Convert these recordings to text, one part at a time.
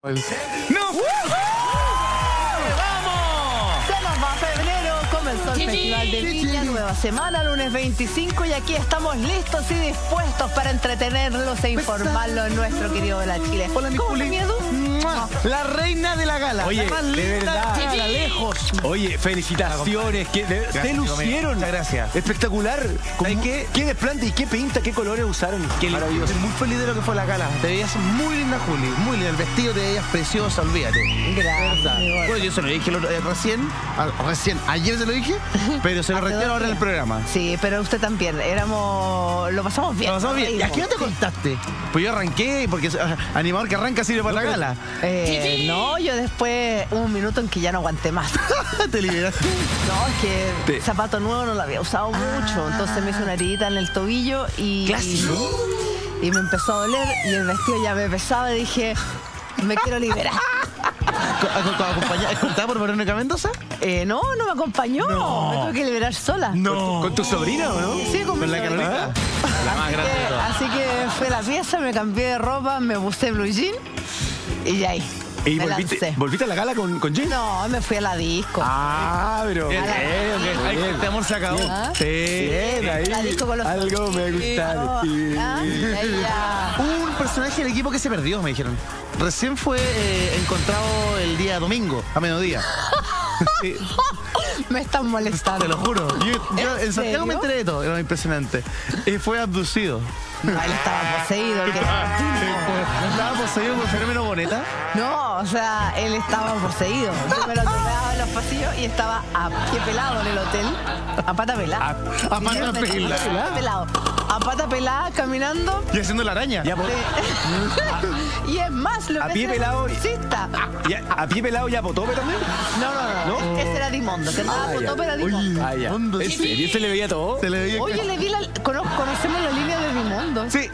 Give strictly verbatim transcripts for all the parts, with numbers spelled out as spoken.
¡No! Comenzó el Festival de Viña, nueva semana, lunes veinticinco, y aquí estamos listos y dispuestos para entretenerlos e informarlos en nuestro querido de la Chile. Hola, mi Juli. miedo? La reina de la gala. Oye, la más de linda verdad. de la lejos. Oye, felicitaciones. Que de, Gracias, te lucieron. Muchas gracias. Espectacular. ¿Sabes qué? ¿Qué desplante y qué pinta, qué colores usaron? Qué maravilloso. Estoy muy feliz de lo que fue la gala. Te veías muy linda, Juli. Muy linda. El vestido te veías preciosa, olvídate. Gracias. Bueno, yo se lo dije eh, recién, a, recién, ayer se lo dije, pero se lo reitero ahora en el programa. Sí, pero usted también. Éramos... Lo pasamos bien. Lo pasamos bien. ¿Y a qué hora te contaste? Pues yo arranqué, porque uh, animador que arranca sirve para la gala. Eh, no, yo después hubo un minuto en que ya no aguanté más. Te liberaste. No, es que Te- el zapato nuevo no lo había usado mucho, entonces me hizo una heridita en el tobillo y... Clásico. Y me empezó a doler y el vestido ya me pesaba y dije, me quiero liberar. ¿Contaba por Verónica Mendoza? Eh, no, no me acompañó, No. me tuve que liberar sola. No. ¿Con tu sobrina o no? Sí, con, ¿Con mi la sobrina. Carolina? La más Así grande de que, todas. así que fue la pieza, me cambié de ropa, me puse blue jean y ya ahí. ¿Y me volviste, lancé. volviste a la gala con, con Jane? No, me fui a la disco. Ah, pero... Bien, A la- bien, bien. Ay, este amor se acabó. ¿Ah? Sí, bien, ahí. La disco con los Algo me gusta. amigos. ¿Ah? Ella. Hubo un personaje del equipo que se perdió, me dijeron. Recién fue eh, encontrado el día domingo, a mediodía. Sí, Me están molestando. te lo juro. Yo, yo ¿En en Santiago me serio? enteré de todo, era impresionante. Y fue abducido. No, él estaba poseído. que- Estaba poseído por fenómeno boneta. No, o sea, él estaba poseído. Yo me lo tocaba en los pasillos y estaba a pie pelado en el hotel. A pata pelada. A- a pata pelada. pelado. A pata pelada, caminando. Y haciendo la araña. Ya, po- Y es más, lo A que pie hace pelado y- exista. ya, ¿a pie pelado ya potope también? No, no, no. ¿No? Ese era Dimondo. Que andaba Ah, ya. potope era Dimondo. Ah, ya. Hondo, ¿En sí. serio se le veía todo? Se le veía. Oye, le vi la... cono- conocemos la línea de Dimondo. Sí.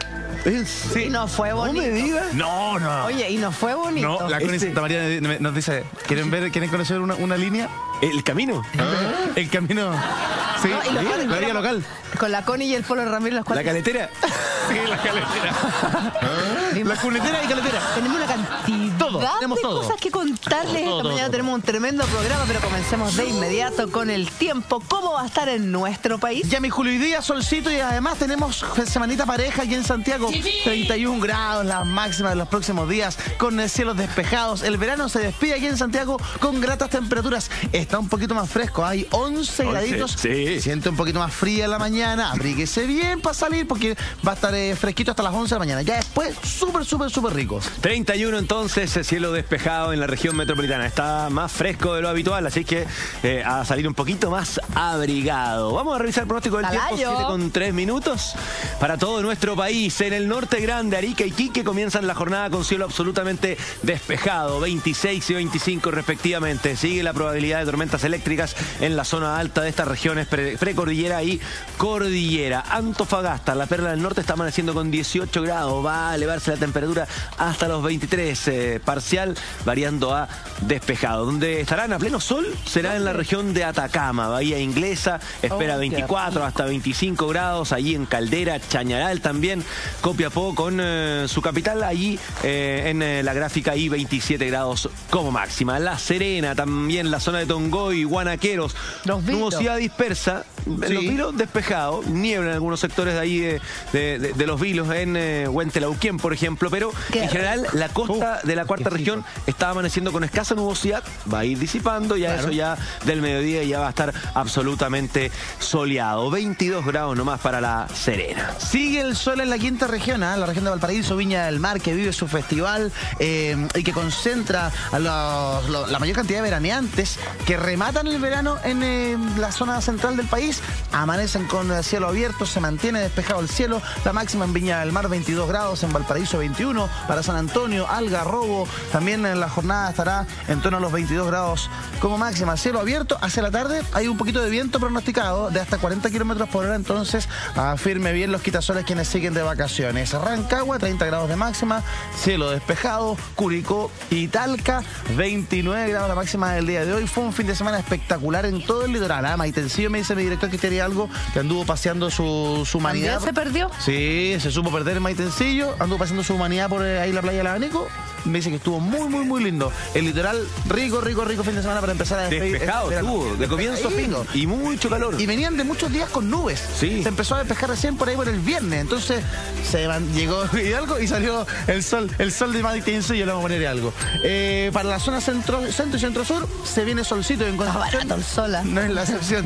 Sí. Y no fue No bonito. me digas. No, no. Oye, y no fue bonito. No, la Connie Este- Santa María nos dice, ¿quieren ver, quieren conocer una, una línea? ¿El camino? El camino. Sí, No, y lo sí, peor es la que vía éramos- local. Con la Connie y el Polo Ramírez, los ¿La cuatro. caletera? Sí, la caletera. La cunetera y caletera. Tenemos una cantidad Todo, tenemos de todo. cosas que contarles. Todo, Esta todo, mañana todo. tenemos un tremendo programa, pero comencemos de inmediato con el tiempo. ¿Cómo va a estar en nuestro país? Ya mi Julio, hoy día solcito y además tenemos semanita pareja aquí en Santiago. treinta y un grados, las máximas de los próximos días, con eh, cielos despejados. El verano se despide aquí en Santiago con gratas temperaturas. Está un poquito más fresco, hay once graditos. sí. Siente un poquito más fría en la mañana. Abríguese bien para salir porque va a estar eh, fresquito hasta las once de la mañana. Ya después, súper, súper, súper rico. treinta y uno entonces, cielo despejado en la región metropolitana. Está más fresco de lo habitual, así que eh, a salir un poquito más abrigado. Vamos a revisar el pronóstico del tiempo, Talayo. siete con tres minutos. Para todo nuestro país, en el norte grande, Arica y Quique comienzan la jornada con cielo absolutamente despejado, veintiséis y veinticinco respectivamente. Sigue la probabilidad de tormentas eléctricas en la zona alta de estas regiones pre- precordillera y cordillera. Antofagasta, la perla del norte, está amaneciendo con dieciocho grados. Va a elevarse la temperatura hasta los veintitrés, eh, parcial variando a despejado. Donde estarán a pleno sol será en la región de Atacama, Bahía Inglesa, espera Oh, qué veinticuatro hasta veinticinco grados, allí en Caldera, Chañaral también, Copiapó con eh, su capital, allí eh, en eh, la gráfica y veintisiete grados como máxima. La Serena, también la zona de Tongoy, Guanaqueros, Los Vilos. nubosidad dispersa, Sí. los Vilos despejado, niebla en algunos sectores de ahí de, de- de- de los Vilos, en eh, Huentelauquén, por ejemplo, pero Qué en general la costa Uf, de la cuarta qué región está amaneciendo con escasa nubosidad, va a ir disipando, ya Claro. eso ya del mediodía ya va a estar absolutamente soleado. veintidós grados nomás para la Serena. Sigue el sol en la quinta región, ¿ah? La región de Valparaíso, Viña del Mar, que vive su festival eh, y que concentra a los- lo- la mayor cantidad de veraneantes que rematan el verano en eh, la zona central del país. Amanecen con el cielo abierto, se mantiene despejado el cielo. La máxima en Viña del Mar, veintidós grados, en Valparaíso, veintiuno. Para San Antonio, Algarrobo, también en la jornada estará en torno a los veintidós grados como máxima. Cielo abierto, hacia la tarde hay un poquito de viento pronosticado de hasta cuarenta kilómetros por hora, entonces afirme bien los quitasoles quienes siguen de vacaciones. Rancagua, treinta grados de máxima, cielo despejado. Curicó y Talca, veintinueve grados la máxima del día de hoy. Fue un fin de semana espectacular en todo el litoral. ¿Ah? Maitencillo me dice mi director que tenía algo, que anduvo paseando su, su humanidad. ¿También se perdió? Sí, Sí, se supo perder en Maitencillo, anduvo pasando su humanidad por ahí la playa del Abanico. Me dice que estuvo muy, muy, muy lindo. El litoral, rico, rico, rico fin de semana para empezar a despedir. Despejado estuvo, de comienzo a fin. Y mucho calor. Y venían de muchos días con nubes. Sí. Se empezó a despejar recién por ahí por el viernes. Entonces se van, llegó Hidalgo y salió el sol, el sol de Maitencillo, le vamos a poner algo. Eh, para la zona centro, centro y centro-sur se viene solcito en Concepción. Está barato el sol. No es la excepción.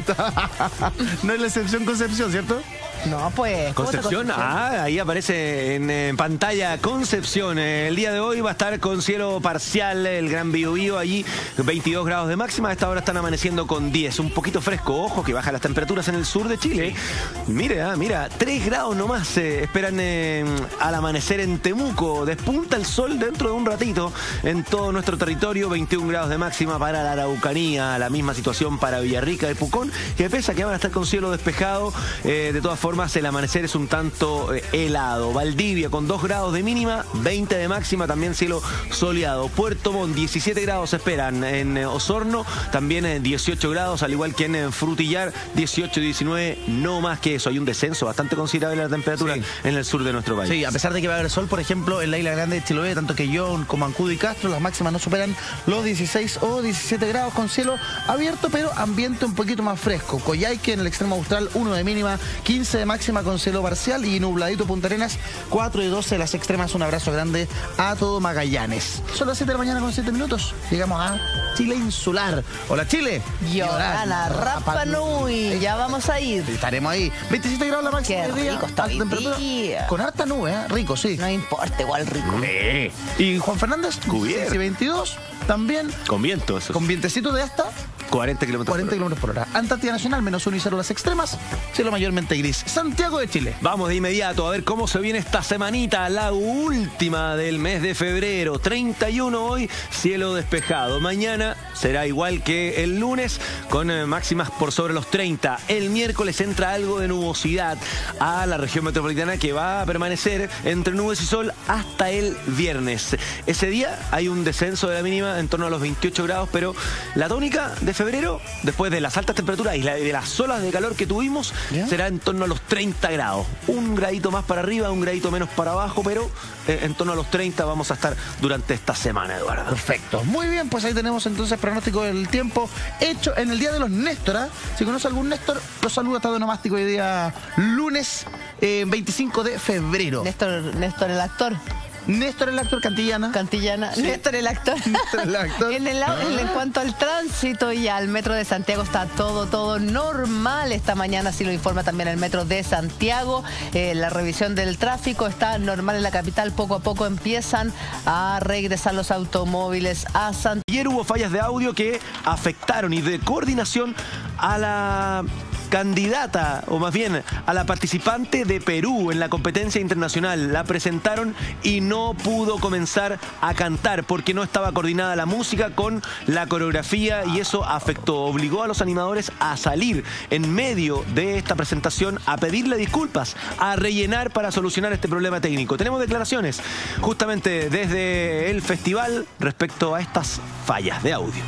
No es la excepción Concepción, ¿cierto? No, pues. Concepción, ah, ahí aparece en, en pantalla Concepción. El día de hoy va a estar con cielo parcial, el Gran Biobío allí, veintidós grados de máxima. A esta hora están amaneciendo con diez, un poquito fresco. Ojo que bajan las temperaturas en el sur de Chile. Mire, ah, mira, tres grados nomás eh, esperan eh, al amanecer en Temuco. Despunta el sol dentro de un ratito en todo nuestro territorio. veintiún grados de máxima para la Araucanía. La misma situación para Villarrica de Pucón, que pese a que van a estar con cielo despejado, eh, de todas formas el amanecer es un tanto eh, helado. Valdivia con dos grados de mínima, veinte de máxima, también cielo soleado. Puerto Montt, diecisiete grados se esperan. En eh, Osorno también eh, dieciocho grados, al igual que en eh, Frutillar, dieciocho, diecinueve, no más que eso. Hay un descenso bastante considerable de la temperatura sí. en el sur de nuestro país. Sí, a pesar de que va a haber sol, por ejemplo, en la Isla Grande de Chiloé, tanto que Quillón como Ancud y Castro, las máximas no superan los dieciséis o diecisiete grados con cielo abierto, pero ambiente un poquito más fresco. Coyhaique en el extremo austral, uno de mínima, quince de máxima con cielo parcial, y nubladito Punta Arenas, cuatro y doce las extremas. Un abrazo grande a todo Magallanes. Son las siete de la mañana con siete minutos. Llegamos a Chile Insular. Hola, Chile. Yorana, Rapa Nui. Ya vamos a ir. Estaremos ahí. veintisiete grados la máxima. Qué día, rico está hoy temperatura día. Con harta nube, ¿eh? Rico, sí. No importa, igual rico. Eh, Y Juan Fernández, Cubierto. y veintidós, también. con viento, eso. Con vientecito de hasta cuarenta kilómetros cuarenta por hora. kilómetros por hora. Antártida Nacional, menos uno y cero las extremas. Cielo mayormente gris. Santiago de Chile. Vamos de inmediato a ver cómo se viene esta semanita, la última del mes de febrero. treinta y uno hoy, cielo despejado. Mañana será igual que el lunes, con eh, máximas por sobre los treinta. El miércoles entra algo de nubosidad a la región metropolitana, que va a permanecer entre nubes y sol hasta el viernes. Ese día hay un descenso de la mínima en torno a los veintiocho grados, pero la tónica de febrero, después de las altas temperaturas y de las olas de calor que tuvimos, ¿Ya? será en torno a los treinta grados. Un gradito más para arriba, un gradito menos para abajo, pero eh, en torno a los treinta vamos a estar durante esta semana, Eduardo. Perfecto. Muy bien, pues ahí tenemos entonces pronóstico del tiempo hecho en el día de los Néstor. ¿eh? Si conoce algún Néstor, los saluda Estado Nomástico hoy día lunes eh, veinticinco de febrero. Néstor, Néstor el actor. Néstor el actor Cantillana. Cantillana. Sí. Néstor el actor. Néstor el actor. En, el, en, en cuanto al tránsito y al metro de Santiago, está todo, todo normal. Esta mañana sí lo informa también el metro de Santiago. Eh, la revisión del tráfico está normal en la capital. Poco a poco empiezan a regresar los automóviles a Santiago. Ayer hubo fallas de audio que afectaron y de coordinación a la candidata, o más bien a la participante de Perú en la competencia internacional. La presentaron y no pudo comenzar a cantar porque no estaba coordinada la música con la coreografía, y eso afectó, obligó a los animadores a salir en medio de esta presentación a pedirle disculpas, a rellenar para solucionar este problema técnico. Tenemos declaraciones justamente desde el festival respecto a estas fallas de audio.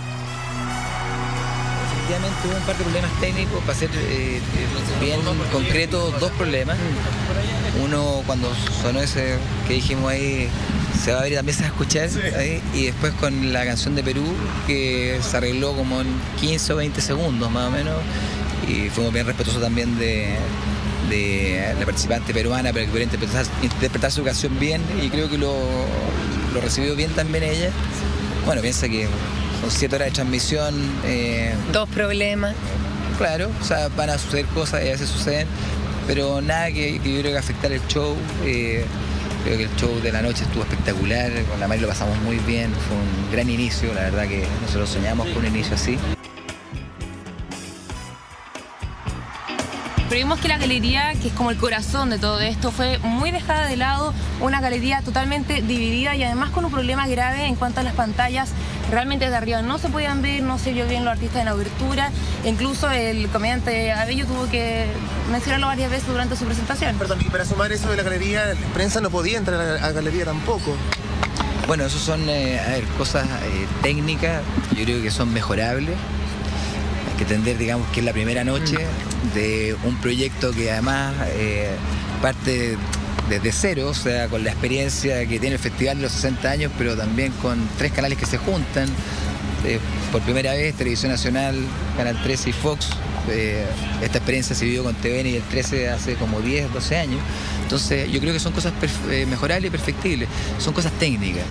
Efectivamente hubo un par de problemas técnicos, para ser eh, bien concreto, dos problemas. Uno, cuando sonó ese que dijimos ahí, se va a ver y también se va a escuchar, ahí, y después con la canción de Perú, que se arregló como en quince o veinte segundos más o menos, y fuimos bien respetuosos también de, de la participante peruana para que pudiera interpretar, interpretar su canción bien, y creo que lo, lo recibió bien también ella. Bueno, piensa que son siete horas de transmisión. Eh, Dos problemas. Claro, o sea, van a suceder cosas, y a veces suceden, pero nada que, que yo creo que afectar el show. Eh, creo que el show de la noche estuvo espectacular, con la Mari lo pasamos muy bien, fue un gran inicio, la verdad que nosotros soñamos con un inicio así. Pero vimos que la galería, que es como el corazón de todo esto, fue muy dejada de lado, una galería totalmente dividida y además con un problema grave en cuanto a las pantallas. Realmente de arriba no se podían ver, no se vio bien los artistas en la abertura, incluso el comediante Abello tuvo que mencionarlo varias veces durante su presentación. Perdón, y para sumar eso de la galería, la prensa no podía entrar a la galería tampoco. Bueno, eso son eh, a ver, cosas eh, técnicas, yo creo que son mejorables. Hay que entender, digamos, que es la primera noche de un proyecto que además eh, parte desde cero, o sea, con la experiencia que tiene el festival de los sesenta años, pero también con tres canales que se juntan. Eh, por primera vez, Televisión Nacional, Canal trece y Fox. Eh, esta experiencia se vivió con T V N y el trece hace como diez, doce años. Entonces, yo creo que son cosas eh, mejorables y perfectibles, son cosas técnicas.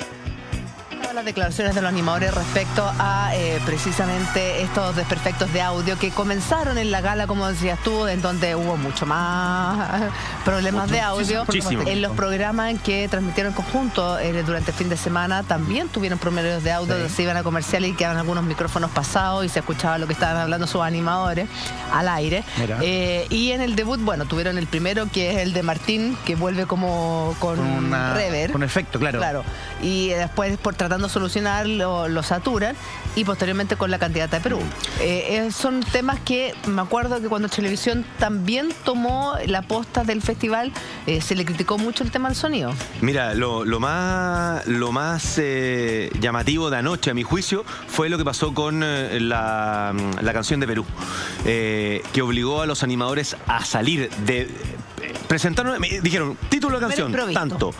Las declaraciones de los animadores respecto a eh, precisamente estos desperfectos de audio que comenzaron en la gala, como decías tú, en donde hubo mucho más problemas mucho, de audio. Muchísimo. En los programas que transmitieron en conjunto eh, durante el fin de semana también tuvieron promedios de audio, sí. Se iban a comercial y quedaban algunos micrófonos pasados y se escuchaba lo que estaban hablando sus animadores al aire. Eh, y en el debut, bueno, tuvieron el primero, que es el de Martín, que vuelve como con Una, reverb. Con efecto, claro. Claro. Y después, por tratando de solucionar, lo, lo saturan, y posteriormente con la candidata de Perú. Eh, eh, son temas que me acuerdo que cuando Televisión también tomó la posta del festival, eh, se le criticó mucho el tema del sonido. Mira, lo, lo más, lo más eh, llamativo de anoche, a mi juicio, fue lo que pasó con eh, la, la canción de Perú, eh, que obligó a los animadores a salir de... Eh, presentaron, dijeron, título de la canción, tanto.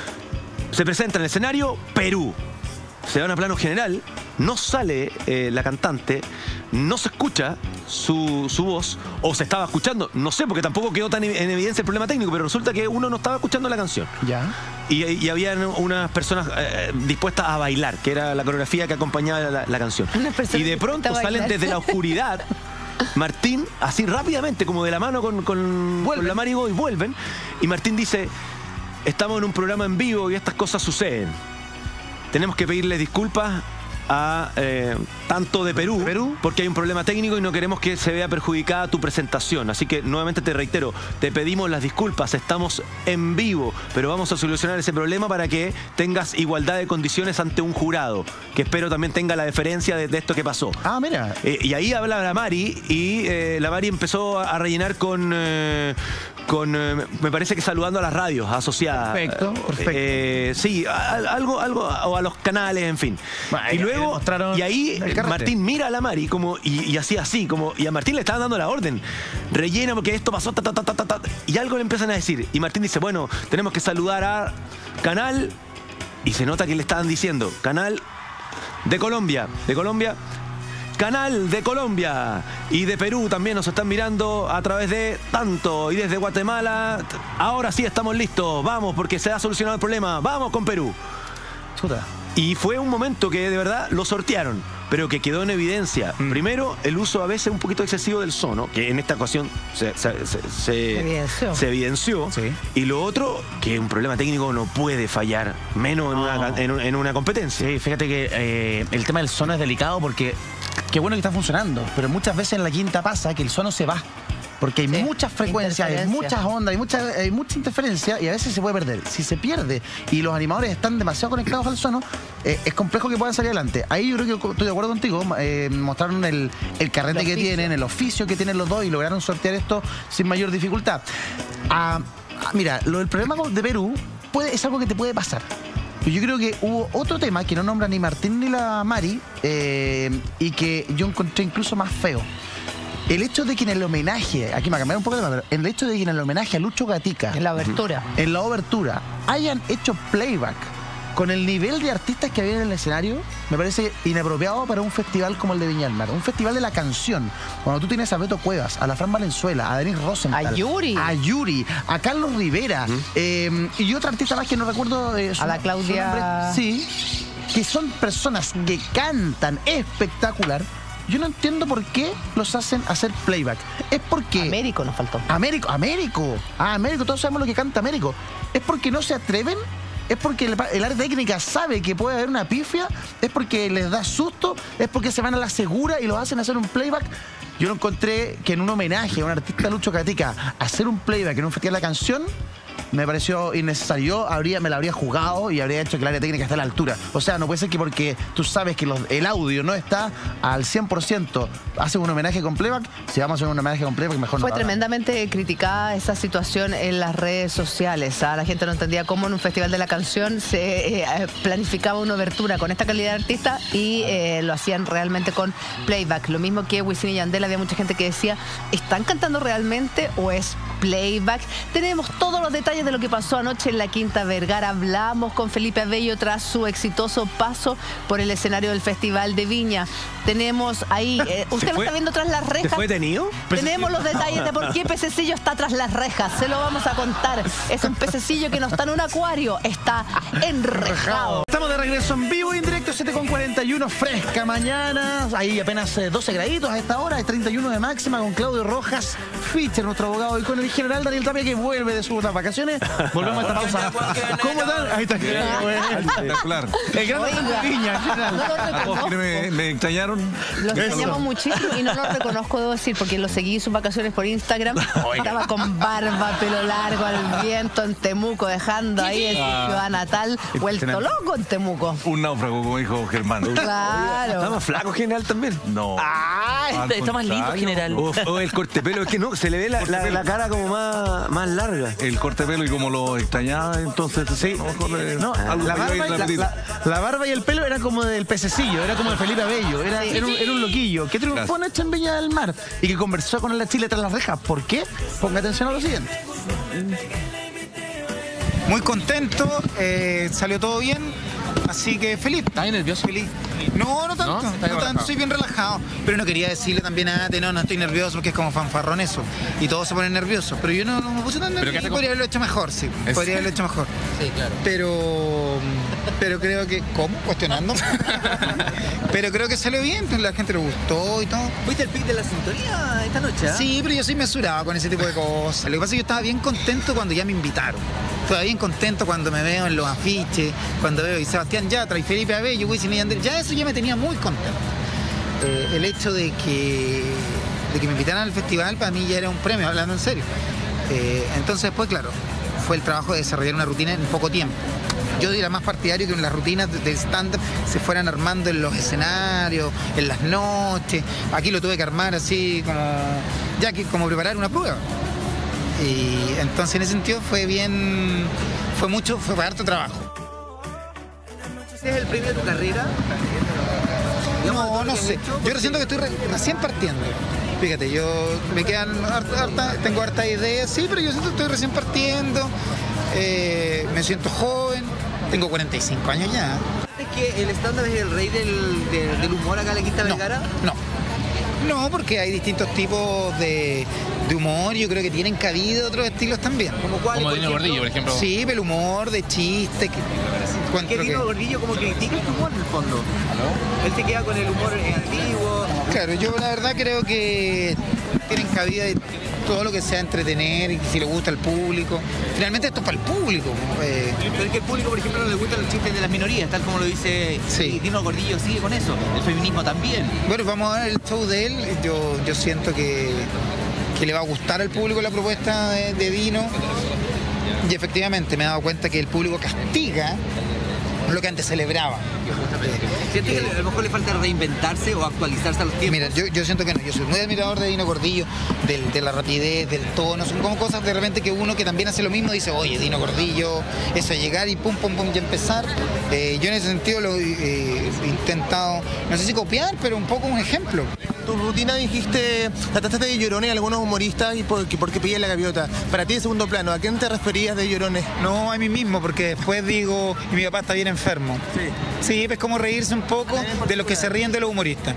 Se presenta en el escenario, Perú. Se van a plano general, no sale eh, la cantante, no se escucha su, su voz, o se estaba escuchando, no sé, porque tampoco quedó tan en evidencia el problema técnico, pero resulta que uno no estaba escuchando la canción. Ya. Y, y habían unas personas eh, dispuestas a bailar, que era la coreografía que acompañaba la, la canción. Y de pronto salen desde la oscuridad, Martín, así rápidamente, como de la mano con, con, con la Marigo, y vuelven. Y Martín dice, estamos en un programa en vivo y estas cosas suceden. Tenemos que pedirles disculpas a eh, tanto de Perú, Perú, porque hay un problema técnico y no queremos que se vea perjudicada tu presentación. Así que nuevamente te reitero, te pedimos las disculpas, estamos en vivo, pero vamos a solucionar ese problema para que tengas igualdad de condiciones ante un jurado, que espero también tenga la deferencia de, de esto que pasó. Ah, mira. Eh, y ahí habla la Mari, y eh, la Mari empezó a rellenar con... Eh, con eh, me parece que saludando a las radios asociadas. Perfecto, perfecto. Eh, sí, a, algo, algo, o a los canales, en fin. Bueno, y luego, y ahí Martín mira a la Mari como, y, y así, así, como, y a Martín le estaban dando la orden. Rellena porque esto pasó, ta, ta, ta, ta, ta, y algo le empiezan a decir. Y Martín dice, bueno, tenemos que saludar a Canal, y se nota que le estaban diciendo, Canal de Colombia, de Colombia. Canal de Colombia y de Perú también nos están mirando a través de tanto, y desde Guatemala. Ahora sí estamos listos, vamos, porque se ha solucionado el problema, vamos con Perú. Chuta. Y fue un momento que de verdad lo sortearon, pero que quedó en evidencia. Mm. Primero, el uso a veces un poquito excesivo del sono, que en esta ocasión se, se, se, se evidenció. Se evidenció. Sí. Y lo otro, que un problema técnico no puede fallar, menos en, no. una, en, en una competencia. Sí, fíjate que eh, el tema del sono es delicado porque qué bueno que está funcionando, pero muchas veces en la quinta pasa que el sono se va. Porque hay sí, muchas frecuencias, hay muchas ondas, hay mucha, hay mucha interferencia, y a veces se puede perder. Si se pierde y los animadores están demasiado conectados al sono, eh, es complejo que puedan salir adelante. Ahí yo creo que estoy de acuerdo contigo. Eh, mostraron el, el carrete el que tienen, el oficio que tienen los dos, y lograron sortear esto sin mayor dificultad. Ah, mira, lo del problema de Perú puede, es algo que te puede pasar. Yo creo que hubo otro tema que no nombra ni Martín ni la Mari, eh, y que yo encontré incluso más feo. El hecho de que en el homenaje, aquí me va a cambiar un poco de tema, pero el hecho de que en el homenaje a Lucho Gatica, en la obertura, en la obertura, hayan hecho playback con el nivel de artistas que había en el escenario, me parece inapropiado para un festival como el de Viña del Mar, un festival de la canción. Cuando tú tienes a Beto Cuevas, a la Fran Valenzuela, a Denis Rosenthal, a Yuri, a Yuri, a Carlos Rivera, ¿Mm? eh, y otra artista más que no recuerdo eh, su, a la Claudia, sí, que son personas que cantan espectacular. Yo no entiendo por qué los hacen hacer playback. Es porque... Américo nos faltó. Américo, Américo. Ah, Américo, todos sabemos lo que canta Américo. Es porque no se atreven, es porque el, el área técnica sabe que puede haber una pifia, es porque les da susto, es porque se van a la segura y los hacen hacer un playback. Yo no encontré que en un homenaje a un artista Lucho Gatica, hacer un playback en un festival de la canción, me pareció innecesario. Yo habría, me la habría jugado y habría hecho que el área técnica esté a la altura. O sea, no puede ser que porque tú sabes que los, el audio no está al cien por ciento, haces un homenaje con playback. Si vamos a hacer un homenaje con playback, mejor no. Fue tremendamente criticada esa situación en las redes sociales. ¿Ah? La gente no entendía cómo en un festival de la canción se eh, planificaba una obertura con esta calidad de artista y eh, lo hacían realmente con playback. Lo mismo que Wisin y Yandel, había mucha gente que decía, ¿están cantando realmente o es playback? Tenemos todos los detalles detalles de lo que pasó anoche en la Quinta Vergara. Hablamos con Felipe Abello tras su exitoso paso por el escenario del Festival de Viña. Tenemos ahí, eh, usted lo fue? está viendo tras las rejas. ¿Se fue detenido? Tenemos los detalles de por qué Pececillo está tras las rejas. Se lo vamos a contar. Es un pececillo que no está en un acuario, está enrejado. Estamos de regreso en vivo y en directo, siete con cuarenta y uno, fresca mañana. Hay apenas eh, doce graditos a esta hora, es treinta y uno de máxima con Claudio Rojas Fischer, nuestro abogado, y con el general Daniel Tapia, que vuelve de sus vacaciones. Volvemos a esta pausa. ¿Cómo están? Ahí está. Espectacular. El gran Oiga, Viña, general. no lo reconozco. Me, me extrañaron. Lo extrañamos muchísimo y no lo reconozco, debo decir, porque lo seguí sus vacaciones por Instagram. Estaba con barba, pelo largo, al viento en Temuco, dejando ahí el sitio natal, vuelto loco en Temuco. Un náufrago, como dijo Germán. ¿Está Claro. más flaco, general, también? No. Ah, Al está, está más lindo, contrario. general. O, o el corte de pelo, es que no, se le ve la, la- la cara como más, más larga. El corte de pelo y como lo extrañaba, entonces sí. A lo mejor, eh, No, algo la que barba, iba a y, la, repetir. la- la barba y el pelo era como del pececillo, era como de Felipe Abello, era, era, un, era un loquillo que triunfó Gracias. en Viña del Mar y que conversó con la Chile tras las rejas. ¿Por qué? Ponga atención a lo siguiente. Muy contento, eh, salió todo bien, así que feliz. ¿Estás nervioso? Feliz. No, no tanto, ¿No? no, Estás tanto, relajado. soy bien relajado. Pero no quería decirle también a Ate, no, no estoy nervioso porque es como fanfarrón eso. Y todos se ponen nerviosos. Pero yo no, no me puse tan ¿Pero qué nervioso. hace Podría haberlo hecho mejor, sí. ¿Es? Podría haberlo hecho mejor. Sí, claro. Pero, pero creo que, ¿cómo? Cuestionando. Pero creo que salió bien, la gente le gustó y todo. ¿Fuiste el pic de la sintonía esta noche? ¿eh? Sí, pero yo soy mesurado con ese tipo de cosas. Lo que pasa es que yo estaba bien contento cuando ya me invitaron. Estaba bien contento cuando me veo en los afiches, cuando veo y Sebastián Yatra y Felipe Abello, Wisin y Yandel. Ya eso ya me tenía muy contento. Eh, el hecho de que, de que me invitaran al festival para mí ya era un premio, hablando en serio. Eh, entonces después, claro, fue el trabajo de desarrollar una rutina en poco tiempo. Yo era más partidario que en las rutinas de- del stand-up se fueran armando en los escenarios, en las noches. Aquí lo tuve que armar así como, ya que como preparar una prueba. Y entonces en ese sentido fue bien, fue mucho, fue para harto trabajo. ¿Ese es el premio de tu carrera? No, no sé. Yo siento que estoy re- recién partiendo. Fíjate, yo me quedan harta, harta- tengo harta ideas, sí, pero yo siento que estoy recién partiendo. Eh, me siento joven, tengo cuarenta y cinco años ya. ¿Es que el stand-up es el rey del, del- del humor acá en la Quinta No, Vergara? no. No, porque hay distintos tipos de, de humor, yo creo que tienen cabida otros estilos también. ¿Como cuál? Como por Dino ejemplo? Gordillo, por ejemplo. Sí, el humor, de chiste. Que, Que encuentro que- Dino Gordillo como que critica el humor en el fondo. Él se queda con el humor eh, antiguo. Claro, yo la verdad creo que tienen cabida de todo lo que sea entretener y si le gusta al público. Finalmente esto es para el público. eh, Pero es que el público, por ejemplo, no le gustan los chistes de las minorías, tal como lo dice Sí. Dino Gordillo, sigue con eso. El feminismo también. bueno, vamos a ver el show de él. Yo, yo siento que, que le va a gustar al público la propuesta de, de Dino. Y efectivamente me he dado cuenta que el público castiga lo que antes celebraba. ¿Siente que a lo mejor le falta reinventarse o actualizarse a los tiempos? Mira, yo, yo siento que no, yo soy muy admirador de Dino Gordillo, del- de la rapidez, del tono, son como cosas de repente que uno que también hace lo mismo dice, oye, Dino Gordillo, eso de llegar y pum, pum, pum, ya empezar. Eh, yo en ese sentido lo eh, he intentado, no sé si copiar, pero un poco un ejemplo. Tu rutina dijiste, trataste de llorones a algunos humoristas y porque, porque pillas la gaviota. Para ti, de segundo plano, ¿a quién te referías de llorones? No a mí mismo, porque después digo, y mi papá está bien enfermo. Sí. Sí, es como reírse un poco de los que se ríen de los humoristas.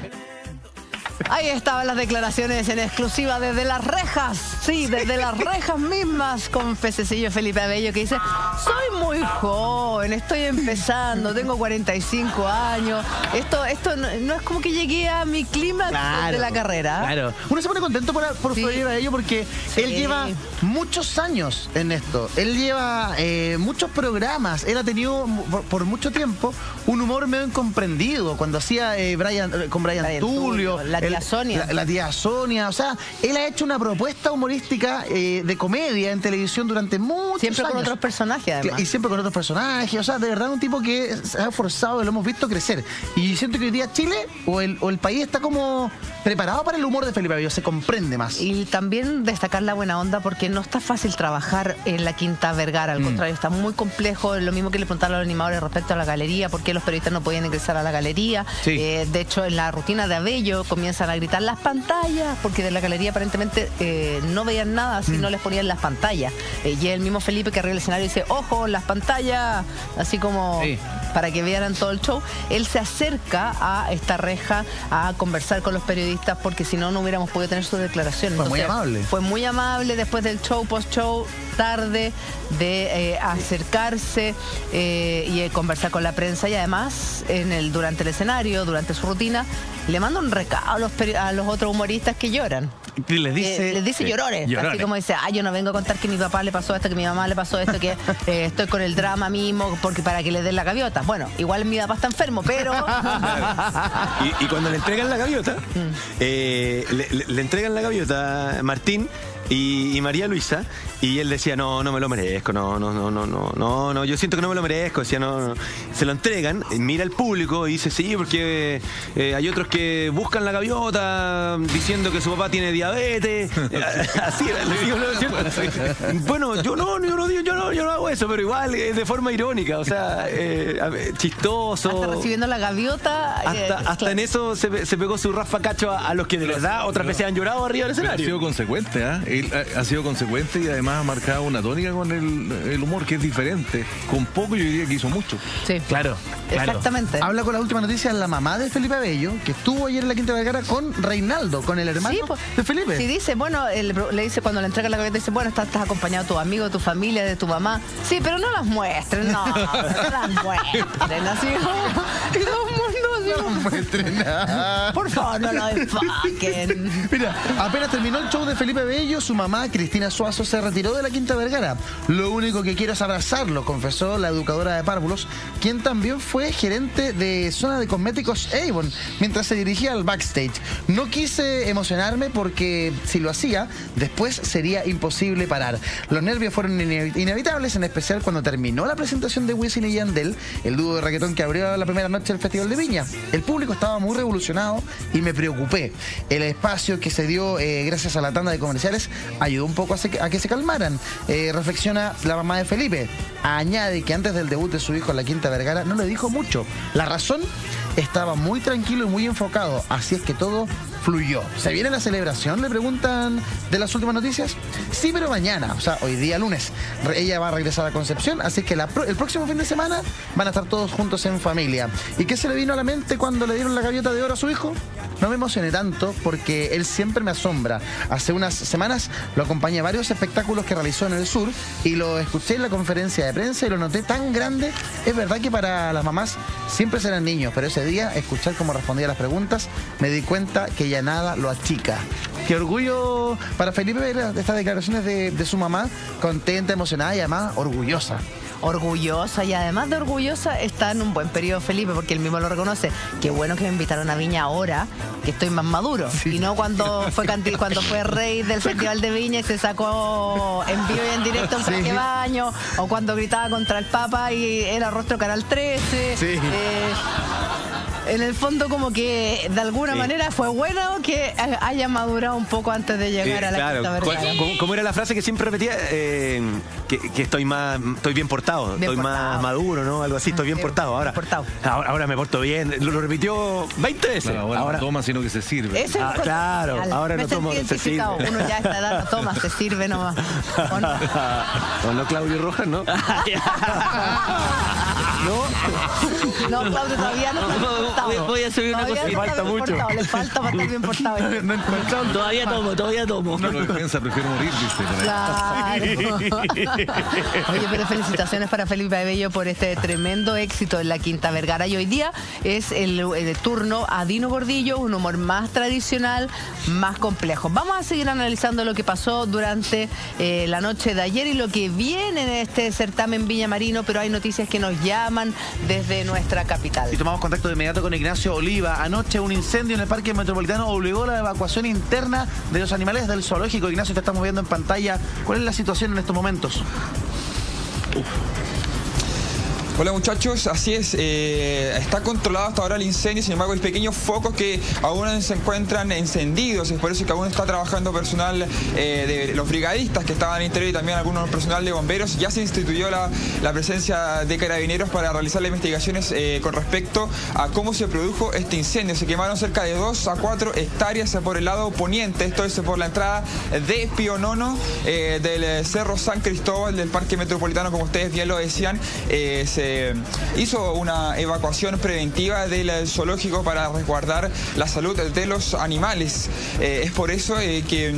Ahí estaban las declaraciones en exclusiva desde las rejas, sí, desde las rejas mismas, con Pececillo Felipe Abello, que dice, soy muy joven, estoy empezando, tengo cuarenta y cinco años, esto esto no, no es como que llegué a mi clímax de la carrera. Claro. Uno se pone contento por, por Sí. Felipe Abello porque Sí. él lleva muchos años en esto. Él lleva eh, muchos programas. Él ha tenido mu- por, por mucho tiempo un humor medio incomprendido. Cuando hacía eh, Brian, eh, con Brian, Brian Tulio, Tulio, la tía el- Sonia. La, la tía Sonia. O sea, él ha hecho una propuesta humorística eh, de comedia en televisión durante muchos Siempre años. con otros personajes, además. Y siempre con otros personajes. O sea, de verdad un tipo que se ha esforzado, lo hemos visto crecer. Y siento que hoy día Chile o el, o el país está como preparado para el humor de Felipe Abello. Se comprende más. Y también destacar la buena onda porque porque no está fácil trabajar en la Quinta Vergara, al mm. contrario, está muy complejo, lo mismo que le preguntaron a los animadores respecto a la galería, por qué los periodistas no podían ingresar a la galería. Sí. Eh, de hecho, en la rutina de Abello comienzan a gritar las pantallas, porque de la galería aparentemente eh, no veían nada si mm. no les ponían las pantallas. Eh, y el mismo Felipe que arriba del escenario dice, ojo, las pantallas, así como sí. para que vieran todo el show. Él se acerca a esta reja a conversar con los periodistas, porque si no, no hubiéramos podido tener su declaración. Fue Entonces, muy amable. Fue muy amable después del show, post-show, tarde, de eh, acercarse eh, y eh, conversar con la prensa, y además en el, durante el escenario, durante su rutina, le manda un recado a los, a los otros humoristas que lloran. Y les dice, eh, les dice eh, llorones, llorones, así como dice, ah, yo no vengo a contar que a mi papá le pasó esto, que a mi mamá le pasó esto, que eh, estoy con el drama mismo, porque para que le den la gaviota. Bueno, igual mi papá está enfermo, pero... y, y cuando le entregan la gaviota, mm. eh, le, le, le entregan la gaviota Martín y, y María Luisa, y él decía, no, no me lo merezco, no, no, no, no, no, no, no, yo siento que no me lo merezco, decía, no, no. Se lo entregan, mira al público y dice, sí, porque eh, hay otros que buscan la gaviota diciendo que su papá tiene diabetes, así era, le digo, no, bueno, yo no, yo no digo, yo no, yo no hago eso, pero igual eh, de forma irónica, o sea, eh, chistoso. Hasta recibiendo la gaviota. Hasta, eh, hasta claro. en eso se, se pegó su Rafa Cacho a, a los que de verdad otras veces han llorado arriba del escenario. Ha sido consecuente, ¿eh? Él ha, ha sido consecuente y además ha marcado una tónica con el, el humor, que es diferente. Con poco yo diría que hizo mucho. Sí, claro, claro. Exactamente. Habla con la última noticia la mamá de Felipe Abello, que estuvo ayer en la Quinta Vergara con Reinaldo, con el hermano sí, pues, de Felipe. Sí, dice, bueno, él, le dice cuando le entrega la gaviota, dice, bueno, estás, estás acompañado de tu amigo, de tu familia, de tu mamá. Sí, pero no las muestren, no, no las muestren, así. Y todo el mundo así. No las muestren nada. Por favor, no lo desfaquen. Mira, apenas terminó el show de Felipe Abello, su mamá, Cristina Suazo, se retiró de la Quinta Vergara. Lo único que quiero es abrazarlo, confesó la educadora de párvulos, quien también fue gerente de zona de cosméticos Avon, mientras se dirigía al backstage. No quise emocionarme porque si lo hacía, después sería imposible parar. Los nervios fueron inevitables, en especial cuando terminó la presentación de Wisin y Yandel, el dúo de reggaetón que abrió la primera noche del Festival de Viña. El público estaba muy revolucionado y me preocupé. El espacio que se dio eh, gracias a la tanda de comerciales ayudó un poco a, se, a que se calmaran. Eh, reflexiona la mamá de Felipe. Añade que antes del debut de su hijo en la Quinta Vergara no le dijo mucho. La razón, estaba muy tranquilo y muy enfocado, así es que todo fluyó. ¿Se viene la celebración? Le preguntan de las últimas noticias. Sí, pero mañana, o sea, hoy día lunes, ella va a regresar a Concepción, así que la, el próximo fin de semana van a estar todos juntos en familia. ¿Y qué se le vino a la mente cuando le dieron la gaviota de oro a su hijo? No me emocioné tanto porque él siempre me asombra. Hace unas semanas lo acompañé a varios espectáculos que realizó en el sur y lo escuché en la conferencia de prensa y lo noté tan grande. Es verdad que para las mamás siempre serán niños, pero ese día, escuchar cómo respondía a las preguntas, me di cuenta que ya nada lo achica. Qué orgullo para Felipe ver estas declaraciones de, de su mamá, contenta, emocionada y además orgullosa. Orgullosa, y además de orgullosa está en un buen periodo Felipe, porque él mismo lo reconoce. Qué bueno que me invitaron a Viña ahora, que estoy más maduro, sí. Y no cuando fue cantil, cuando fue rey del Festival de Viña y se sacó en vivo y en directo un traje de baño, o cuando gritaba contra el Papa y era rostro Canal trece. Sí. Eh, en el fondo, como que de alguna sí. manera fue bueno que haya madurado un poco antes de llegar sí, a la claro. Quinta Vergara. ¿Cómo, ¿Cómo era la frase que siempre repetía? Eh, que, que estoy más, estoy bien portado, bien estoy portado. Más maduro, ¿no? Algo así, estoy bien sí, portado. Ahora, bien portado. Ahora, ahora me porto bien. Lo, lo repitió veinte veces. Claro, ahora, ahora no toma, sino que se sirve. Ese ah, claro, ahora me no tomo, se sirve. Uno ya a esta edad no toma, se sirve nomás. ¿O no? ¿O no, Claudio Rojas, no? No, no, Claudio todavía no está voy, voy a subir una cosa. Le falta mucho. Portado, le falta para estar bien portado. No, no, todavía tomo, todavía tomo. No lo defensa, prefiero morir, ¿viste? Claro. Oye, pero felicitaciones para Felipe Abello por este tremendo éxito en la Quinta Vergara. Y hoy día es el, el turno a Dino Gordillo, un humor más tradicional, más complejo. Vamos a seguir analizando lo que pasó durante eh, la noche de ayer y lo que viene en este certamen Viña Marino, pero hay noticias que nos llaman desde nuestra capital. Y tomamos contacto de inmediato con Ignacio Oliva. Anoche un incendio en el Parque Metropolitano obligó la evacuación interna de los animales del zoológico. Ignacio, te estamos viendo en pantalla. ¿Cuál es la situación en estos momentos? Uf. Hola muchachos, así es, eh, está controlado hasta ahora el incendio, sin embargo hay pequeños focos que aún se encuentran encendidos, es por eso que aún está trabajando personal eh, de los brigadistas que estaban en el interior y también algunos personal de bomberos. Ya se instituyó la, la presencia de carabineros para realizar las investigaciones eh, con respecto a cómo se produjo este incendio. Se quemaron cerca de dos a cuatro hectáreas por el lado poniente, esto es por la entrada de Pionono, eh, del Cerro San Cristóbal, del Parque Metropolitano, como ustedes bien lo decían. Eh, se hizo una evacuación preventiva del zoológico para resguardar la salud de los animales. Eh, es por eso eh, que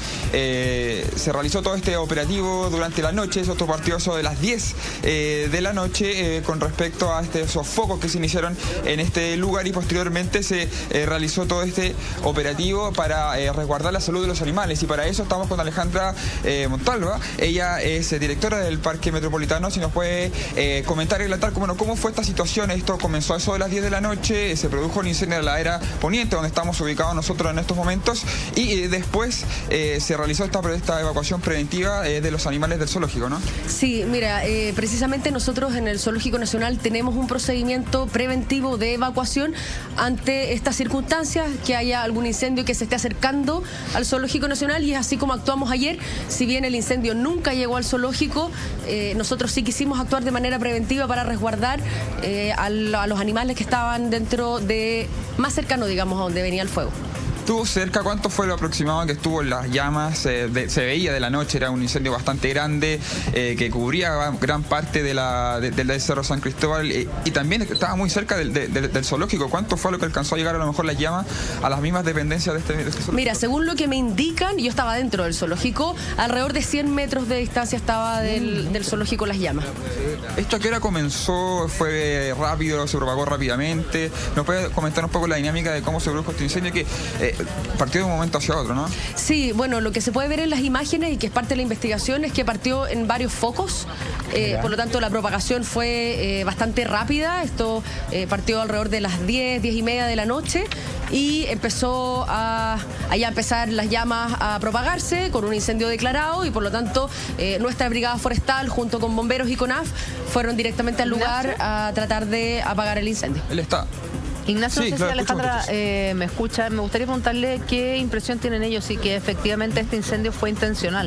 eh, se realizó todo este operativo durante la noche. Eso partió eso de las diez eh, de la noche eh, con respecto a este, esos focos que se iniciaron en este lugar, y posteriormente se eh, realizó todo este operativo para eh, resguardar la salud de los animales. Y para eso estamos con Alejandra eh, Montalva. Ella es eh, directora del Parque Metropolitano. Si nos puede eh, comentar y relatar cómo, cómo fue esta situación. Esto comenzó a eso de las diez de la noche, se produjo el incendio de la ladera poniente, donde estamos ubicados nosotros en estos momentos, y eh, después eh, se realizó esta, esta evacuación preventiva eh, de los animales del zoológico, ¿no? Sí, mira, eh, precisamente nosotros en el Zoológico Nacional tenemos un procedimiento preventivo de evacuación ante estas circunstancias, que haya algún incendio que se esté acercando al Zoológico Nacional, y es así como actuamos ayer. Si bien el incendio nunca llegó al zoológico, eh, nosotros sí quisimos actuar de manera preventiva para resguardar eh, a, a los animales que estaban dentro de, más cercano, digamos, a donde venía el fuego. ¿Estuvo cerca? ¿Cuánto fue lo aproximado que estuvo en las llamas? Eh, de, se veía de la noche, era un incendio bastante grande eh, que cubría gran parte de la, de, del Cerro San Cristóbal eh, y también estaba muy cerca del, de, de, del zoológico. ¿Cuánto fue lo que alcanzó a llegar a lo mejor las llamas a las mismas dependencias de este, de este zoológico? Mira, según lo que me indican, yo estaba dentro del zoológico, alrededor de cien metros de distancia estaba del, del zoológico las llamas. ¿Esto a qué hora comenzó? ¿Fue rápido? ¿Se propagó rápidamente? ¿Nos puede comentar un poco la dinámica de cómo se produjo este incendio que eh, partió de un momento hacia otro, ¿no? Sí, bueno, lo que se puede ver en las imágenes y que es parte de la investigación es que partió en varios focos, eh, por lo tanto la propagación fue eh, bastante rápida. Esto eh, partió alrededor de las diez, diez y media de la noche y empezó a, a ya empezar las llamas a propagarse con un incendio declarado, y por lo tanto eh, nuestra brigada forestal junto con bomberos y CONAF fueron directamente al lugar a tratar de apagar el incendio. Él está. Ignacio, Sí, no sé claro, si Alejandra escucho, eh, me escucha. Me gustaría preguntarle qué impresión tienen ellos y que efectivamente este incendio fue intencional.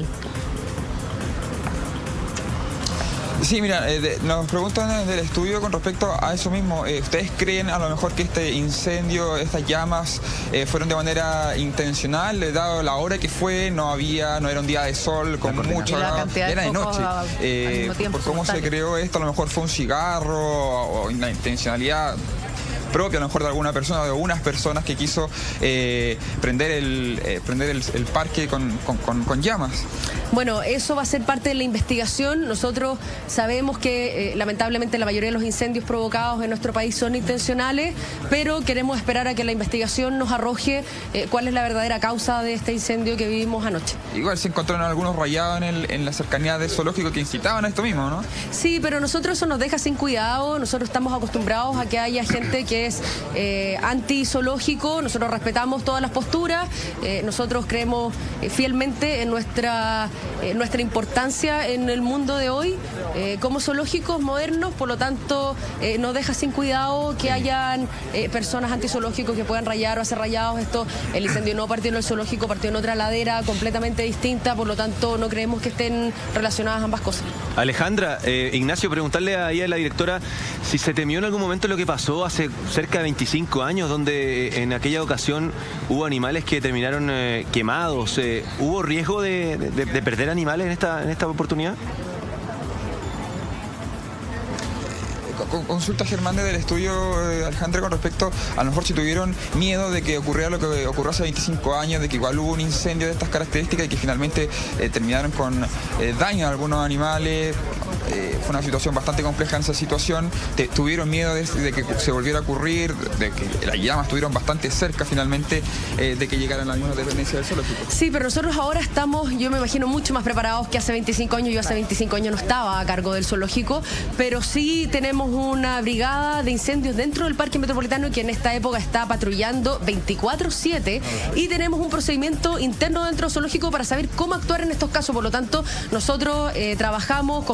Sí, mira, eh, de, nos preguntan del estudio con respecto a eso mismo. Eh, ¿Ustedes creen a lo mejor que este incendio, estas llamas, eh, fueron de manera intencional? Eh, dado la hora que fue, no había, no era un día de sol con mucho, la cantidad de era de focos noche. a- al Eh, mismo tiempo, por cómo se simultáneo. creó esto, a lo mejor fue un cigarro o, o una intencionalidad propia a lo mejor de alguna persona o de unas personas que quiso eh, prender el eh, prender el, el parque con, con, con, con llamas. Bueno, eso va a ser parte de la investigación. Nosotros sabemos que eh, lamentablemente la mayoría de los incendios provocados en nuestro país son intencionales, pero queremos esperar a que la investigación nos arroje eh, cuál es la verdadera causa de este incendio que vivimos anoche. Igual se encontraron algunos rayados en, el, en la cercanía del zoológico que incitaban a esto mismo, ¿no? Sí, pero nosotros eso nos deja sin cuidado. Nosotros estamos acostumbrados a que haya gente que es eh, anti-zoológico. Nosotros respetamos todas las posturas. Eh, nosotros creemos eh, fielmente en nuestra, eh, nuestra importancia en el mundo de hoy eh, como zoológicos modernos. Por lo tanto, eh, nos deja sin cuidado que hayan eh, personas anti-zoológicos que puedan rayar o hacer rayados. Esto, el incendio no partió en el zoológico, partió en otra ladera completamente distinta. Por lo tanto, no creemos que estén relacionadas ambas cosas. Alejandra, eh, Ignacio, preguntarle ahí a la directora si se temió en algún momento lo que pasó hace cerca de veinticinco años, donde eh, en aquella ocasión hubo animales que terminaron eh, quemados. Eh, ¿Hubo riesgo de, de, de perder animales en esta, en esta oportunidad? Con- Consulta Germán del estudio, eh, Alejandra, con respecto a lo mejor si tuvieron miedo de que ocurriera lo que ocurrió hace veinticinco años, de que igual hubo un incendio de estas características y que finalmente eh, terminaron con eh, daño a algunos animales. Eh, fue una situación bastante compleja en esa situación. Te- ¿Tuvieron miedo de, de que se volviera a ocurrir, de que las llamas estuvieron bastante cerca finalmente eh, de que llegaran a la misma dependencia del zoológico? Sí, pero nosotros ahora estamos, yo me imagino, mucho más preparados que hace veinticinco años. Yo hace veinticinco años no estaba a cargo del zoológico, pero sí tenemos una brigada de incendios dentro del Parque Metropolitano que en esta época está patrullando veinticuatro siete y tenemos un procedimiento interno dentro del zoológico para saber cómo actuar en estos casos. Por lo tanto, nosotros eh, trabajamos completamente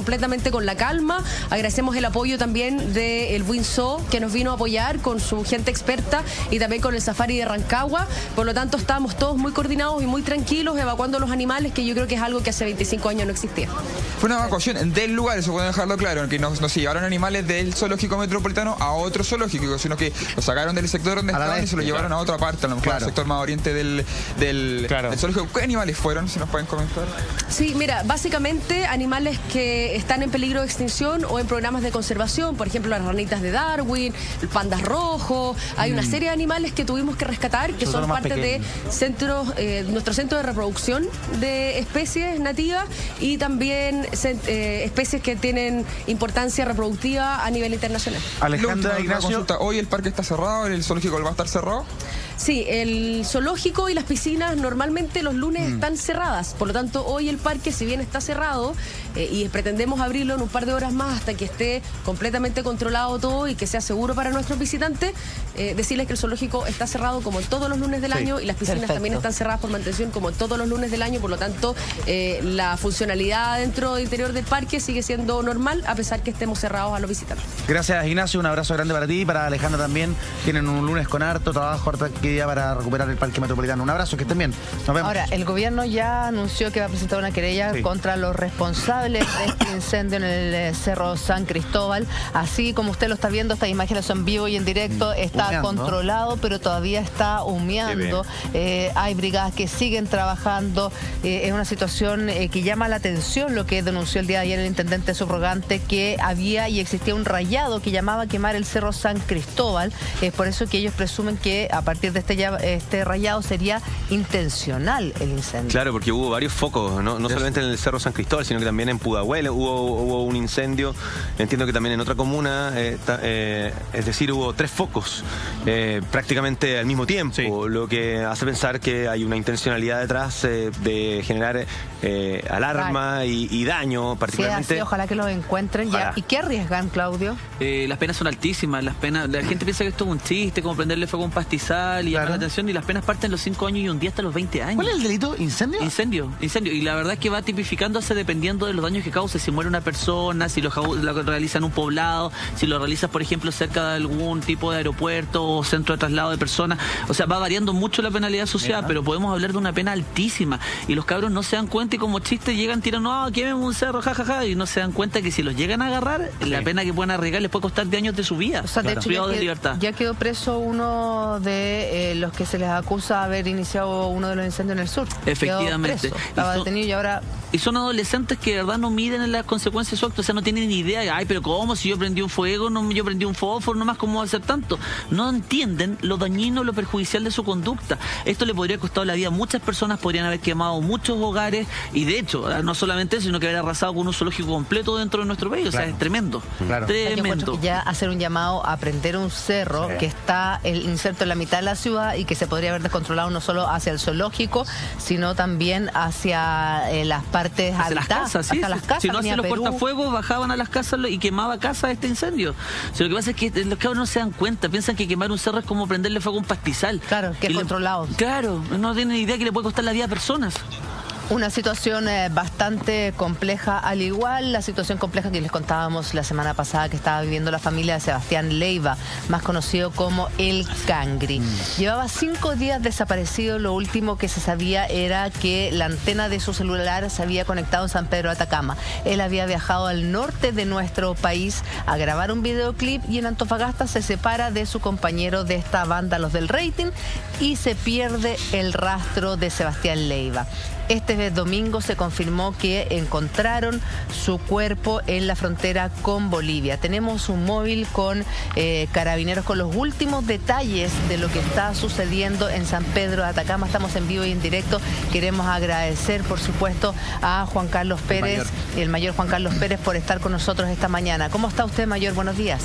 obviamente con la calma. Agradecemos el apoyo también del Winso, que nos vino a apoyar con su gente experta, y también con el Safari de Rancagua. Por lo tanto, estamos todos muy coordinados y muy tranquilos evacuando los animales, que yo creo que es algo que hace veinticinco años no existía. Fue una evacuación del lugar, eso pueden dejarlo claro, que no, no se llevaron animales del zoológico metropolitano a otro zoológico, sino que los sacaron del sector donde estaban y se los llevaron a otra parte, a lo mejor claro. al sector más oriente del, del, claro. del zoológico. ¿Qué animales fueron, si nos pueden comentar? Sí, mira, básicamente animales que están en peligro de extinción o en programas de conservación, por ejemplo, las ranitas de Darwin, el pandas rojos. Hay mm. una serie de animales que tuvimos que rescatar, que son, son parte de centros, eh, nuestro centro de reproducción de especies nativas, y también eh, especies que tienen importancia reproductiva a nivel internacional. Alejandra, Ignacio, hoy el parque está cerrado, el zoológico va a estar cerrado. Sí, el zoológico y las piscinas normalmente los lunes mm. están cerradas, por lo tanto hoy el parque, si bien está cerrado, eh, y pretendemos abrirlo en un par de horas más hasta que esté completamente controlado todo y que sea seguro para nuestros visitantes, eh, decirles que el zoológico está cerrado como todos los lunes del sí, año, y las piscinas perfecto. también están cerradas por mantención como todos los lunes del año, por lo tanto eh, la funcionalidad dentro del interior del parque sigue siendo normal a pesar que estemos cerrados a los visitantes. Gracias, Ignacio, un abrazo grande para ti y para Alejandra también. Tienen un lunes con harto trabajo, harta actividad para recuperar el parque metropolitano. Un abrazo, que estén bien. Nos vemos. Ahora, el gobierno ya anunció que va a presentar una querella sí. contra los responsables de este incendio en el Cerro San Cristóbal. Así como usted lo está viendo, estas imágenes son vivo y en directo. Está humeando. controlado, pero todavía está humeando. Eh, hay brigadas que siguen trabajando. Eh, es una situación eh, que llama la atención, lo que denunció el día de ayer el intendente subrogante, que había y existía un rayado que llamaba a quemar el Cerro San Cristóbal. Es por eso que ellos presumen que a partir de este, este rayado sería intencional el incendio. Claro, porque hubo varios focos, no, no solamente en el Cerro San Cristóbal, sino que también en Pudahuel hubo, hubo un incendio. Entiendo que también en otra comuna, eh, ta, eh, es decir, hubo tres focos eh, prácticamente al mismo tiempo, sí. lo que hace pensar que hay una intencionalidad detrás eh, de generar eh, alarma y, y daño, particularmente. Sí, así, ojalá que los encuentren ya. ¿Y qué arriesgan, Claudio? Eh, las penas son altísimas, las penas, la gente piensa que esto es un chiste, como prenderle fuego a un pastizal y claro. llamar la atención, y las penas parten los cinco años y un día hasta los veinte años. ¿Cuál es el delito? ¿Incendio? Incendio, incendio. Y la verdad es que va tipificándose dependiendo de los daños que cause. Si muere una persona, si lo, lo realiza en un poblado, si lo realizas, por ejemplo, cerca de algún tipo de aeropuerto o centro de traslado de personas. O sea, va variando mucho la penalidad asociada, Mira. pero podemos hablar de una pena altísima. Y los cabros no se dan cuenta y como chiste llegan, tiran, no, quememos un cerro, jajaja, ja, ja, y no se dan cuenta que si los llegan a agarrar, sí. la pena que pueden arriesgar les puede costar de años de su vida. O sea, de claro. hecho, ya, de qued, libertad. ya quedó preso uno de eh, los que se les acusa de haber iniciado uno de los incendios en el sur. Efectivamente. Estaba son, detenido y ahora... Y son adolescentes que de verdad no miden en las consecuencias de su acto, o sea, no tienen ni idea. Ay, pero ¿cómo? Si yo prendí un fuego, no, yo prendí un fósforo, nomás, ¿cómo va a ser tanto? No entienden lo dañino, lo perjudicial de su conducta. Esto le podría costar la vida a muchas personas, podrían haber quemado muchos hogares, y de hecho, no solamente eso, sino que haber arrasado con un zoológico completo dentro de nuestro país. O sea, claro. es tremendo. Claro. Tremendo. Ya hacer un llamado a prender un cerro sí. que está el inserto en la mitad de la ciudad y que se podría haber descontrolado no solo hacia el zoológico, sino también hacia eh, las partes hacia habitadas, las casas, sí, hasta las casas. Si no hacían los cortafuegos, bajaban a las casas y quemaba casas este incendio. O sea, lo que pasa es que los cabros no se dan cuenta, piensan que quemar un cerro es como prenderle fuego a un pastizal. Claro, que es controlado. Le, claro, no tienen idea que le puede costar la vida a personas. Una situación eh, bastante compleja, al igual la situación compleja que les contábamos la semana pasada que estaba viviendo la familia de Sebastián Leiva, más conocido como El Cangri. Mm. Llevaba cinco días desaparecido. Lo último que se sabía era que la antena de su celular se había conectado en San Pedro de Atacama. Él había viajado al norte de nuestro país a grabar un videoclip y en Antofagasta se separa de su compañero de esta banda, Los del Rating, y se pierde el rastro de Sebastián Leiva. Este domingo se confirmó que encontraron su cuerpo en la frontera con Bolivia. Tenemos un móvil con eh, carabineros con los últimos detalles de lo que está sucediendo en San Pedro de Atacama. Estamos en vivo y en directo. Queremos agradecer, por supuesto, a Juan Carlos Pérez, el mayor, el mayor Juan Carlos Pérez, por estar con nosotros esta mañana. ¿Cómo está usted, mayor? Buenos días.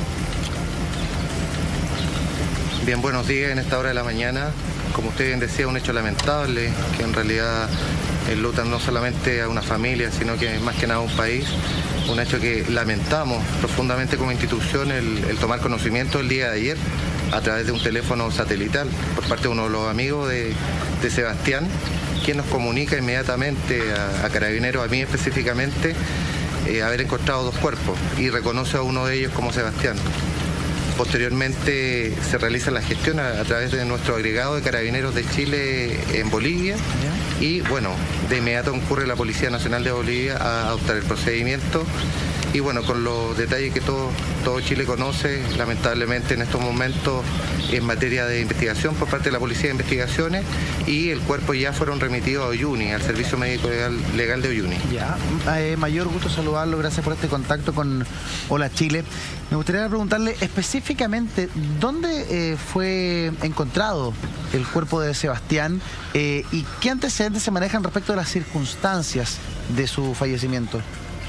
Bien, buenos días en esta hora de la mañana. Como usted bien decía, un hecho lamentable que en realidad enluta no solamente a una familia, sino que más que nada a un país. Un hecho que lamentamos profundamente como institución el, el tomar conocimiento el día de ayer a través de un teléfono satelital por parte de uno de los amigos de, de Sebastián, quien nos comunica inmediatamente a, a Carabineros, a mí específicamente, eh, haber encontrado dos cuerpos y reconoce a uno de ellos como Sebastián. Posteriormente se realiza la gestión a, a través de nuestro agregado de Carabineros de Chile en Bolivia y bueno, de inmediato concurre la Policía Nacional de Bolivia a adoptar el procedimiento y bueno, con los detalles que todo, todo Chile conoce, lamentablemente en estos momentos en materia de investigación por parte de la Policía de Investigaciones y el cuerpo ya fueron remitidos a Uyuni, al Servicio Médico Legal, Legal de Uyuni. Ya, eh, mayor gusto saludarlo, gracias por este contacto con Hola Chile. Me gustaría preguntarle específicamente dónde eh, fue encontrado el cuerpo de Sebastián eh, y qué antecedentes se manejan respecto de las circunstancias de su fallecimiento.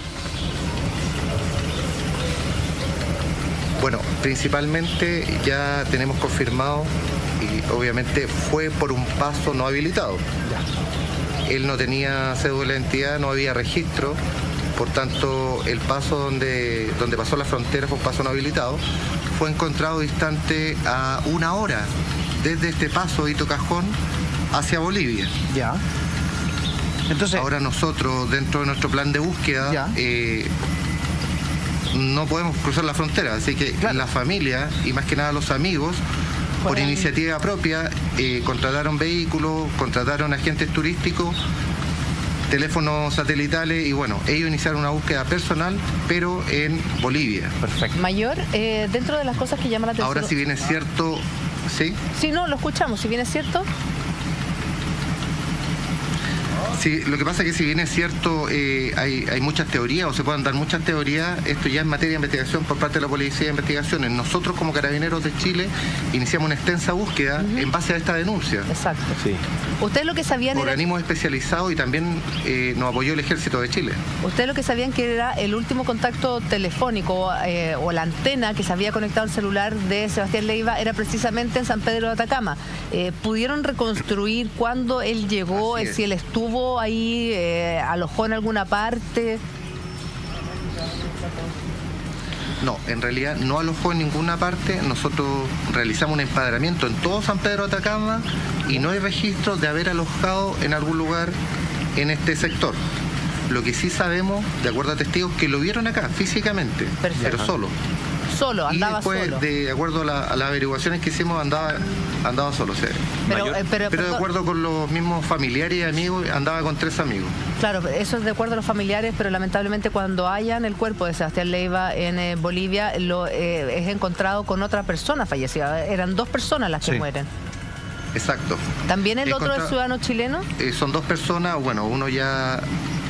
Bueno, principalmente ya tenemos confirmado y obviamente fue por un paso no habilitado. Él no tenía cédula de identidad, no había registro, por tanto el paso donde, donde pasó la frontera fue un paso no habilitado. Fue encontrado distante a una hora desde este paso de Hito Cajón hacia Bolivia. Ya. Entonces, ahora nosotros dentro de nuestro plan de búsqueda eh, no podemos cruzar la frontera, así que claro, la familia y más que nada los amigos, por bueno, iniciativa propia, eh, contrataron vehículos, contrataron agentes turísticos, teléfonos satelitales y bueno, ellos iniciaron una búsqueda personal, pero en Bolivia. Perfecto. Mayor, eh, dentro de las cosas que llaman la atención... Ahora, si bien es cierto, ¿sí? Sí, no, lo escuchamos, si bien es cierto... Sí, lo que pasa es que si bien es cierto, eh, hay, hay muchas teorías o se pueden dar muchas teorías, esto ya es materia de investigación por parte de la Policía de Investigaciones. Nosotros como Carabineros de Chile iniciamos una extensa búsqueda uh-huh. en base a esta denuncia. Exacto. Sí. ¿Ustedes lo que sabían era...? Organismos especializados y también eh, nos apoyó el Ejército de Chile. ¿Ustedes lo que sabían que era el último contacto telefónico eh, o la antena que se había conectado al celular de Sebastián Leiva era precisamente en San Pedro de Atacama? Eh, ¿Pudieron reconstruir cuándo él llegó, eh, si él estuvo ahí, eh, alojó en alguna parte? No, en realidad no alojó en ninguna parte. Nosotros realizamos un empadronamiento en todo San Pedro de Atacama y no hay registro de haber alojado en algún lugar en este sector. Lo que sí sabemos, de acuerdo a testigos, que lo vieron acá físicamente, Perfecto. pero solo. Solo, andaba y después, solo. De acuerdo a, la, a las averiguaciones que hicimos, andaba, andaba solo. Sí. Pero, eh, pero, pero de acuerdo con los mismos familiares y amigos, andaba con tres amigos. Claro, eso es de acuerdo a los familiares, pero lamentablemente cuando hayan el cuerpo de Sebastián Leiva en eh, Bolivia, lo eh, es encontrado con otra persona fallecida. Eran dos personas las que sí. mueren. Exacto. ¿También el otro es ciudadano chileno? Eh, son dos personas, bueno, uno ya...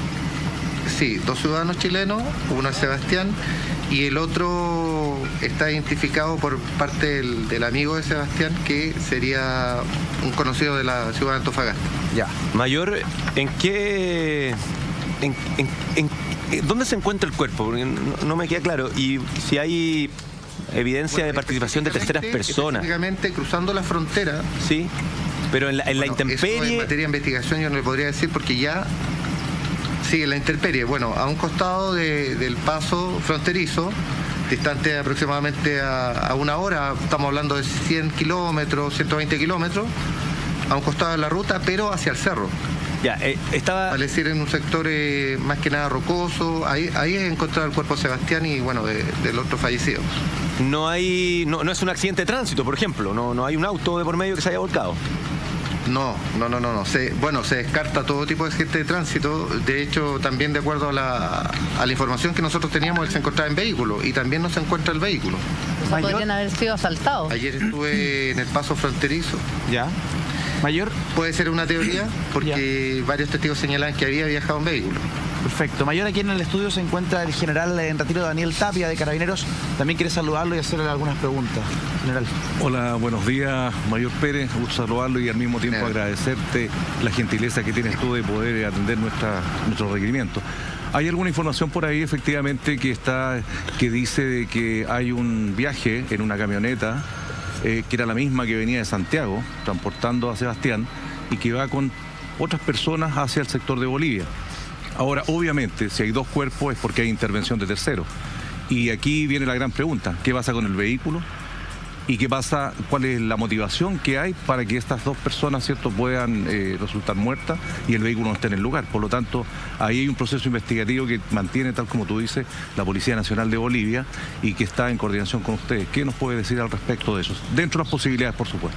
Sí, dos ciudadanos chilenos, uno es Sebastián y el otro está identificado por parte del, del amigo de Sebastián, que sería un conocido de la ciudad de Antofagasta. Ya. Mayor, ¿en qué... En, en, en, en, ¿dónde se encuentra el cuerpo? Porque no, no me queda claro. Y si hay evidencia bueno, de participación de terceras personas. Específicamente cruzando la frontera. Sí, pero en la, en bueno, la intemperie... Eso en materia de investigación yo no le podría decir porque ya... Sí, en la intemperie. Bueno, a un costado de, del paso fronterizo, distante aproximadamente a, a una hora, estamos hablando de cien kilómetros, ciento veinte kilómetros, a un costado de la ruta, pero hacia el cerro. Ya, eh, estaba... Vale decir, en un sector eh, más que nada rocoso, ahí, ahí es encontrar el cuerpo de Sebastián y, bueno, de, del otro fallecido. No hay... No, no es un accidente de tránsito, por ejemplo, no, no hay un auto de por medio que se haya volcado. No, no, no, no, no. Se, bueno, se descarta todo tipo de accidente de tránsito. De hecho, también de acuerdo a la, a la información que nosotros teníamos, él se encontraba en vehículo y también no se encuentra el vehículo. O sea, podrían haber sido asaltados. Ayer estuve en el paso fronterizo. ¿Ya? Mayor. Puede ser una teoría porque ya. varios testigos señalan que había viajado en vehículo. Perfecto. Mayor, aquí en el estudio se encuentra el general en retiro Daniel Tapia de Carabineros. También quiere saludarlo y hacerle algunas preguntas. General. Hola, buenos días, Mayor Pérez. Gusto saludarlo y al mismo tiempo Bien. agradecerte la gentileza que tienes tú de poder atender nuestra, nuestros requerimientos. Hay alguna información por ahí, efectivamente, que está que dice de que hay un viaje en una camioneta eh, que era la misma que venía de Santiago, transportando a Sebastián, y que va con otras personas hacia el sector de Bolivia. Ahora, obviamente, si hay dos cuerpos es porque hay intervención de terceros. Y aquí viene la gran pregunta, ¿qué pasa con el vehículo? y qué pasa, cuál es la motivación que hay para que estas dos personas, ¿cierto?, puedan eh, resultar muertas y el vehículo no esté en el lugar. Por lo tanto, ahí hay un proceso investigativo que mantiene, tal como tú dices, la Policía Nacional de Bolivia y que está en coordinación con ustedes. ¿Qué nos puede decir al respecto de eso? Dentro de las posibilidades, por supuesto.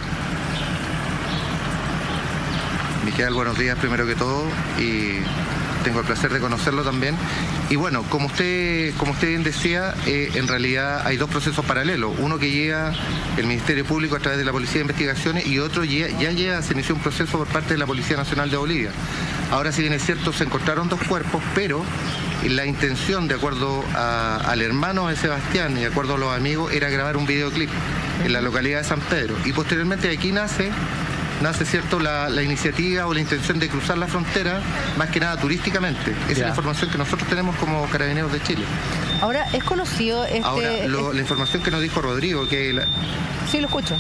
Miquel, buenos días primero que todo, y tengo el placer de conocerlo también. Y bueno, como usted, como usted bien decía, eh, en realidad hay dos procesos paralelos. Uno que lleva el Ministerio Público a través de la Policía de Investigaciones y otro ya, ya llega, se inició un proceso por parte de la Policía Nacional de Bolivia. Ahora, si bien es cierto, se encontraron dos cuerpos, pero la intención, de acuerdo a, al hermano de Sebastián y de acuerdo a los amigos, era grabar un videoclip en la localidad de San Pedro. Y posteriormente de aquí nace... nace, ¿cierto?, la, la iniciativa o la intención de cruzar la frontera, más que nada turísticamente. Esa ya. es la información que nosotros tenemos como Carabineros de Chile. Ahora, ¿es conocido este...? Ahora, lo, la información que nos dijo Rodrigo, que... La... Sí, lo escucho.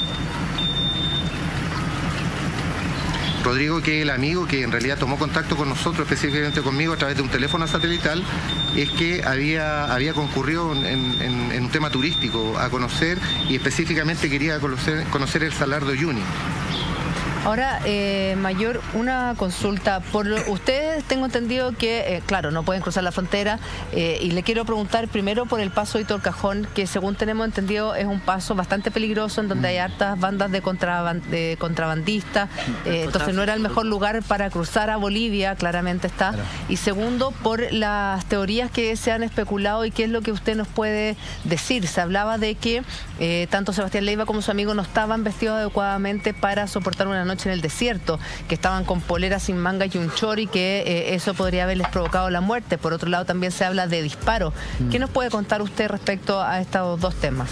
Rodrigo, que es el amigo que en realidad tomó contacto con nosotros, específicamente conmigo, a través de un teléfono satelital, es que había, había concurrido en, en, en un tema turístico a conocer, y específicamente quería conocer, conocer el Salar de Uyuni. Ahora, eh, Mayor, una consulta. Por lo, ustedes tengo entendido que, eh, claro, no pueden cruzar la frontera, eh, y le quiero preguntar primero por el paso de Hitorcajón, que según tenemos entendido es un paso bastante peligroso en donde hay hartas bandas de, contraband, de contrabandistas, eh, entonces no era el mejor lugar para cruzar a Bolivia, claramente está. Claro. Y segundo, por las teorías que se han especulado y qué es lo que usted nos puede decir. Se hablaba de que eh, tanto Sebastián Leiva como su amigo no estaban vestidos adecuadamente para soportar una noche en el desierto, que estaban con poleras sin manga y un chori, que eh, eso podría haberles provocado la muerte. Por otro lado, también se habla de disparo. Mm. ¿Qué nos puede contar usted respecto a estos dos temas?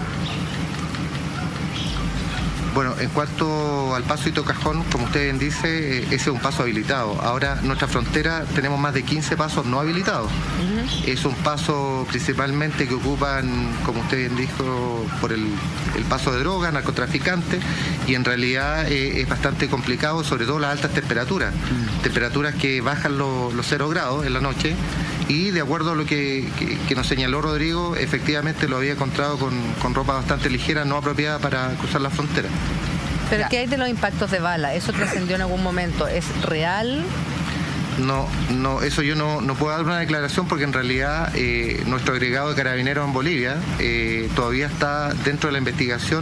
Bueno, en cuanto al paso Hitorcajón, como usted bien dice, ese es un paso habilitado. Ahora, en nuestra frontera tenemos más de quince pasos no habilitados. Uh-huh. Es un paso principalmente que ocupan, como usted bien dijo, por el, el paso de drogas, narcotraficantes, y en realidad eh, es bastante complicado, sobre todo las altas temperaturas. Uh-huh. Temperaturas que bajan lo, los cero grados en la noche, y de acuerdo a lo que, que, que nos señaló Rodrigo, efectivamente lo había encontrado con, con ropa bastante ligera, no apropiada para cruzar la frontera. ¿Pero qué hay de los impactos de bala? ¿Eso trascendió en algún momento? ¿Es real? No, no, eso yo no, no puedo dar una declaración porque en realidad eh, nuestro agregado de carabineros en Bolivia eh, todavía está dentro de la investigación.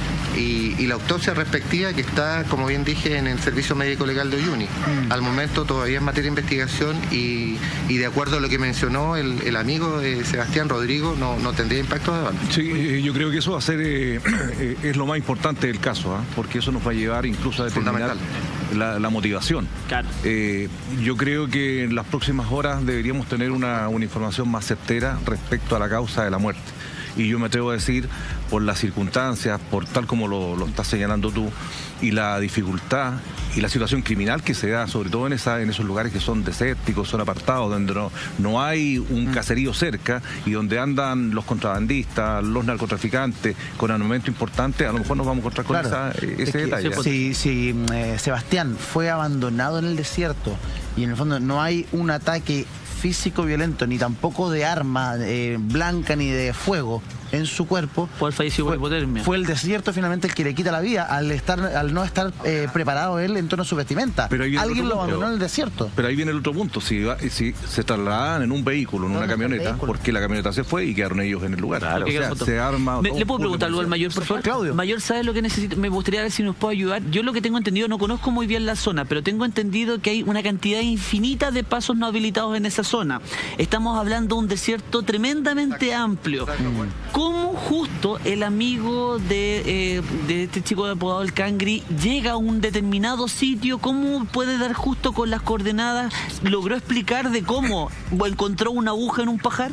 Y, y la autopsia respectiva que está, como bien dije, en el Servicio Médico Legal de Uyuni. Mm. Al momento todavía es materia de investigación y, y de acuerdo a lo que mencionó el, el amigo de Sebastián, Rodrigo, no, no tendría impacto de bala. Sí, yo creo que eso va a ser, eh, eh, es lo más importante del caso, ¿eh? Porque eso nos va a llevar incluso a determinar la, la motivación. Claro. Eh, yo creo que en las próximas horas deberíamos tener una, una información más certera respecto a la causa de la muerte. Y yo me atrevo a decir, por las circunstancias, por tal como lo, lo estás señalando tú, y la dificultad y la situación criminal que se da, sobre todo en, esa, en esos lugares que son desérticos, son apartados, donde no, no hay un caserío cerca y donde andan los contrabandistas, los narcotraficantes, con armamento importante, a lo mejor nos vamos a encontrar con claro. esa, ese es que, detalle. Si, si eh, Sebastián fue abandonado en el desierto y en el fondo no hay un ataque físico violento, ni tampoco de arma eh, blanca ni de fuego en su cuerpo, fue el fallecido por hipotermia. Fue el desierto finalmente el que le quita la vida al estar, al no estar eh, preparado él en torno a su vestimenta. Pero alguien lo abandonó en el desierto. Pero ahí viene el otro punto, si, si se trasladan en un vehículo, en no, una no camioneta, porque la camioneta se fue y quedaron ellos en el lugar. Claro, o sea, se arma. Me, ¿Le puedo preguntar algo al Mayor, por favor? Claudio. Mayor, ¿sabe lo que necesito? Me gustaría ver si nos puede ayudar. Yo lo que tengo entendido, no conozco muy bien la zona, pero tengo entendido que hay una cantidad infinita de pasos no habilitados en esa zona. Estamos hablando de un desierto tremendamente amplio. ¿Cómo justo el amigo de, eh, de este chico apodado el Cangri llega a un determinado sitio? ¿Cómo puede dar justo con las coordenadas? ¿Logró explicar de cómo encontró una aguja en un pajar?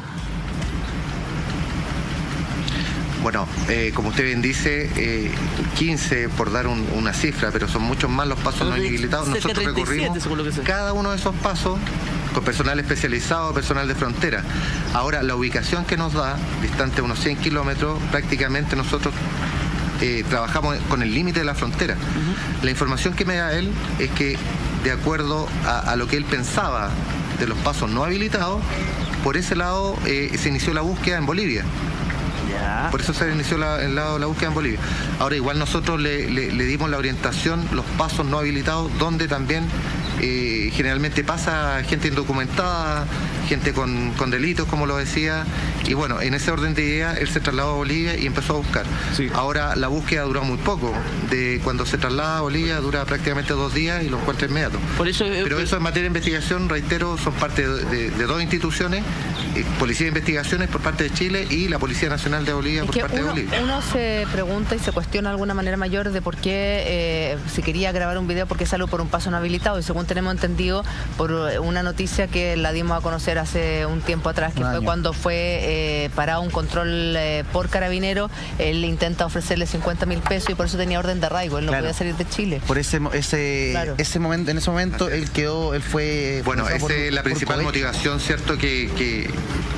Bueno, eh, como usted bien dice, eh, quince por dar un, una cifra, pero son muchos más los pasos no habilitados. Nosotros recorrimos cada uno de esos pasos con personal especializado, personal de frontera. Ahora, la ubicación que nos da, distante unos cien kilómetros, prácticamente nosotros eh, trabajamos con el límite de la frontera. Uh-huh. La información que me da él es que, de acuerdo a, a lo que él pensaba de los pasos no habilitados, por ese lado eh, se inició la búsqueda en Bolivia. Ya. Por eso se inició la, el lado de la búsqueda en Bolivia. Ahora igual nosotros le, le, le dimos la orientación, los pasos no habilitados, donde también eh, generalmente pasa gente indocumentada, gente con, con delitos, como lo decía, y bueno, en ese orden de ideas él se trasladó a Bolivia y empezó a buscar. Sí. Ahora la búsqueda duró muy poco, de cuando se traslada a Bolivia dura prácticamente dos días y lo encuentra inmediato. Por eso, eh, Pero eso en materia de investigación, reitero, son parte de, de, de dos instituciones, eh, Policía de Investigaciones por parte de Chile y la Policía Nacional de Bolivia Es por que parte uno, de Bolivia. uno se pregunta y se cuestiona de alguna manera mayor de por qué, eh, si quería grabar un video, porque es algo por un paso no habilitado. Y según tenemos entendido, por una noticia que la dimos a conocer hace un tiempo atrás, que Un fue año. cuando fue eh, parado un control eh, por carabinero, él intenta ofrecerle cincuenta mil pesos y por eso tenía orden de arraigo. Él no Claro. podía salir de Chile. Por ese mo- ese Claro. ese momento, en ese momento él quedó, él fue Bueno, procesado esa por- es la por principal cohecho. motivación, ¿cierto? Que, que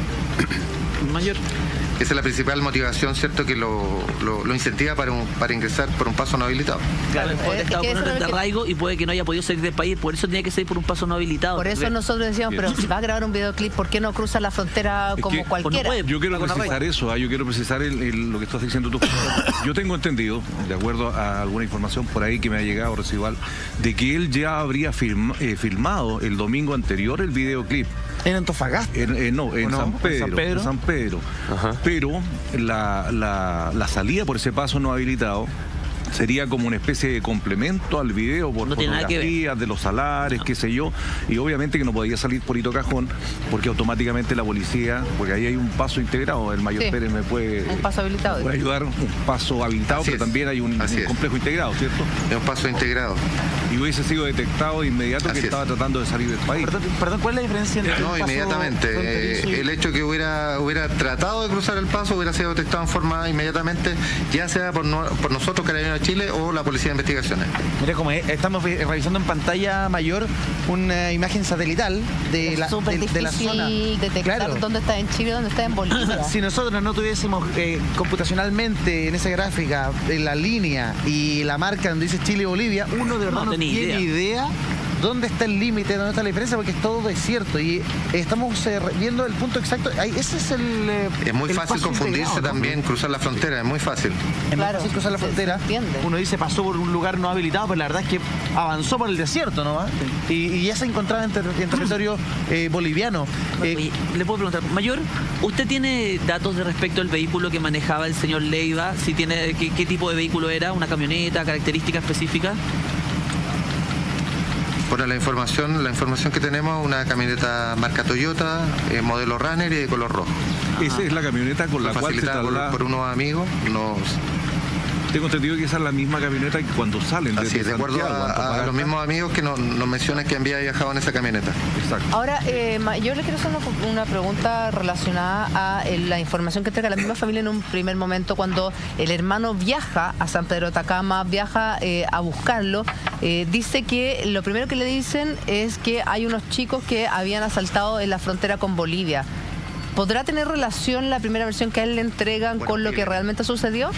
Mayor. esa es la principal motivación, ¿cierto? Que lo, lo, lo incentiva para, un, para ingresar por un paso no habilitado. Claro, Eh, puede es estar que con eso orden es de lo que- arraigo y puede que no haya podido salir del país, por eso tenía que salir por un paso no habilitado. Por eso ¿Ve? nosotros decíamos, pero si va a grabar un videoclip, ¿por qué no cruza la frontera Es como que- cualquiera? pues no puede. Yo quiero Con precisar arraigo. eso, ah, yo quiero precisar el- el- lo que estás diciendo tú. Yo tengo entendido, de acuerdo a alguna información por ahí que me ha llegado residual, de que él ya habría film- eh, filmado el domingo anterior el videoclip. En Antofagasta. En- eh, no, en ¿O no? San Pedro. ¿En San Pedro? en San Pedro. Ajá. Pero la, la, la salida por ese paso no habilitado sería como una especie de complemento al video por No tiene nada que ver. fotografías de los salares, qué sé yo, y obviamente que no podía salir por Hito Cajón porque automáticamente la policía, porque ahí hay un paso integrado, el mayor Sí. Pérez me puede, Un paso habilitado. puede ayudar, un paso habilitado, Así pero es. también hay un, Así un es. complejo integrado, ¿cierto? Es un paso integrado. Y hubiese sido detectado de inmediato Así que es. estaba tratando de salir del país. Perdón, perdón, ¿cuál es la diferencia entre un No, paso inmediatamente. fronterizo y- Eh, el hecho que hubiera, hubiera tratado de cruzar el paso hubiera sido detectado en forma inmediatamente, ya sea por, no- por nosotros, Carabineros de Chile, o la Policía de Investigaciones. Mira, como es, estamos vi- revisando en pantalla mayor una imagen satelital de la, Es súper de, de la difícil zona. detectar Claro. dónde está en Chile, dónde está en Bolivia. Si nosotros no tuviésemos eh, computacionalmente en esa gráfica eh, la línea y la marca donde dice Chile y Bolivia, uno de verdad No no, tenía tiene idea dónde está el límite, dónde está la diferencia, porque es todo desierto y estamos eh, re- viendo el punto exacto. Ahí, ese es el. eh, Es muy el fácil paso confundirse integrado, ¿no? también, cruzar la frontera, es muy fácil. Es Claro, más fácil cruzar la se- frontera. se entiende. Uno dice pasó por un lugar no habilitado, pero la verdad es que avanzó por el desierto, ¿no? Y, y ya se encontraba en, ter- en territorio eh, boliviano. Eh, Oye, le puedo preguntar, Mayor, ¿usted tiene datos de respecto al vehículo que manejaba el señor Leiva? Si tiene, ¿qué, qué tipo de vehículo era? ¿Una camioneta? ¿Características específicas? Bueno, la información, la información que tenemos, una camioneta marca Toyota, eh, modelo Runner y de color rojo. Esa es la camioneta con la Fue cual se facilitada por, traslada. por unos amigos. Nos, Tengo entendido que esa es la misma camioneta que cuando salen así, desde de acuerdo Santiago, a, a Antofagasta. los mismos amigos que nos, nos mencionan que había viajado en esa camioneta. Exacto. Ahora, eh, Ma- yo le quiero hacer una, una pregunta relacionada a eh, la información que entrega la misma familia en un primer momento cuando el hermano viaja a San Pedro de Atacama, viaja eh, a buscarlo. Eh, dice que lo primero que le dicen es que hay unos chicos que habían asaltado en la frontera con Bolivia. ¿Podrá tener relación la primera versión que a él le entregan Bueno, con lo que mira. realmente sucedió?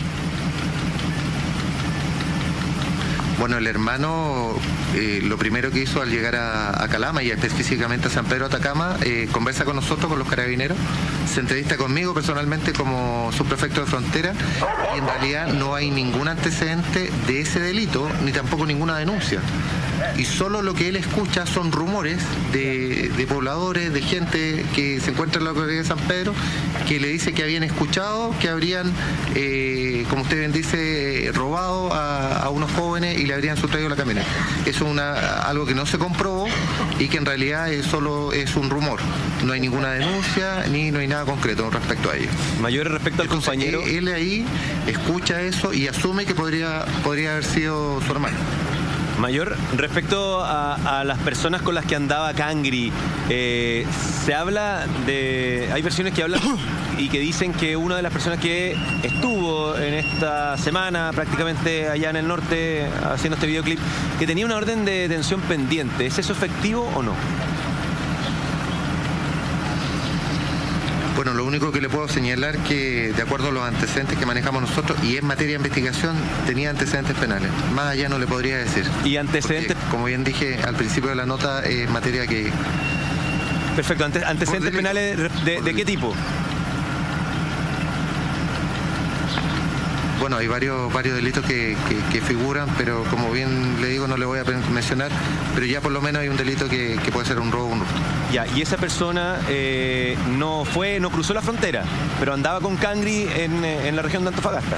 Bueno, el hermano eh, lo primero que hizo al llegar a, a Calama y específicamente a San Pedro de Atacama, eh, conversa con nosotros, con los carabineros, se entrevista conmigo personalmente como subprefecto de frontera y en realidad no hay ningún antecedente de ese delito ni tampoco ninguna denuncia. Y solo lo que él escucha son rumores de, de pobladores, de gente que se encuentra en la localidad de San Pedro, que le dice que habían escuchado que habrían, eh, como usted bien dice, robado a, a unos jóvenes y le habrían sustraído la camioneta. Eso es una, algo que no se comprobó y que en realidad es solo es un rumor. No hay ninguna denuncia ni no hay nada concreto respecto a ello. Mayor respecto al Entonces, compañero. eh, él ahí escucha eso y asume que podría, podría haber sido su hermano. Mayor, respecto a, a las personas con las que andaba Cangri, eh, se habla de... Hay versiones que hablan y que dicen que una de las personas que estuvo en esta semana prácticamente allá en el norte haciendo este videoclip, que tenía una orden de detención pendiente. ¿Es eso efectivo o no? Bueno, lo único que le puedo señalar que, de acuerdo a los antecedentes que manejamos nosotros, y en materia de investigación, tenía antecedentes penales. Más allá no le podría decir. ¿Y antecedentes? Porque, como bien dije al principio de la nota, es materia que... Perfecto. Ante- ¿Antecedentes Por delito. penales de, de- de qué tipo? bueno, hay varios varios delitos que, que, que figuran, pero como bien le digo, no le voy a mencionar, pero ya por lo menos hay un delito que, que puede ser un robo o un hurto. Ya, y esa persona eh, no fue, no cruzó la frontera, pero andaba con Cangri en, en la región de Antofagasta.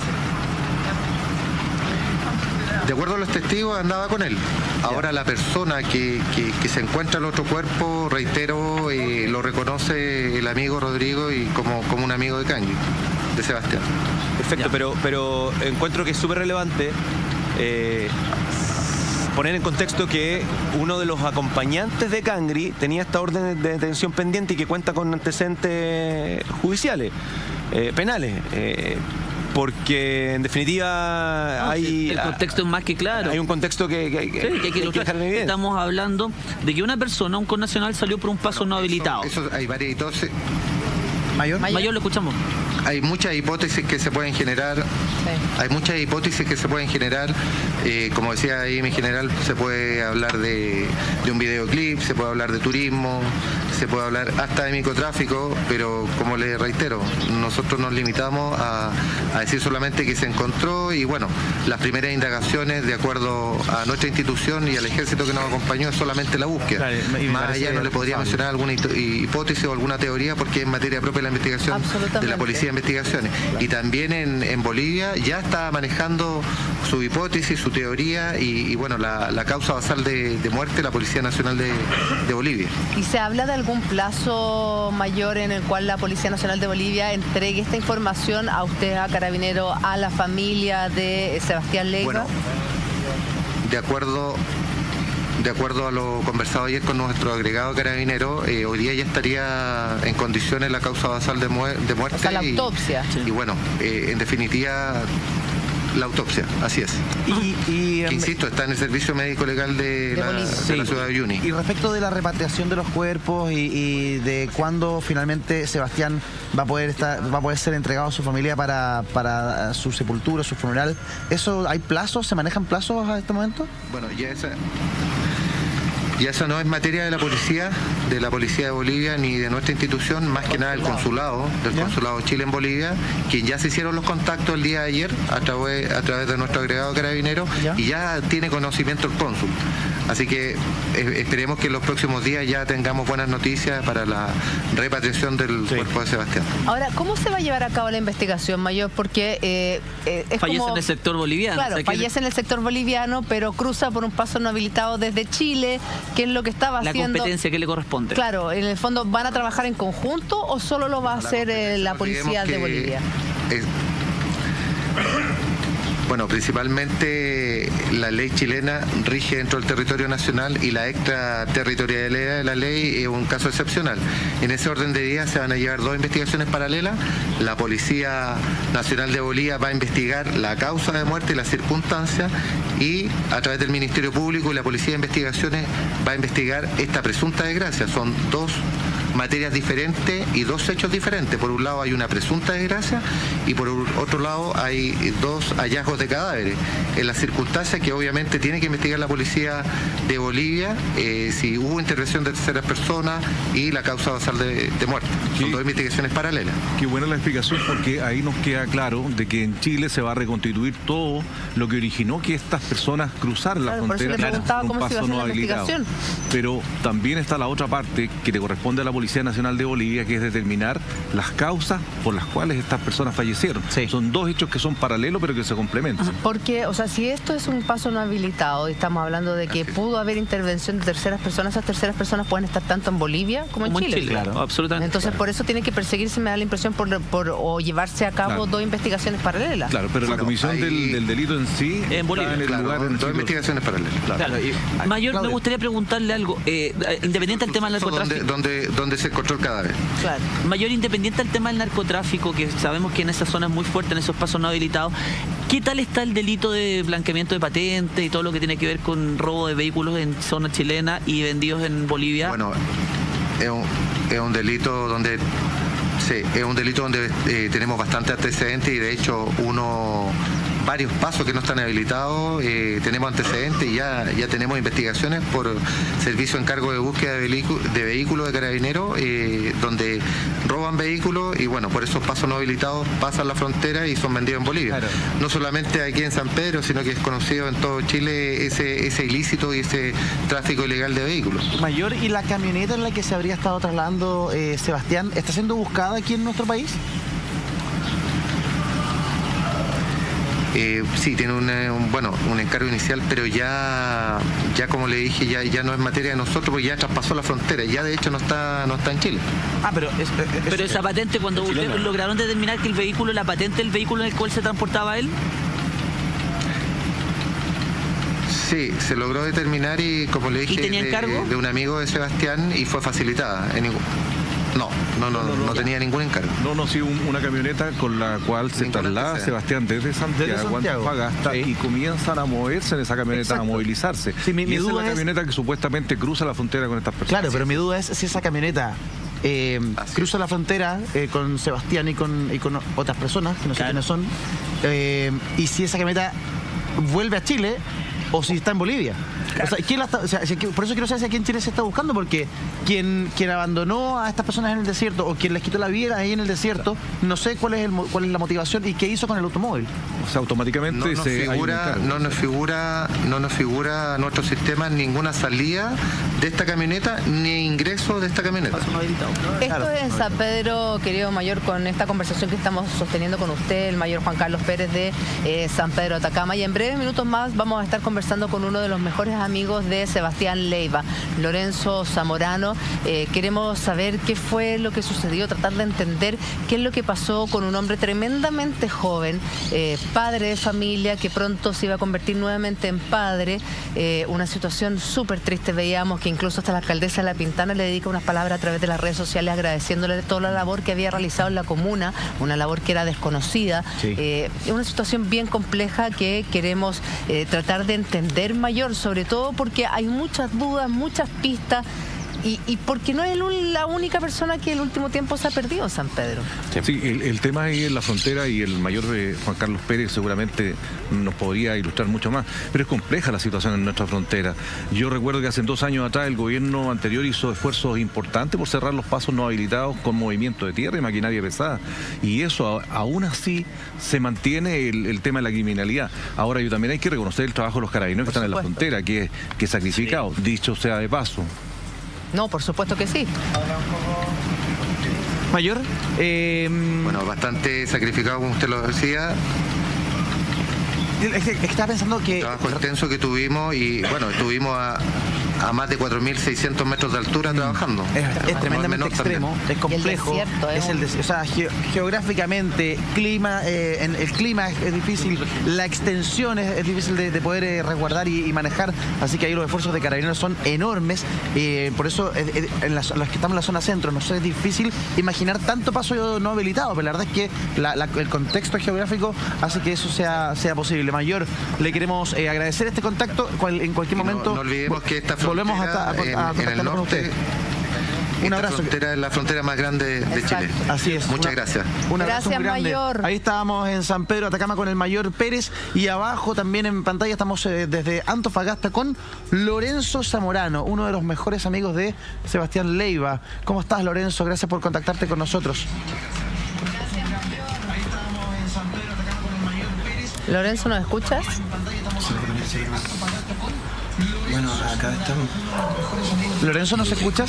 De acuerdo a los testigos, andaba con él. Ahora la persona que, que, que se encuentra en el otro cuerpo, reitero, eh, lo reconoce el amigo Rodrigo y como, como un amigo de Cangri, de Sebastián. Perfecto, pero, pero encuentro que es súper relevante eh, poner en contexto que uno de los acompañantes de Cangri tenía esta orden de detención pendiente y que cuenta con antecedentes judiciales, eh, penales. Eh, Porque en definitiva no, hay... El contexto es más que claro. Hay un contexto que, que, que, sí, que hay que, que dejar en evidencia. Estamos hablando de que una persona, un connacional, salió por un paso bueno, no habilitado. Eso, eso hay varias hipótesis. ¿Mayor? Mayor, lo escuchamos. Hay muchas hipótesis que se pueden generar. Sí. Hay muchas hipótesis que se pueden generar. Eh, como decía ahí mi general, se puede hablar de, de un videoclip, se puede hablar de turismo, se puede hablar hasta de microtráfico, pero como le reitero, nosotros nos limitamos a, a decir solamente que se encontró y bueno, las primeras indagaciones de acuerdo a nuestra institución y al ejército que nos acompañó es solamente la búsqueda. Claro, más allá no le podría mencionar alguna hipótesis o alguna teoría porque es materia propia de la investigación de la Policía de Investigaciones. Y también en, en Bolivia ya está manejando su hipótesis, su teoría y, y bueno, la, la causa basal de, de muerte, la Policía Nacional de, de Bolivia. ¿Y se habla de algún plazo mayor en el cual la Policía Nacional de Bolivia entregue esta información a usted, a Carabinero, a la familia de Sebastián Leiva? Bueno, de acuerdo... De acuerdo a lo conversado ayer con nuestro agregado carabinero, eh, hoy día ya estaría en condiciones la causa basal de, mu de muerte. O sea, la autopsia. Y, y bueno, eh, en definitiva, la autopsia, así es. Y, y que, insisto, está en el servicio médico legal de, de, la, de sí. la ciudad de Uyuni. Y respecto de la repatriación de los cuerpos y, y de cuándo finalmente Sebastián va a poder estar, va a poder ser entregado a su familia para, para su sepultura, su funeral, ¿eso hay plazos? ¿Se manejan plazos a este momento? Bueno, ya esa... Y eso no es materia de la policía, de la Policía de Bolivia, ni de nuestra institución, más que nada del consulado, del Consulado de Chile en Bolivia, quien ya se hicieron los contactos el día de ayer a través, a través de nuestro agregado carabinero ¿Ya? y ya tiene conocimiento el cónsul. Así que eh, esperemos que en los próximos días ya tengamos buenas noticias para la repatriación del sí. cuerpo de Sebastián. Ahora, ¿cómo se va a llevar a cabo la investigación, Mayor? Porque eh, eh, es fallece como, en el sector boliviano. Claro, o sea, fallece en el sector boliviano, pero cruza por un paso no habilitado desde Chile, que es lo que estaba la haciendo. La competencia que le corresponde. Claro, en el fondo, ¿van a trabajar en conjunto o solo lo va a hacer eh, la policía de Bolivia? Es, Bueno, principalmente la ley chilena rige dentro del territorio nacional y la extraterritorialidad de la ley es un caso excepcional. En ese orden de días se van a llevar dos investigaciones paralelas. La Policía Nacional de Bolivia va a investigar la causa de muerte y las circunstancias y a través del Ministerio Público y la Policía de Investigaciones va a investigar esta presunta desgracia. Son dos materias diferentes y dos hechos diferentes. Por un lado hay una presunta desgracia y por otro lado hay dos hallazgos de cadáveres. En las circunstancias que obviamente tiene que investigar la Policía de Bolivia, eh, si hubo intervención de terceras personas y la causa basal de, de muerte. Son dos investigaciones paralelas. Qué buena la explicación, porque ahí nos queda claro de que en Chile se va a reconstituir todo lo que originó que estas personas cruzaran la frontera con un paso no habilitado. Pero también está la otra parte que le corresponde a la Policía Nacional de Bolivia, que es determinar las causas por las cuales estas personas fallecieron. Sí. Son dos hechos que son paralelos pero que se complementan. Porque, o sea, si esto es un paso no habilitado y estamos hablando de que pudo haber intervención de terceras personas, esas terceras personas pueden estar tanto en Bolivia como en como Chile. En Chile, claro, absolutamente. Entonces, claro. por eso tiene que perseguirse, me da la impresión, por, por o llevarse a cabo claro. dos investigaciones paralelas. Claro, pero bueno, la comisión hay... del, del delito en sí en Bolivia. En el claro, lugar en dos investigaciones paralelas. Claro. Claro. Y, Mayor, Claudia. Me gustaría preguntarle algo. Eh, independiente del tema del narcotráfico. Donde, donde, donde se encontró el cadáver. Claro. Mayor, independiente del tema del narcotráfico, que sabemos que en esa zona es muy fuerte, en esos pasos no habilitados, ¿qué tal está el delito de blanqueamiento de patentes y todo lo que tiene que ver con robo de vehículos en zona chilena y vendidos en Bolivia? Bueno, es un, es un delito donde sí, es un delito donde eh, tenemos bastante antecedentes y de hecho uno varios pasos que no están habilitados, eh, tenemos antecedentes y ya, ya tenemos investigaciones por servicio encargo de búsqueda de, de vehículos de carabineros, eh, donde roban vehículos y bueno, por esos pasos no habilitados pasan la frontera y son vendidos en Bolivia. Claro. No solamente aquí en San Pedro, sino que es conocido en todo Chile ese, ese ilícito y ese tráfico ilegal de vehículos. Mayor, ¿y la camioneta en la que se habría estado trasladando eh, Sebastián está siendo buscada aquí en nuestro país? Eh, sí, tiene una, un, bueno, un encargo inicial, pero ya, ya como le dije, ya, ya no es materia de nosotros, porque ya traspasó la frontera, ya de hecho no está, no está en Chile. Ah, pero es, es, pero esa patente, cuando ustedes lograron determinar que el vehículo, la patente del vehículo en el cual se transportaba él. Sí, se logró determinar y como le dije, tenía encargo? De, de un amigo de Sebastián y fue facilitada. En ningún... No, no, no, no, no, no tenía ningún encargo. No, no, sí, un, una camioneta con la cual se traslada Sebastián desde Santiago, desde Santiago. Antofagasta, sí. Y comienzan a moverse en esa camioneta, Exacto. a movilizarse. Sí, mi, mi y esa duda es la es... camioneta que supuestamente cruza la frontera con estas personas. Claro, pero mi duda es si esa camioneta eh, cruza la frontera eh, con Sebastián y con, y con otras personas, que no sé claro. quiénes son, eh, y si esa camioneta vuelve a Chile o si está en Bolivia. O sea, ¿quién la está, o sea, por eso quiero saber si aquí en Chile se está buscando, porque quien, quien abandonó a estas personas en el desierto o quien les quitó la vida ahí en el desierto, no sé cuál es el, cuál es la motivación y qué hizo con el automóvil. O sea, automáticamente no nos se figura, no nos figura, no nos figura a nuestro sistema ninguna salida de esta camioneta ni ingreso de esta camioneta. Esto es en San Pedro, querido mayor, con esta conversación que estamos sosteniendo con usted, el mayor Juan Carlos Pérez de eh, San Pedro Atacama, y en breves minutos más vamos a estar conversando con uno de los mejores amigos de Sebastián Leiva, Lorenzo Zamorano. Eh, queremos saber qué fue lo que sucedió, tratar de entender qué es lo que pasó con un hombre tremendamente joven, eh, padre de familia, que pronto se iba a convertir nuevamente en padre. Eh, una situación súper triste. Veíamos que incluso hasta la alcaldesa de La Pintana le dedica unas palabras a través de las redes sociales agradeciéndole toda la labor que había realizado en la comuna, una labor que era desconocida. Sí. Eh, una situación bien compleja que queremos eh, tratar de entender, mayor, sobre todo porque que hay muchas dudas, muchas pistas y, y porque no es el, la única persona que el último tiempo se ha perdido en San Pedro. Sí, el, el tema ahí en la frontera y el mayor de Juan Carlos Pérez seguramente nos podría ilustrar mucho más, pero es compleja la situación en nuestra frontera. Yo recuerdo que hace dos años atrás el gobierno anterior hizo esfuerzos importantes por cerrar los pasos no habilitados con movimiento de tierra y maquinaria pesada, y eso aún así se mantiene el, el tema de la criminalidad. Ahora yo también hay que reconocer el trabajo de los carabineros que están en la frontera, que, que es sacrificado, sí. Dicho sea de paso. No, por supuesto que sí. Mayor. Eh... Bueno, bastante sacrificado, como usted lo decía. Es que, es que estaba pensando que... El trabajo extenso que tuvimos y, bueno, estuvimos a, a más de cuatro mil seiscientos metros de altura mm. trabajando. Es, es tremendamente extremo, también. Es complejo. El desierto, es el des... O sea, ge geográficamente, clima, eh, en el clima es, es difícil, la extensión es, es difícil de, de poder eh, resguardar y, y manejar, así que ahí los esfuerzos de carabineros son enormes. Eh, por eso, eh, eh, en las, los que estamos en la zona centro, no sé, es difícil imaginar tanto paso no habilitado, pero la verdad es que la, la, el contexto geográfico hace que eso sea, sea posible. Mayor, le queremos eh, agradecer este contacto. Cual, en cualquier no, momento no olvidemos que esta volvemos a, a, a, en, a en el norte, con usted. Un esta abrazo. Frontera es la frontera más grande de Exacto. Chile. Así es. Muchas una, gracias. Un abrazo gracias, muy grande. Mayor. Ahí estábamos en San Pedro Atacama con el mayor Pérez y abajo también en pantalla estamos eh, desde Antofagasta con Lorenzo Zamorano, uno de los mejores amigos de Sebastián Leiva. ¿Cómo estás, Lorenzo? Gracias por contactarte con nosotros. Lorenzo, ¿nos escuchas? Bueno, acá estamos. Lorenzo, ¿nos escuchas?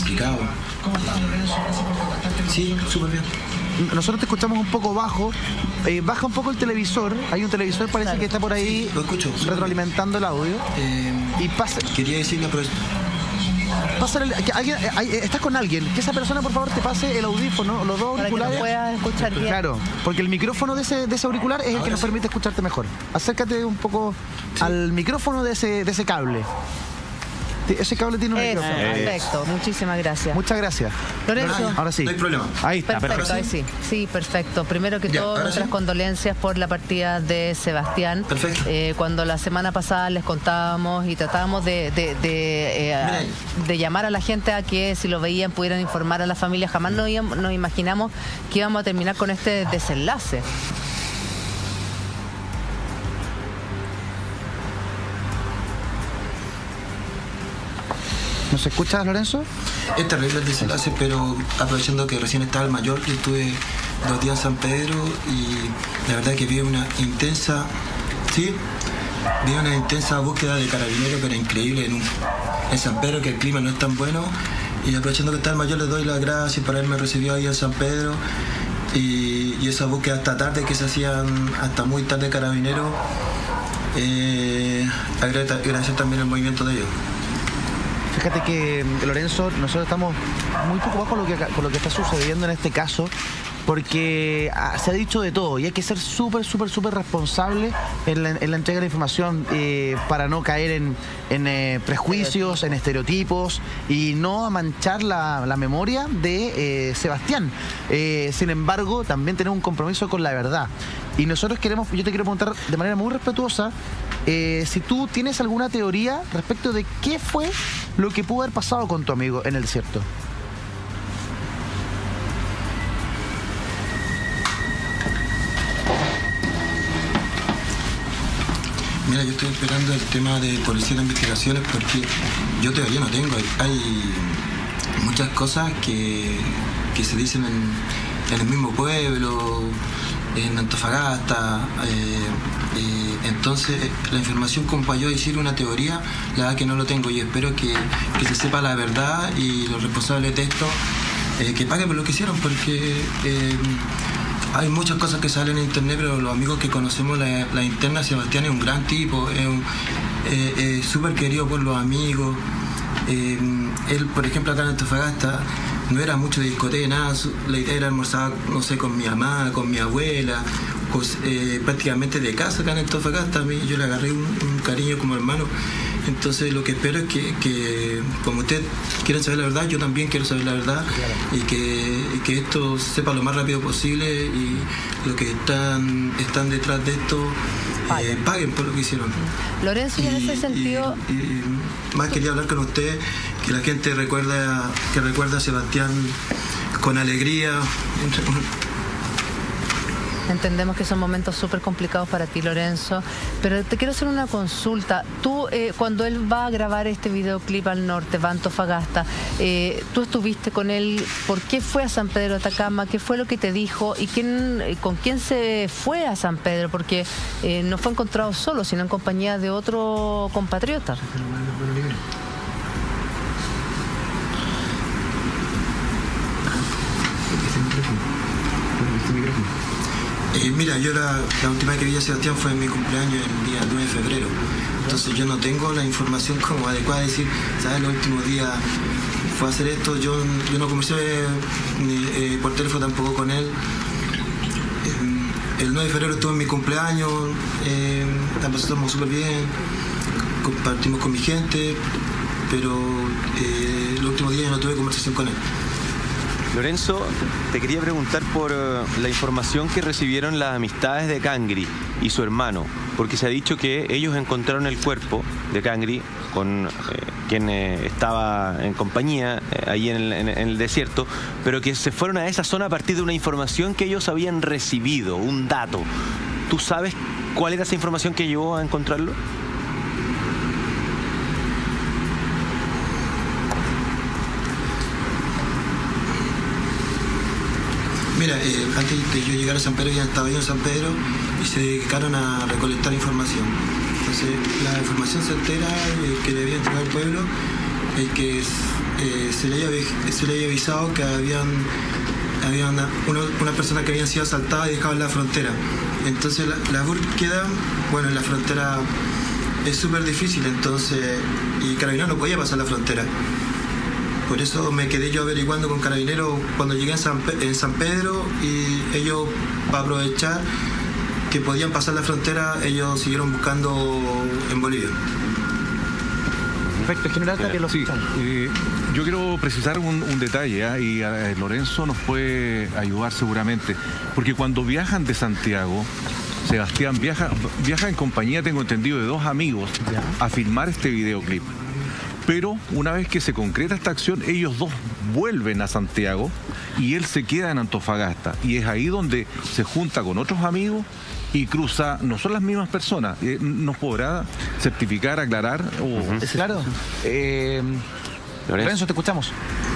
Sí, súper bien. Nosotros te escuchamos un poco bajo. Eh, baja un poco el televisor. Hay un televisor, parece claro. que está por ahí sí, lo escucho, retroalimentando el audio. Eh, y pasa. Quería decirle, pero... Pásale, que alguien, eh, estás con alguien, que esa persona por favor te pase el audífono, los dos para auriculares. Que nos puedas escuchar bien. Claro, porque el micrófono de ese, de ese auricular es el Ahora que nos sí. permite escucharte mejor. Acércate un poco sí. al micrófono de ese, de ese cable. Ese cable tiene un Eso, micrófono. Perfecto, muchísimas gracias. Muchas gracias. Lorenzo. Ahora sí. No hay problema. Ahí está, perfecto. perfecto. Ahí sí, sí, perfecto. Primero que ya, todo, nuestras sí. condolencias por la partida de Sebastián. Perfecto. Eh, cuando la semana pasada les contábamos y tratábamos de, de, de, eh, de llamar a la gente a que si lo veían pudieran informar a la familia, jamás nos, íbamos, nos imaginamos que íbamos a terminar con este desenlace. ¿Nos escuchas, Lorenzo? Es terrible el desenlace, pero aprovechando que recién estaba el mayor, yo estuve dos días en San Pedro y la verdad que vi una intensa, sí, vi una intensa búsqueda de carabineros, pero increíble en, un, en San Pedro, que el clima no es tan bueno. Y aprovechando que está el mayor, les doy las gracias por haberme recibido ahí en San Pedro. Y, y esa búsqueda hasta tarde, que se hacían hasta muy tarde carabineros, eh, agradecer también el movimiento de ellos. Fíjate que, Lorenzo, nosotros estamos muy preocupados con lo que, con lo que está sucediendo en este caso, porque se ha dicho de todo y hay que ser súper, súper, súper responsable en la, en la entrega de la información eh, para no caer en, en eh, prejuicios, en estereotipos y no manchar la, la memoria de eh, Sebastián. Eh, sin embargo, también tenemos un compromiso con la verdad. Y nosotros queremos, yo te quiero preguntar de manera muy respetuosa, eh, si tú tienes alguna teoría respecto de qué fue lo que pudo haber pasado con tu amigo en el desierto. Mira, yo estoy esperando el tema de policía de investigaciones porque yo todavía no tengo. Hay, hay muchas cosas que, que se dicen en, en el mismo pueblo, en Antofagasta. Eh, eh, entonces, la información como para yo decir una teoría, la verdad que no lo tengo. Y espero que, que se sepa la verdad y los responsables de esto eh, que paguen por lo que hicieron, porque Eh, hay muchas cosas que salen en internet, pero los amigos que conocemos la, la interna, Sebastián es un gran tipo, es eh, eh, súper querido por los amigos. Eh, él, por ejemplo, acá en Antofagasta no era mucho de discoteca, nada. La idea era almorzar, no sé, con mi mamá, con mi abuela, pues, eh, prácticamente de casa acá en Antofagasta. A mí yo le agarré un, un cariño como hermano. Entonces lo que espero es que, que como ustedes quieren saber la verdad, yo también quiero saber la verdad, y que, y que esto sepa lo más rápido posible y los que están, están detrás de esto eh, paguen por lo que hicieron. Lorenzo, y en ese sentido... Y, y más quería hablar con usted, que la gente recuerda, que recuerda a Sebastián con alegría. Entendemos que son momentos súper complicados para ti, Lorenzo, pero te quiero hacer una consulta. Tú, eh, cuando él va a grabar este videoclip al norte, va a Antofagasta, eh, tú estuviste con él, ¿por qué fue a San Pedro de Atacama? ¿Qué fue lo que te dijo? ¿Y quién, con quién se fue a San Pedro? Porque eh, no fue encontrado solo, sino en compañía de otro compatriota. Eh, mira, yo la, la última vez que vi a Sebastián fue en mi cumpleaños el día nueve de febrero. Entonces yo no tengo la información como adecuada de decir, ¿sabes? Los últimos días fue a hacer esto. Yo, yo no conversé ni, eh, por teléfono tampoco con él. Eh, el nueve de febrero estuve en mi cumpleaños, eh, la pasamos súper bien, compartimos con mi gente, pero eh, los últimos días yo no tuve conversación con él. Lorenzo, te quería preguntar por uh, la información que recibieron las amistades de Cangri y su hermano, porque se ha dicho que ellos encontraron el cuerpo de Cangri con eh, quien eh, estaba en compañía eh, ahí en el, en, en el desierto, pero que se fueron a esa zona a partir de una información que ellos habían recibido, un dato. ¿Tú sabes cuál era esa información que llevó a encontrarlo? Mira, eh, antes de yo llegar a San Pedro ya estaba yo en San Pedro y se dedicaron a recolectar información. Entonces, la información certera eh, que le había entregado al pueblo es que eh, se, le había, se le había avisado que habían, había una, una, una persona que habían sido asaltadas y dejadas en la frontera. Entonces, la, la búsqueda, bueno, en la frontera es súper difícil, entonces, y Carabineros no podía pasar la frontera. Por eso me quedé yo averiguando con Carabineros cuando llegué en San, en San Pedro, y ellos, para aprovechar que podían pasar la frontera, ellos siguieron buscando en Bolivia. Perfecto, general Tapia. Sí, eh, yo quiero precisar un, un detalle, ¿eh? y eh, Lorenzo nos puede ayudar seguramente, porque cuando viajan de Santiago, Sebastián viaja, viaja en compañía, tengo entendido, de dos amigos ¿Ya? a filmar este videoclip. Pero una vez que se concreta esta acción, ellos dos vuelven a Santiago y él se queda en Antofagasta. Y es ahí donde se junta con otros amigos y cruza, no son las mismas personas. ¿Nos podrá certificar, aclarar? O... Claro. Eh, Lorenzo, Lorenzo, te escuchamos.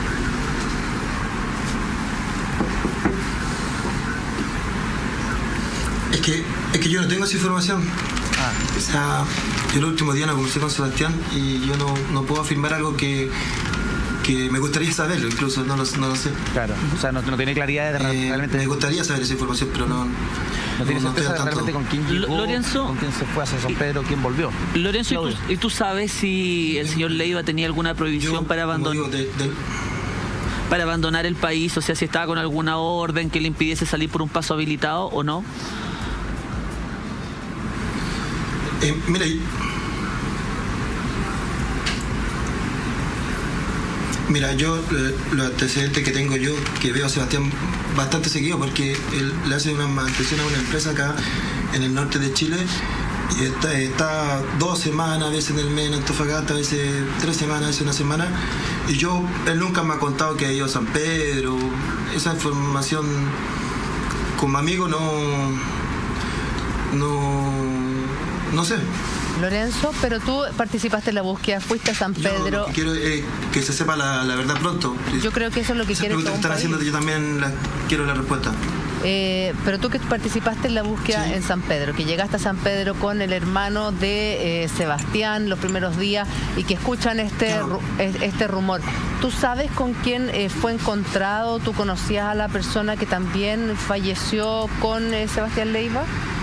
Es que, es que yo no tengo esa información. Ah. O sea, yo el último día no conversé con Sebastián y yo no, no puedo afirmar algo que, que me gustaría saberlo, incluso no lo, no lo sé. Claro, o sea, no, no tiene claridad de eh, realmente... Me gustaría saber esa información, pero no... No tiene no, no certeza realmente con quién llegó, Lorenzo, con quién se fue hacia San Pedro, quién volvió. Lorenzo, ¿y tú, ¿y tú sabes si el señor Leiva tenía alguna prohibición yo, para abandonar... De, de... para abandonar el país? O sea, si estaba con alguna orden que le impidiese salir por un paso habilitado o no. Eh, mira, mira, yo eh, los antecedentes que tengo yo, que veo a Sebastián bastante seguido, porque él le hace una mantención a una empresa acá en el norte de Chile y está, está dos semanas, a veces en el mes en Antofagasta, a veces tres semanas, a veces una semana, y yo, él nunca me ha contado que ha ido a San Pedro. Esa información como amigo no no no sé. Lorenzo, pero tú participaste en la búsqueda, fuiste a San Pedro. Yo lo que quiero es que se sepa la, la verdad pronto. Yo creo que eso es lo que Esas quiere todo preguntas que un están país. haciendo, yo también la, quiero la respuesta. Eh, pero tú que participaste en la búsqueda sí. en San Pedro, que llegaste a San Pedro con el hermano de eh, Sebastián los primeros días y que escuchan este, claro. ru este rumor. ¿Tú sabes con quién eh, fue encontrado? ¿Tú conocías a la persona que también falleció con eh, Sebastián Leiva?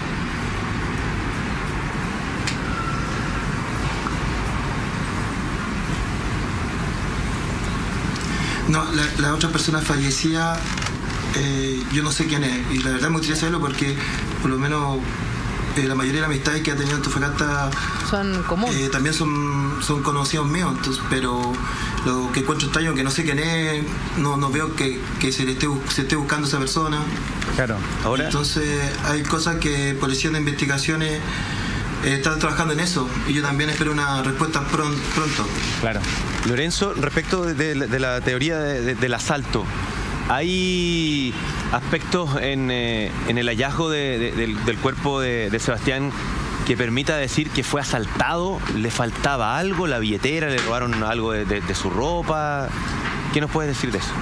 No, la, la otra persona fallecida, eh, yo no sé quién es, y la verdad me gustaría saberlo porque por lo menos eh, la mayoría de las amistades que ha tenido Antofagasta son comunes. Eh, también son, son conocidos míos, entonces, pero lo que encuentro extraño es que no sé quién es, no, no veo que, que se le esté, se esté buscando a esa persona. Claro, ahora. Entonces hay cosas que Policía de Investigaciones Eh, están trabajando en eso y yo también espero una respuesta pron pronto. Claro. Lorenzo, respecto de, de, de la teoría de, de, del asalto, ¿hay aspectos en, eh, en el hallazgo de, de, del, del cuerpo de, de Sebastián que permita decir que fue asaltado? ¿Le faltaba algo? ¿La billetera? ¿Le robaron algo de, de, de su ropa? ¿Qué nos puedes decir de eso?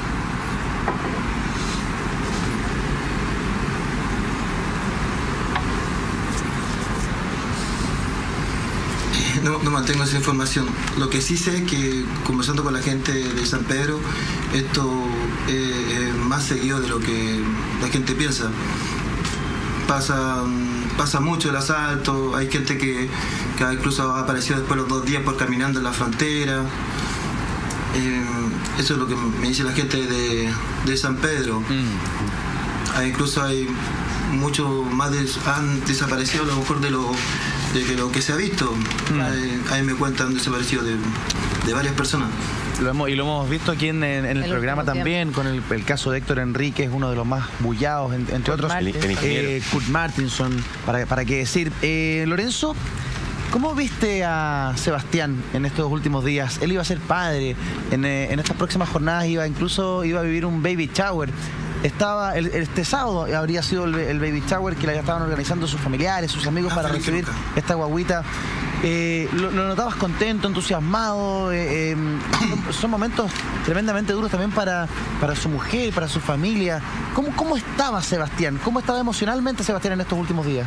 No, no mantengo esa información. Lo que sí sé es que conversando con la gente de San Pedro, esto eh, es más seguido de lo que la gente piensa. Pasa, pasa mucho el asalto, hay gente que, que incluso ha aparecido después los dos días por caminando en la frontera. Eh, eso es lo que me dice la gente de, de San Pedro. Mm. Hay, incluso hay muchos más de, han desaparecido a lo mejor de lo de que lo que se ha visto. Mm. Ahí, ahí me cuentan desaparecidos de, de varias personas. Lo hemos, y lo hemos visto aquí en, en, en el, el programa también, con el, el caso de Héctor Enríquez, uno de los más bullados, en, entre Kurt otros, Martin. eh, Kurt Martinson, para, para qué decir. Eh, Lorenzo, ¿cómo viste a Sebastián en estos últimos días? Él iba a ser padre, en, eh, en estas próximas jornadas iba incluso iba a vivir un baby shower. Estaba el, este sábado habría sido el, el baby shower que le estaban organizando sus familiares, sus amigos ah, para recibir esta guaguita. Eh, lo, lo notabas contento, entusiasmado. Eh, eh, son, son momentos tremendamente duros también para, para su mujer, para su familia. ¿Cómo, ¿Cómo estaba Sebastián? ¿Cómo estaba emocionalmente Sebastián en estos últimos días?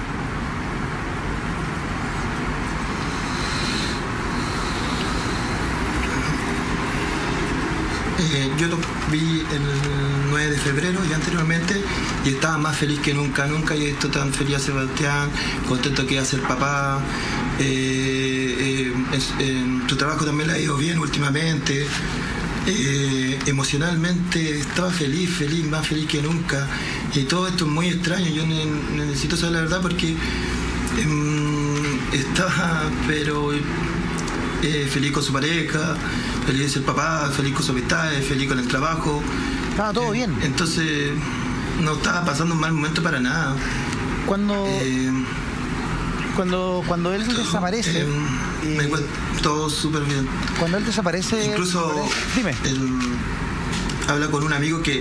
Eh, yo lo vi el nueve de febrero y anteriormente y estaba más feliz que nunca, nunca he visto tan feliz a Sebastián, contento que iba a ser papá. Eh, eh, en su trabajo también le ha ido bien últimamente. Eh, emocionalmente estaba feliz, feliz, más feliz que nunca. Y todo esto es muy extraño, yo ne necesito saber la verdad porque eh, estaba, pero... Eh, feliz con su pareja, feliz de ser papá, feliz con sus amistades, feliz con el trabajo. Estaba todo eh, bien. Entonces no estaba pasando un mal momento para nada. Cuando eh, cuando cuando él todo, desaparece, eh, eh, me cuento todo súper bien. Cuando él desaparece, incluso dime. Él habla con un amigo que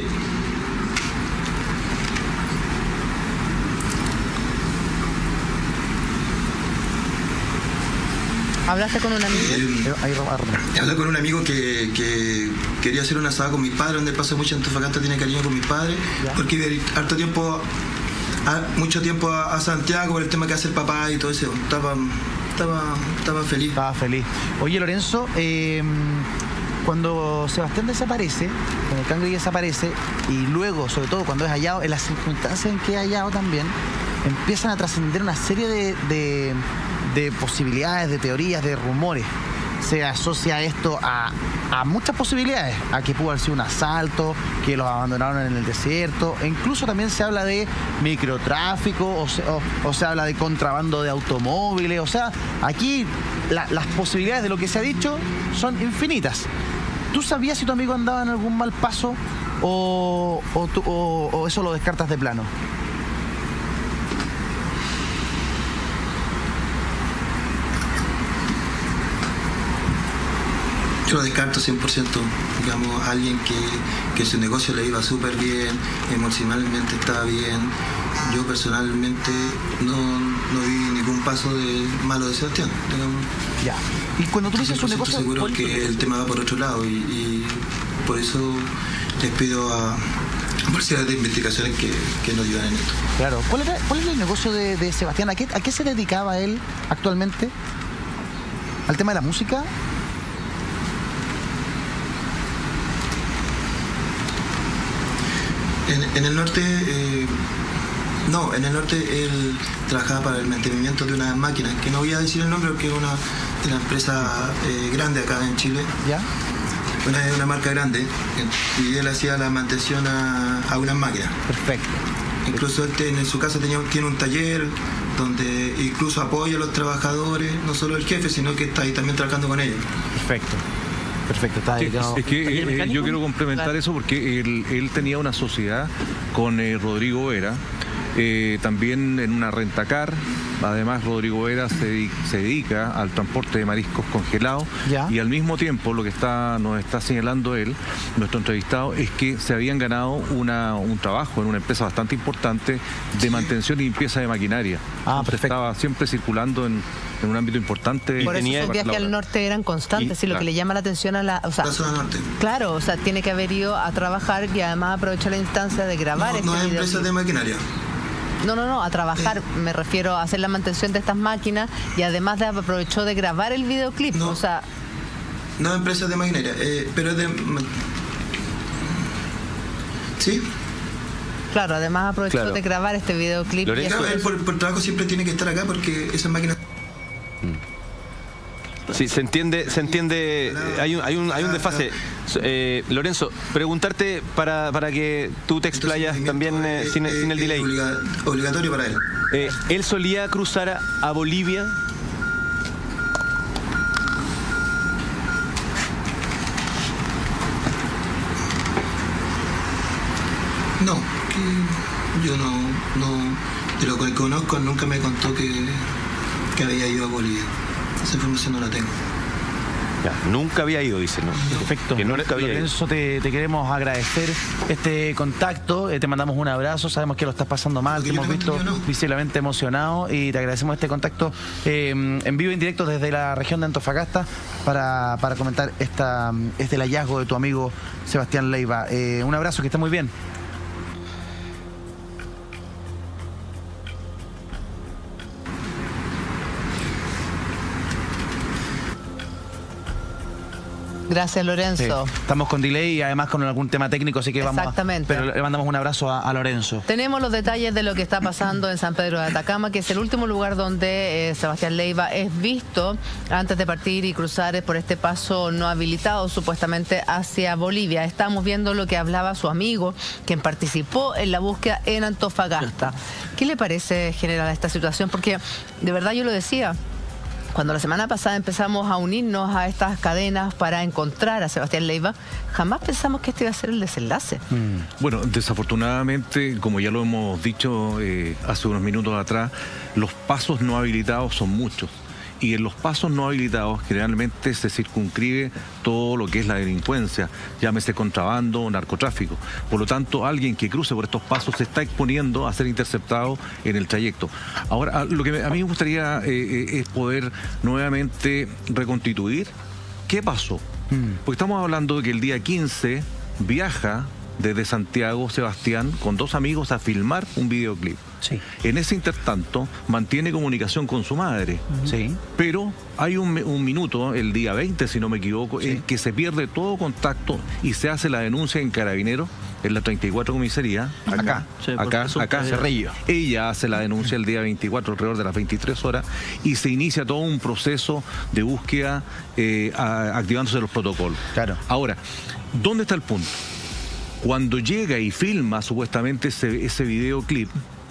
¿Hablaste con un amigo? Eh, Ahí, Román. hablé con un amigo que, que quería hacer un asado con mis padres, donde paso mucho en Antofagasta, tiene cariño con mis padres, Ya. porque iba a ir harto tiempo, a- mucho tiempo a, a Santiago por el tema que hace el papá y todo eso. Estaba, estaba, estaba feliz. Estaba feliz. Oye, Lorenzo, eh, cuando Sebastián desaparece, cuando el Cangri desaparece, y luego, sobre todo cuando es hallado, en las circunstancias en que es hallado también, empiezan a trascender una serie de, de, de posibilidades, de teorías, de rumores. Se asocia esto a, a muchas posibilidades, a que pudo haber sido un asalto, que los abandonaron en el desierto, e incluso también se habla de microtráfico, o se, o, o se habla de contrabando de automóviles, o sea, aquí la- las posibilidades de lo que se ha dicho son infinitas. ¿Tú sabías si tu amigo andaba en algún mal paso o, o, tú- o- o eso lo descartas de plano? Yo lo descarto cien por ciento, digamos, alguien que, que su negocio le iba súper bien, emocionalmente estaba bien. Yo personalmente no, no vi ningún paso de malo de Sebastián, digamos. Ya. Y cuando tú dices su cien por ciento negocio... seguro que el tema va por otro lado y, y por eso les pido a bolsillas de investigaciones que, que nos ayuden en esto. Claro. ¿Cuál, era, cuál es el negocio de, de Sebastián? ¿A qué, ¿A qué se dedicaba él actualmente? ¿Al tema de la música? En, en el norte, eh, no, en el norte él trabajaba para el mantenimiento de unas máquinas, que no voy a decir el nombre porque es una, una empresa eh, grande acá en Chile. ¿Ya? Una, una marca grande, y él hacía la mantención a, a unas máquinas. Perfecto. Incluso él tiene- en su casa tenía, tiene un taller donde incluso apoya a los trabajadores, no solo el jefe, sino que está ahí también trabajando con ellos. Perfecto. Perfecto, está Sí, dedicado. es que eh, yo quiero complementar Claro. eso porque él, él tenía una sociedad con eh, Rodrigo Vera, eh, también en una rentacar. Además, Rodrigo Vera se, dedi- se dedica al transporte de mariscos congelados. Ya. Y al mismo tiempo, lo que está, nos está señalando él, nuestro entrevistado, es que se habían ganado una, un trabajo en una empresa bastante importante de mantención y limpieza de maquinaria. Ah, Entonces, perfecto. estaba siempre circulando en, en un ámbito importante. Por eso tenía- esos viajes al norte eran constantes y, lo claro. que le llama la atención a la... O sea, La zona norte. claro, o sea, tiene que haber ido a trabajar y además aprovechó la instancia de grabar No, este no es video. empresa de maquinaria. No, no, no, a trabajar, me refiero a hacer la mantención de estas máquinas y además de aprovechó de grabar el videoclip, No. o sea, No es empresa de maquinaria, eh, pero es de... ¿Sí? claro, además aprovechó Claro. de grabar este videoclip. y Lorenzo, eso- Claro, él por, por trabajo siempre tiene que estar acá porque esas máquinas... Sí, se entiende, se entiende, eh, hay un, hay un, hay un desfase. Eh, Lorenzo, preguntarte para, para que tú te explayas también eh, sin, sin el delay. Obliga- obligatorio para él. Eh, ¿Él solía cruzar a, a Bolivia? No, que yo no, no, de lo que conozco nunca me contó que, que había ido a Bolivia. Esa información no la tengo. Ya, nunca había ido, dice, ¿no? Perfecto. Que nunca había ido. Lorenzo, te, te queremos agradecer este contacto, eh, te mandamos un abrazo, sabemos que lo estás pasando mal, Porque te yo hemos tengo visto entendido, ¿no? visiblemente emocionado y te agradecemos este contacto eh, en vivo y en directo desde la región de Antofagasta para, para comentar esta, este el hallazgo de tu amigo Sebastián Leiva. Eh, un abrazo, que esté muy bien. Gracias, Lorenzo. Sí, estamos con delay y además con algún tema técnico, así que vamos a- Exactamente. pero le mandamos un abrazo a, a Lorenzo. Tenemos los detalles de lo que está pasando en San Pedro de Atacama, que es el último lugar donde eh, Sebastián Leiva es visto antes de partir y cruzar por este paso no habilitado, supuestamente hacia Bolivia. Estamos viendo lo que hablaba su amigo, quien participó en la búsqueda en Antofagasta. ¿Qué le parece, general, a esta situación? Porque de verdad yo lo decía, cuando la semana pasada empezamos a unirnos a estas cadenas para encontrar a Sebastián Leiva, jamás pensamos que este iba a ser el desenlace. Bueno, desafortunadamente, como ya lo hemos dicho eh, hace unos minutos atrás, los pasos no habilitados son muchos. Y en los pasos no habilitados generalmente se circunscribe todo lo que es la delincuencia, llámese contrabando, narcotráfico. Por lo tanto, alguien que cruce por estos pasos se está exponiendo a ser interceptado en el trayecto. Ahora, lo que a mí me gustaría eh, es poder nuevamente reconstituir qué pasó. Mm. Porque estamos hablando de que el día quince viaja desde Santiago Sebastián con dos amigos a filmar un videoclip. Sí. En ese intertanto mantiene comunicación con su madre. Sí. Pero hay un, un minuto, el día veinte si no me equivoco, sí, en que se pierde todo contacto y se hace la denuncia en Carabineros, en la treinta y cuatro comisaría, acá, sí, acá, acá, Cerrillo. Ella hace la denuncia el día veinticuatro, alrededor de las veintitrés horas, y se inicia todo un proceso de búsqueda eh, a, activándose los protocolos. Claro. Ahora, ¿dónde está el punto? Cuando llega y filma supuestamente ese, ese videoclip,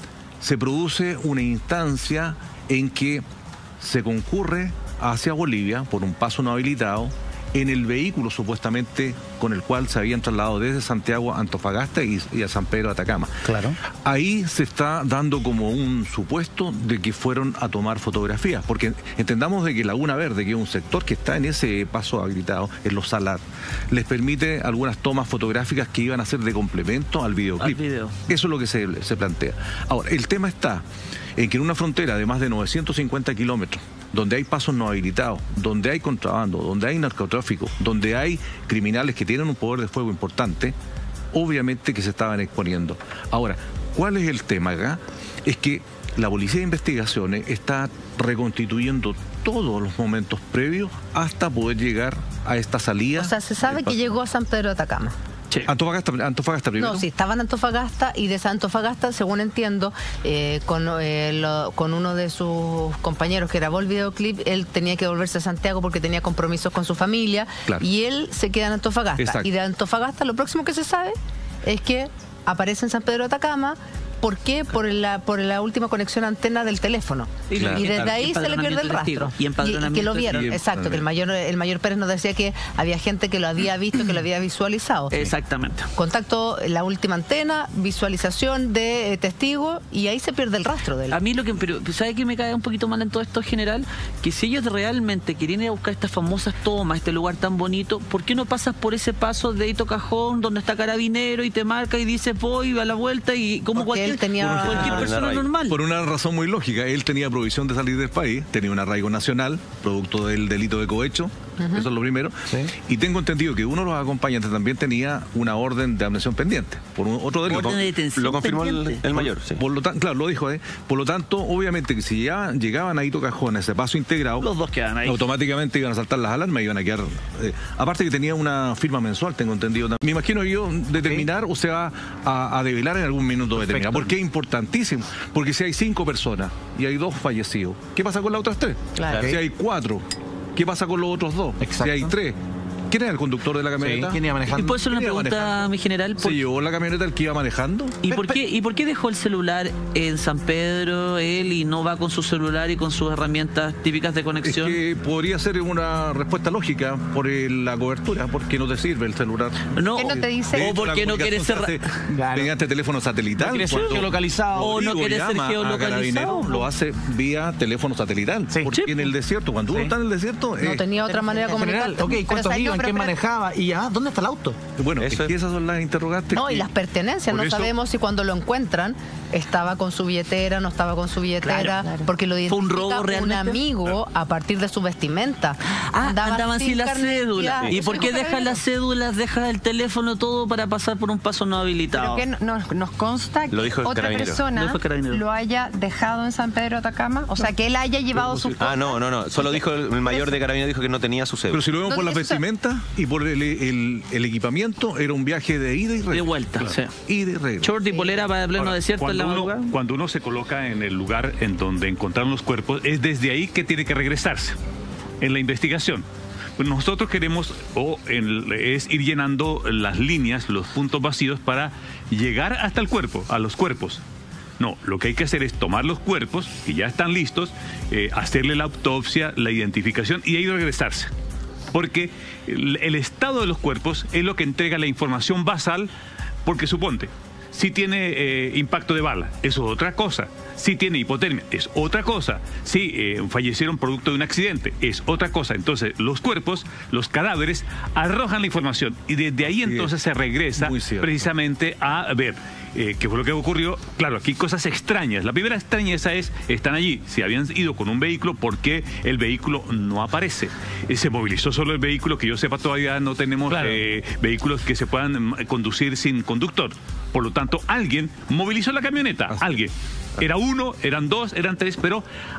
se produce una instancia en que se concurre hacia Bolivia por un paso no habilitado en el vehículo supuestamente con el cual se habían trasladado desde Santiago a Antofagasta y, y a San Pedro de Atacama. Claro. Ahí se está dando como un supuesto de que fueron a tomar fotografías, porque entendamos de que Laguna Verde, que es un sector que está en ese paso habilitado, en los Salar, les permite algunas tomas fotográficas que iban a ser de complemento al videoclip. Al video. Eso es lo que se, se plantea. Ahora, el tema está en que en una frontera de más de novecientos cincuenta kilómetros, donde hay pasos no habilitados, donde hay contrabando, donde hay narcotráfico, donde hay criminales que tienen un poder de fuego importante, obviamente que se estaban exponiendo. Ahora, ¿cuál es el tema acá? Es que la Policía de Investigaciones está reconstituyendo todos los momentos previos hasta poder llegar a esta salida. O sea, se sabe que llegó a San Pedro de Atacama. Sí. Antofagasta, Antofagasta primero. No, sí, estaba en Antofagasta y de Antofagasta, según entiendo, eh, con, eh, lo, con uno de sus compañeros que grabó el videoclip, él tenía que volverse a Santiago porque tenía compromisos con su familia, claro, y él se queda en Antofagasta. Exacto. Y de Antofagasta lo próximo que se sabe es que aparece en San Pedro de Atacama. ¿Por qué? Por la, por la última conexión antena del teléfono. Claro. Y desde ahí se le pierde el rastro. Y, y que lo vieron, exacto, que el mayor, el mayor Pérez nos decía que había gente que lo había visto, que lo había visualizado. Exactamente. Contacto, la última antena, visualización de eh, testigo, y ahí se pierde el rastro de él. A mí lo que, pero ¿sabe qué me cae un poquito mal en todo esto en general? Que si ellos realmente quieren ir a buscar estas famosas tomas, este lugar tan bonito, ¿por qué no pasas por ese paso de Hito Cajón, donde está Carabinero, y te marca y dice voy a la vuelta, y como cualquier... Tenía cualquier persona normal. Por una razón muy lógica, él tenía provisión de salir del país, tenía un arraigo nacional, producto del delito de cohecho, uh-huh, eso es lo primero, sí, y tengo entendido que uno de los acompañantes también tenía una orden de aprehensión pendiente, por un, otro delito. Orden de detención lo confirmó el, el mayor, sí. Por lo tanto, claro, lo dijo, ¿eh? Por lo tanto, obviamente que si ya llegaban a Hito Cajón, ese paso integrado, los dos quedan ahí, automáticamente iban a saltar las alarmas y iban a quedar, eh, aparte que tenía una firma mensual, tengo entendido. Me imagino yo determinar, ¿sí?, o sea, a, a develar en algún minuto determinado, porque es importantísimo, porque si hay cinco personas y hay dos fallecidos, ¿qué pasa con las otras tres? Claro. Si hay cuatro, ¿qué pasa con los otros dos? Exacto. Si hay tres, ¿quién era el conductor de la camioneta? Sí. ¿Quién iba manejando? ¿Y puedo hacer una pregunta, mi general? ¿Se llevó la camioneta el que iba manejando? ¿Y por qué, y por qué dejó el celular en San Pedro él y no va con su celular y con sus herramientas típicas de conexión? Es que podría ser una respuesta lógica por el, la cobertura, porque no te sirve el celular. No, ¿qué no te dice? O porque no quieres ser claro, mediante teléfono satelital. No quieres ser geolocalizado. O no quieres ser geolocalizado. Lo hace vía teléfono satelital. Sí. Porque sí, en el desierto, cuando sí, uno está en el desierto... No eh, tenía otra manera de comunicarte. Ok, ¿cuántos iban? ¿Quién manejaba? Y ya, ¿dónde está el auto? Bueno, eso es que esas son las interrogantes. No, y las pertenencias, no eso... sabemos si cuando lo encuentran estaba con su billetera, no estaba con su billetera, claro, claro, porque lo identifica un, robo un amigo a partir de su vestimenta. Ah, andaban, andaban sin la cédula. Sí. ¿Y por qué deja las cédulas, deja el teléfono, todo para pasar por un paso no habilitado? Pero que nos, nos consta que otra persona lo, lo haya dejado en San Pedro de Atacama, o sea, que él haya llevado su... Ah, no, no, no, solo dijo el mayor de Carabineros, dijo que no tenía su cédula. Pero si lo vemos por la vestimenta y por el, el, el equipamiento, era un viaje de ida y regreso. De vuelta, claro, sí. Y de regreso. Short y polera para pleno Ahora, desierto en la madrugada. Cuando uno se coloca en el lugar en donde encontraron los cuerpos, es desde ahí que tiene que regresarse en la investigación. Pues nosotros queremos o en, es ir llenando las líneas, los puntos vacíos para llegar hasta el cuerpo, a los cuerpos. No, lo que hay que hacer es tomar los cuerpos, que ya están listos, eh, hacerle la autopsia, la identificación y ahí regresarse. Porque el, el estado de los cuerpos es lo que entrega la información basal, porque suponte, Si tiene eh, impacto de bala, eso es otra cosa. Si tiene hipotermia, es otra cosa. Si eh, fallecieron producto de un accidente, es otra cosa. Entonces, los cuerpos, los cadáveres, arrojan la información. Y desde ahí entonces se regresa precisamente a ver eh, qué fue lo que ocurrió. Claro, aquí cosas extrañas. La primera extrañeza es, están allí. Si habían ido con un vehículo, ¿por qué el vehículo no aparece? Eh, se movilizó solo el vehículo, que yo sepa todavía no tenemos claro. eh, vehículos que se puedan conducir sin conductor. Por lo tanto, alguien movilizó la camioneta, Así. alguien. Era uno, eran dos, eran tres, pero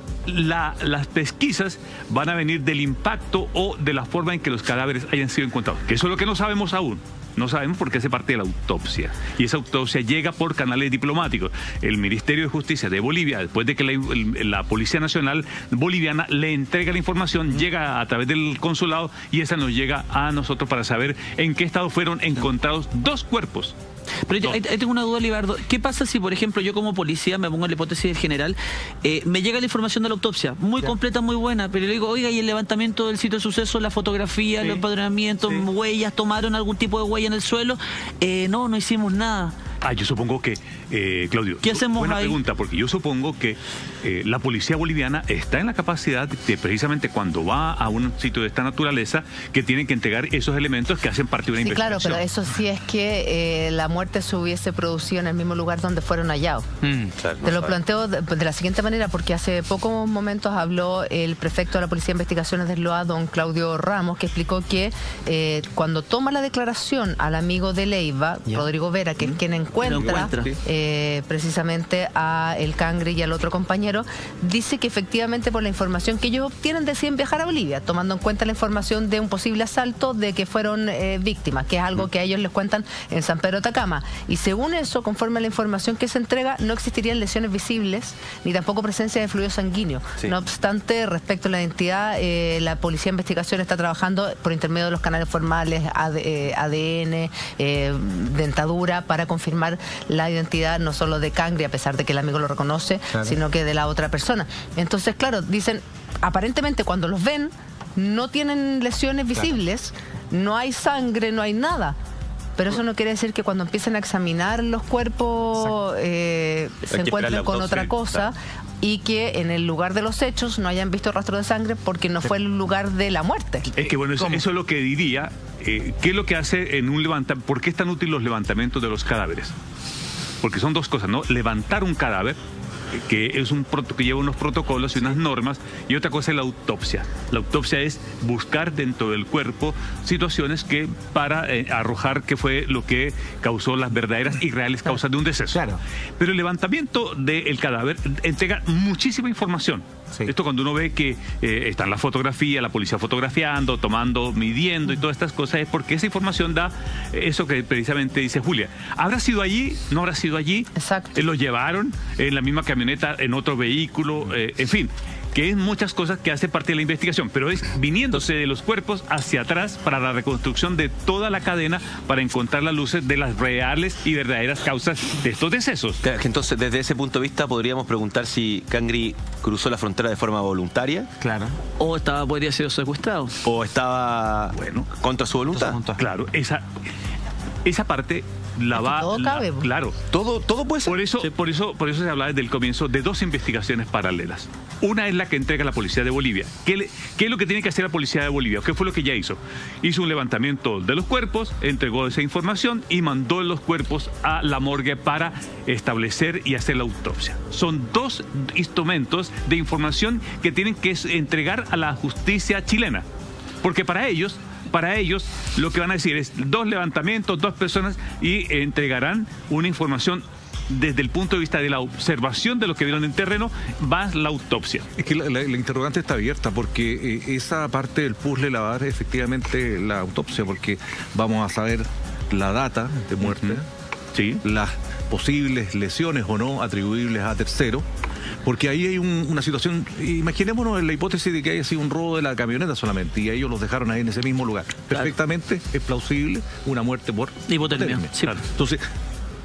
la, las pesquisas van a venir del impacto o de la forma en que los cadáveres hayan sido encontrados. Que eso es lo que no sabemos aún. No sabemos porque hace parte de la autopsia. Y esa autopsia llega por canales diplomáticos. El Ministerio de Justicia de Bolivia, después de que la, la Policía Nacional Boliviana le entrega la información, llega a través del consulado y esa nos llega a nosotros para saber en qué estado fueron encontrados dos cuerpos. Pero yo, ahí tengo una duda, Libardo. ¿Qué pasa si, por ejemplo, yo como policía, me pongo en la hipótesis del general, eh, me llega la información de la autopsia, muy ya. completa, muy buena, pero le digo, oiga, y el levantamiento del sitio de suceso, la fotografía, sí. el empadronamiento, sí. huellas, tomaron algún tipo de huella en el suelo? Eh, no, no hicimos nada. Ah, yo supongo que, eh, Claudio, ¿qué hacemos buena ahí? pregunta, porque yo supongo que eh, la policía boliviana está en la capacidad de, precisamente cuando va a un sitio de esta naturaleza, que tienen que entregar esos elementos que hacen parte de una sí, investigación. Claro, pero eso sí es que eh, la muerte se hubiese producido en el mismo lugar donde fueron hallados. Mm, claro, Te no lo sabe. planteo de, de la siguiente manera, porque hace pocos momentos habló el prefecto de la Policía de Investigaciones del L O A, don Claudio Ramos, que explicó que eh, cuando toma la declaración al amigo de Leiva, yeah. Rodrigo Vera, que mm. es quien encuentra, encuentra. Eh, precisamente a el Cangre y al otro compañero, dice que efectivamente por la información que ellos obtienen deciden viajar a Bolivia, tomando en cuenta la información de un posible asalto, de que fueron eh, víctimas, que es algo que a ellos les cuentan en San Pedro de Atacama. Y según eso, conforme a la información que se entrega, no existirían lesiones visibles, ni tampoco presencia de fluido sanguíneo. Sí. No obstante, respecto a la identidad, eh, la Policía de Investigación está trabajando por intermedio de los canales formales, A D N, eh, dentadura, para confirmar la identidad no solo de Cangre, a pesar de que el amigo lo reconoce, claro. sino que de la otra persona. Entonces, claro, dicen, aparentemente cuando los ven, no tienen lesiones visibles, claro. no hay sangre, no hay nada. Pero eso no quiere decir que cuando empiecen a examinar los cuerpos eh, se encuentren con otra cosa, claro. y que en el lugar de los hechos no hayan visto rastro de sangre porque no fue el lugar de la muerte. Es que bueno, eso, eso es lo que diría. Eh, ¿Qué es lo que hace en un levantamiento? ¿Por qué es tan útil los levantamientos de los cadáveres? Porque son dos cosas, ¿no? Levantar un cadáver, que es un que lleva unos protocolos y unas normas, y otra cosa es la autopsia. La autopsia es buscar dentro del cuerpo situaciones que para eh, arrojar qué fue lo que causó las verdaderas y reales causas de un deceso. Claro. Pero el levantamiento del cadáver entrega muchísima información. Sí. Esto cuando uno ve que eh, está en la fotografía, la policía fotografiando, tomando, midiendo y todas estas cosas, es porque esa información da eso que precisamente dice Julia. ¿Habrá sido allí? ¿No habrá sido allí? Exacto. Eh, ¿Lo llevaron en la misma camioneta, en otro vehículo? Eh, en fin, que es muchas cosas que hace parte de la investigación, pero es viniéndose de los cuerpos hacia atrás para la reconstrucción de toda la cadena para encontrar las luces de las reales y verdaderas causas de estos decesos. Entonces, desde ese punto de vista, podríamos preguntar si Cangri cruzó la frontera de forma voluntaria. Claro. O estaba, podría ser secuestrado. O estaba, bueno, contra su voluntad. Claro, esa, esa parte la va... Todo la, cabe. Claro. Todo, todo puede ser. Por eso, sí. por, eso, por eso se hablaba desde el comienzo de dos investigaciones paralelas. Una es la que entrega la Policía de Bolivia. ¿Qué, le, ¿Qué es lo que tiene que hacer la Policía de Bolivia? ¿Qué fue lo que ya hizo? Hizo un levantamiento de los cuerpos, entregó esa información y mandó los cuerpos a la morgue para establecer y hacer la autopsia. Son dos instrumentos de información que tienen que entregar a la justicia chilena. Porque para ellos... Para ellos lo que van a decir es dos levantamientos, dos personas, y entregarán una información desde el punto de vista de la observación de lo que vieron en terreno, va la autopsia. Es que la, la, la interrogante está abierta porque eh, esa parte del puzzle la va a dar efectivamente la autopsia, porque vamos a saber la data de muerte, uh-huh. sí. las posibles lesiones o no atribuibles a terceros. Porque ahí hay un, una situación, imaginémonos en la hipótesis de que haya sido un robo de la camioneta solamente y ellos los dejaron ahí en ese mismo lugar. Perfectamente claro. es plausible una muerte por hipotermia. Sí. Claro. Entonces,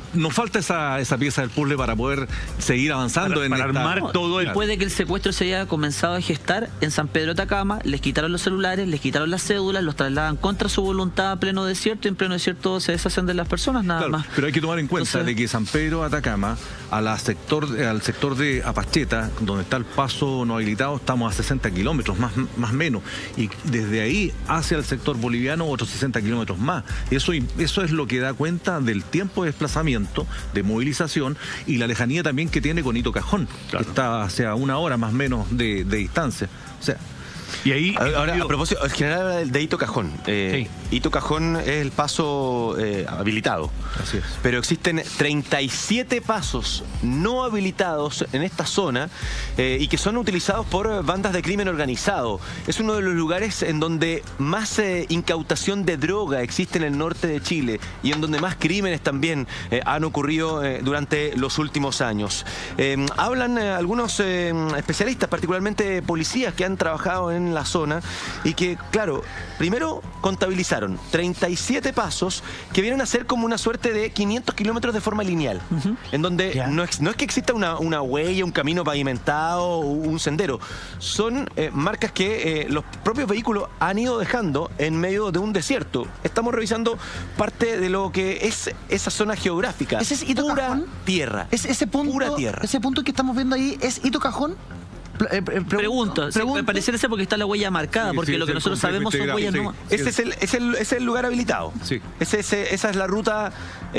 nos falta esa, esa pieza del puzzle para poder seguir avanzando para, en para esta... armar todo el... Claro. Puede que el secuestro se haya comenzado a gestar en San Pedro de Atacama, les quitaron los celulares, les quitaron las cédulas, los trasladan contra su voluntad a pleno desierto, y en pleno desierto se deshacen de las personas, nada Claro, más. pero hay que tomar en cuenta Entonces, de que San Pedro de Atacama, a la sector, al sector de Apacheta, donde está el paso no habilitado, estamos a sesenta kilómetros, más más menos. Y desde ahí hacia el sector boliviano, otros sesenta kilómetros más. Eso, eso es lo que da cuenta del tiempo de desplazamiento, de movilización y la lejanía también que tiene con Hito Cajón, claro. que está hacia una hora más o menos de, de distancia. O sea, y ahí, ahora, a propósito, el general de Hito Cajón. Eh, sí. Hito Cajón es el paso eh, habilitado. Así es. Pero existen treinta y siete pasos no habilitados en esta zona eh, y que son utilizados por bandas de crimen organizado. Es uno de los lugares en donde más eh, incautación de droga existe en el norte de Chile y en donde más crímenes también eh, han ocurrido eh, durante los últimos años. Eh, hablan eh, algunos eh, especialistas, particularmente policías que han trabajado en la zona y que, claro, primero contabilizaron treinta y siete pasos que vienen a ser como una suerte de quinientos kilómetros de forma lineal, uh-huh. en donde yeah. no, es, no es que exista una, una huella, un camino pavimentado, un sendero, son eh, marcas que eh, los propios vehículos han ido dejando en medio de un desierto. Estamos revisando parte de lo que es esa zona geográfica. ¿Ese es Hito pura Cajón? Tierra. ¿Es ese punto, pura tierra. Ese punto que estamos viendo ahí es Hito Cajón? Eh, pregunto, pregunto. Sí, me pareciera ser porque está la huella marcada, sí, porque sí, lo que nosotros sabemos son huellas sí, no... Ese es el, es, el, es el lugar habilitado. Sí. Ese, ese, esa es la ruta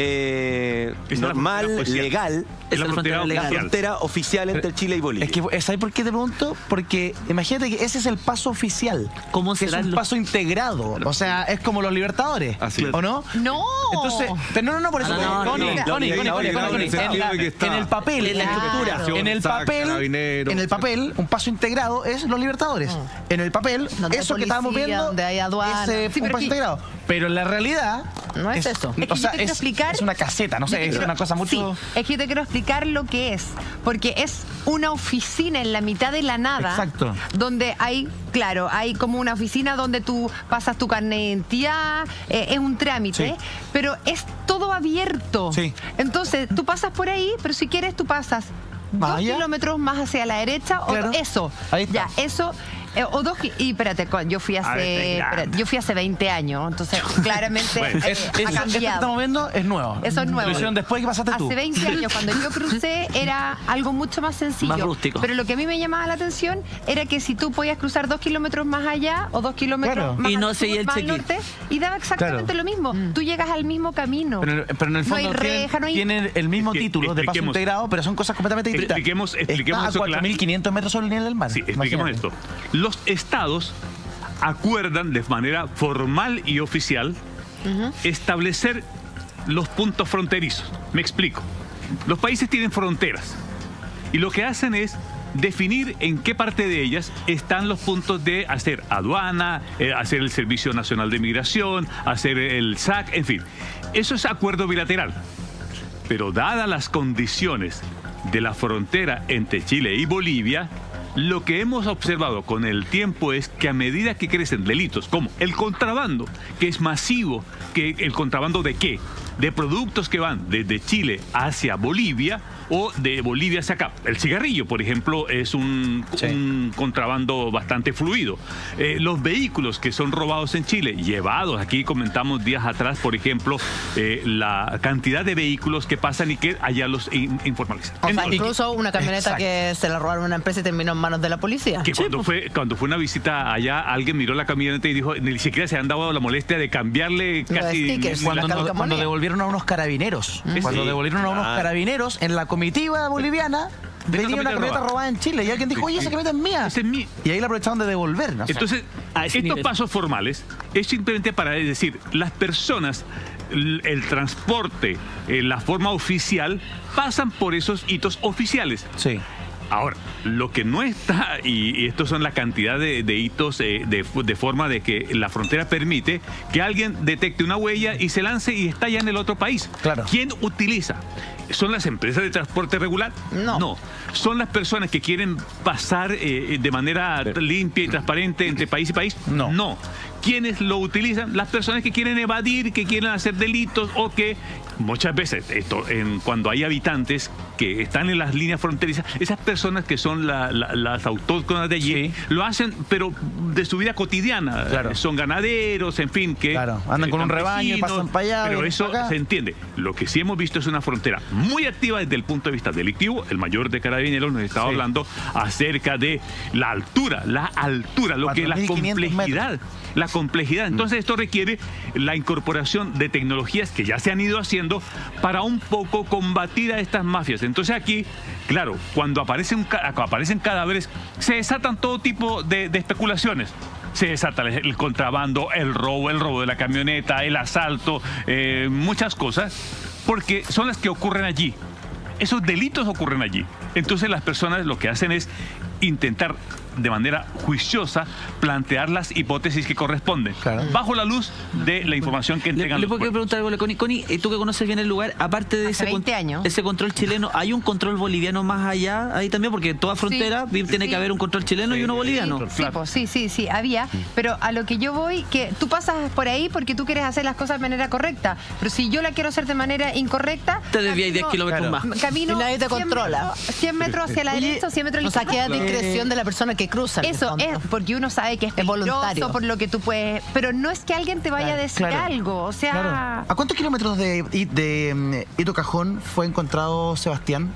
eh, normal, la legal. Es la, la frontera, la frontera oficial entre Chile y Bolivia. Es que, ¿sabes por qué te pregunto? Porque imagínate que ese es el paso oficial. ¿Cómo será? Es un lo... paso integrado. O sea, es como los Libertadores. Así ¿o no? No. Entonces, pero no, no, no, por eso. Ah, no, no, no, Connie, Connie, Connie, Connie. En el papel, en la estructura, en el papel, en el papel, un paso integrado es los Libertadores. Oh. En el papel, donde eso policía, que estábamos viendo donde hay aduana. es eh, sí, un paso aquí, integrado. Pero en la realidad no es, es eso. Es que o sea, yo te quiero es, explicar, es una caseta, no sé, es quiero, una cosa mucho... Sí, es que yo te quiero explicar lo que es. Porque es una oficina en la mitad de la nada. Exacto. Donde hay, claro, hay como una oficina donde tú pasas tu carnet de identidad, eh, es un trámite, sí. pero es todo abierto. Sí. Entonces, tú pasas por ahí, pero si quieres tú pasas dos ¿Vaya? kilómetros más hacia la derecha, claro. o eso. Ahí está. Ya, eso... Eh, o dos, y espérate, yo fui hace espérate, yo fui hace veinte años, entonces claramente bueno, eh, es, ha es, cambiado. Esto que estamos viendo es nuevo. Eso es nuevo. Lo hicieron después que pasaste tú. Hace veinte años, cuando yo crucé, era algo mucho más sencillo. Más rústico. Pero lo que a mí me llamaba la atención era que si tú podías cruzar dos kilómetros más allá o dos kilómetros claro. más, y no al, seguía sur, el más al norte, y daba exactamente claro. lo mismo. Mm. Tú llegas al mismo camino. Pero, pero en el fondo no hay reja, no hay... tienen el mismo título de paso integrado, pero son cosas completamente distintas. Expliquemos, expliquemos Está a cuatro mil quinientos metros sobre el nivel del mar. Sí, expliquemos esto. Los estados acuerdan de manera formal y oficial uh-huh. establecer los puntos fronterizos. Me explico. Los países tienen fronteras y lo que hacen es definir en qué parte de ellas están los puntos de hacer aduana, eh, hacer el Servicio Nacional de Migración, hacer el S A C, en fin. Eso es acuerdo bilateral. Pero dadas las condiciones de la frontera entre Chile y Bolivia, lo que hemos observado con el tiempo es que a medida que crecen delitos como el contrabando, que es masivo, que el contrabando de qué? De productos que van desde Chile hacia Bolivia o de Bolivia hacia acá. El cigarrillo, por ejemplo, es un, sí. un contrabando bastante fluido. Eh, los vehículos que son robados en Chile, llevados, aquí comentamos días atrás, por ejemplo, eh, la cantidad de vehículos que pasan y que allá los in, informalizan. O sea, incluso una camioneta Exacto. que se la robaron a una empresa y terminó en manos de la policía. Que sí, cuando, pues. fue, cuando fue una visita allá, alguien miró la camioneta y dijo, ni siquiera se han dado la molestia de cambiarle casi... Stickers, cuando, no, cuando devolvieron a unos carabineros. ¿Mm? Cuando sí. devolvieron a unos ah. carabineros en la comitiva boliviana, venía una camioneta robada. robada en Chile y alguien dijo, oye, esa camioneta es mía. Esa es mía. Y ahí la aprovecharon de devolver. ¿no? Entonces, estos nivel. pasos formales es simplemente para decir, las personas, el, el transporte, eh, la forma oficial, pasan por esos hitos oficiales. Sí. Ahora, lo que no está, y, y estos son la cantidad de, de hitos eh, de, de forma de que la frontera permite que alguien detecte una huella y se lance y está ya en el otro país. Claro. ¿Quién utiliza? ¿Son las empresas de transporte regular? No. No. ¿Son las personas que quieren pasar eh, de manera sí. limpia y transparente entre país y país? No. No. ¿Quiénes lo utilizan? Las personas que quieren evadir, que quieren hacer delitos o que muchas veces, esto, en, cuando hay habitantes que están en las líneas fronterizas, esas personas que son la, la, las autóctonas de allí, sí. lo hacen, pero de su vida cotidiana. Claro. Son ganaderos, en fin, que claro. andan eh, con un rebaño y pasan para allá. Pero eso para acá. se entiende. Lo que sí hemos visto es una frontera muy activa desde el punto de vista delictivo. El mayor de Carabineros nos estaba sí. hablando acerca de la altura, la altura, lo que la complejidad. Metros. La complejidad. Entonces esto requiere la incorporación de tecnologías que ya se han ido haciendo para un poco combatir a estas mafias. Entonces aquí, claro, cuando aparecen, aparecen cadáveres, se desatan todo tipo de, de especulaciones. Se desata el, el contrabando, el robo, el robo de la camioneta, el asalto, eh, muchas cosas, porque son las que ocurren allí. Esos delitos ocurren allí. Entonces las personas lo que hacen es intentar de manera juiciosa plantear las hipótesis que corresponden, claro. bajo la luz de la información que entregan le, los le puedo preguntar algo, Connie. Connie, tú que conoces bien el lugar, aparte de ese, veinte años. ese control chileno, ¿hay un control boliviano más allá ahí también? Porque toda frontera sí, tiene sí. que haber un control chileno sí, y uno boliviano. Sí, sí, pues, sí, sí, sí, había. Pero a lo que yo voy, que tú pasas por ahí porque tú quieres hacer las cosas de manera correcta. Pero si yo la quiero hacer de manera incorrecta, te desvías diez kilómetros claro. más. Camino y nadie te controla. cien metros hacia la derecha, cien metros a la izquierda. O sea, queda discreción de la persona que cruza. Eso es porque uno sabe que es, es voluntario, por lo que tú puedes, pero no es que alguien te vaya claro, a decir claro, algo, o sea... Claro. ¿A cuántos kilómetros de, de, de Hito Cajón fue encontrado Sebastián?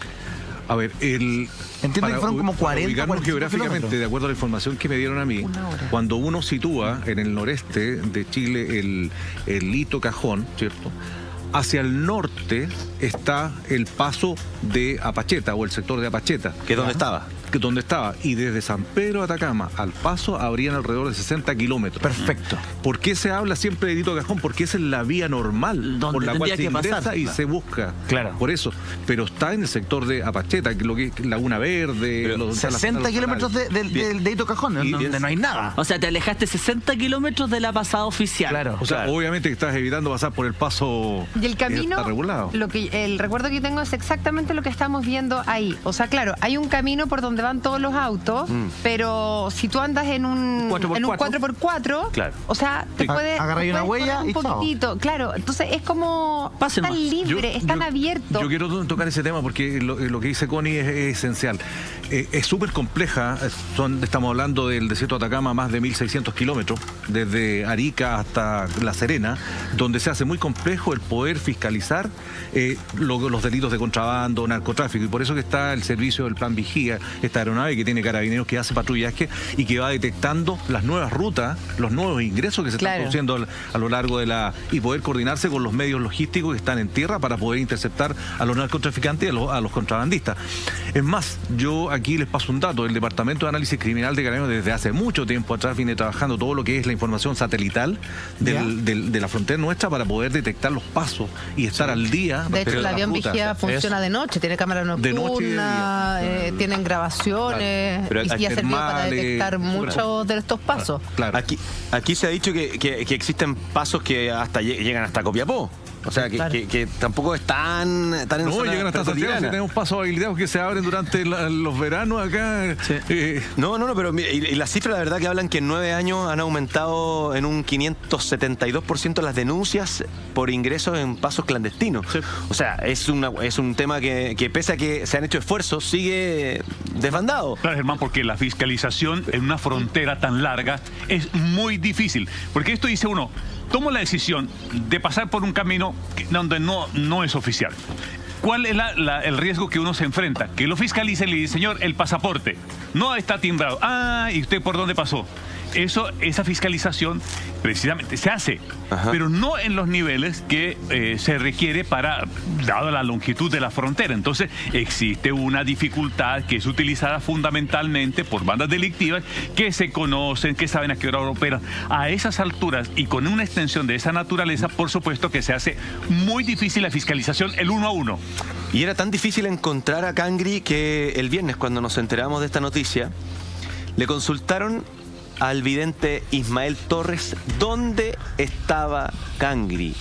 A ver, el... Entiendo para, que fueron como cuarenta, ubicarnos geográficamente, de acuerdo a la información que me dieron a mí, cuando uno sitúa en el noreste de Chile el, el Hito Cajón, ¿cierto?, hacia el norte está el paso de Apacheta o el sector de Apacheta. ¿Que es donde estaba? Que donde estaba. Y desde San Pedro de Atacama al paso habrían alrededor de sesenta kilómetros. Perfecto. ¿Por qué se habla siempre de Hito Cajón? Porque esa es la vía normal donde por la cual se ingresa pasar, y claro. se busca. Claro. Por eso. Pero está en el sector de Apacheta, que lo que es Laguna Verde. Los, sesenta kilómetros de, de, de, de Hito Cajón, donde bien. no hay nada. O sea, te alejaste sesenta kilómetros de la pasada oficial. Claro. O sea, claro. obviamente que estás evitando pasar por el paso. Y el camino, está regulado. Lo que, el recuerdo que yo tengo es exactamente lo que estamos viendo ahí. O sea, claro, hay un camino por donde van todos los autos, mm. pero si tú andas en un cuatro por cuatro, claro. o sea, te sí. puedes agarrar una huella un y poquitito, chao. Claro. Entonces es como Pasen tan más. libre, yo, es tan yo, abierto. Yo quiero tocar ese tema porque lo, lo que dice Connie es, es esencial. Eh, es súper compleja. Son, estamos hablando del desierto de Atacama, más de mil seiscientos kilómetros, desde Arica hasta La Serena, donde se hace muy complejo el poder fiscalizar eh, lo, los delitos de contrabando, narcotráfico, y por eso que está el servicio del Plan Vigía, esta aeronave que tiene Carabineros que hace patrullaje y que va detectando las nuevas rutas, los nuevos ingresos que se claro. están produciendo a lo largo de la... y poder coordinarse con los medios logísticos que están en tierra para poder interceptar a los narcotraficantes y a los, a los contrabandistas. Es más, yo aquí les paso un dato. El Departamento de Análisis Criminal de Carabineros desde hace mucho tiempo atrás viene trabajando todo lo que es la información satelital del, del, de la frontera nuestra para poder detectar los pasos y estar sí. al día. De hecho, el avión vigía funciona es. de noche, tiene cámara nocturna, de eh, tienen grabaciones claro. y, y ha servido para detectar muchos de estos pasos. Claro. Aquí, aquí se ha dicho que, que, que existen pasos que hasta llegan hasta Copiapó. O sea, que, claro. que, que tampoco es tan, tan en No, llegan hasta Santiago, si tenemos pasos habilitados que se abren durante la, los veranos acá. Sí. Eh. No, no, no, pero y, y las cifras, la verdad, que hablan que en nueve años han aumentado en un quinientos setenta y dos por ciento las denuncias por ingresos en pasos clandestinos. Sí. O sea, es, una, es un tema que, que, pese a que se han hecho esfuerzos, sigue desbandado. Claro, Germán, porque la fiscalización en una frontera tan larga es muy difícil. Porque esto dice uno, tomo la decisión de pasar por un camino donde no, no es oficial. ¿Cuál es la, la, el riesgo que uno se enfrenta? Que lo fiscalicen y le dice, señor, el pasaporte no está timbrado. Ah, ¿y usted por dónde pasó? Eso, esa fiscalización precisamente se hace, Ajá. pero no en los niveles que eh, se requiere para, dado la longitud de la frontera. Entonces existe una dificultad que es utilizada fundamentalmente por bandas delictivas que se conocen, que saben a qué hora operan. A esas alturas y con una extensión de esa naturaleza, por supuesto que se hace muy difícil la fiscalización el uno a uno. Y era tan difícil encontrar a Cangri que el viernes, cuando nos enteramos de esta noticia, le consultaron al vidente Ismael Torres dónde estaba Cangri,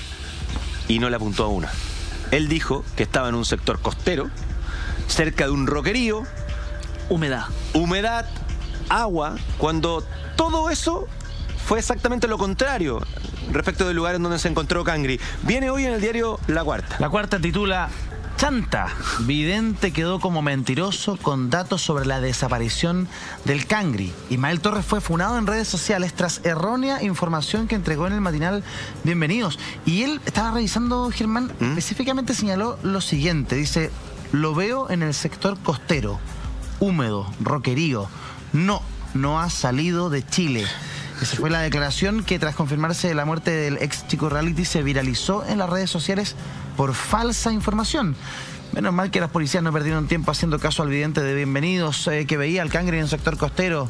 y no le apuntó a una. Él dijo que estaba en un sector costero, cerca de un roquerío, humedad, humedad, agua, cuando todo eso fue exactamente lo contrario. respecto del lugar en donde se encontró Cangri. Viene hoy en el diario La Cuarta. La Cuarta titula: Chanta, vidente quedó como mentiroso con datos sobre la desaparición del Cangri. Ismael Torres fue funado en redes sociales tras errónea información que entregó en el matinal Bienvenidos. Y él estaba revisando, Germán, ¿Mm? específicamente señaló lo siguiente. Dice: lo veo en el sector costero, húmedo, roquerío. No, no ha salido de Chile. Esa fue la declaración que, tras confirmarse la muerte del ex chico reality, se viralizó en las redes sociales por falsa información. Menos mal que las policías no perdieron tiempo haciendo caso al vidente de Bienvenidos, eh, que veía al Cangri en el sector costero.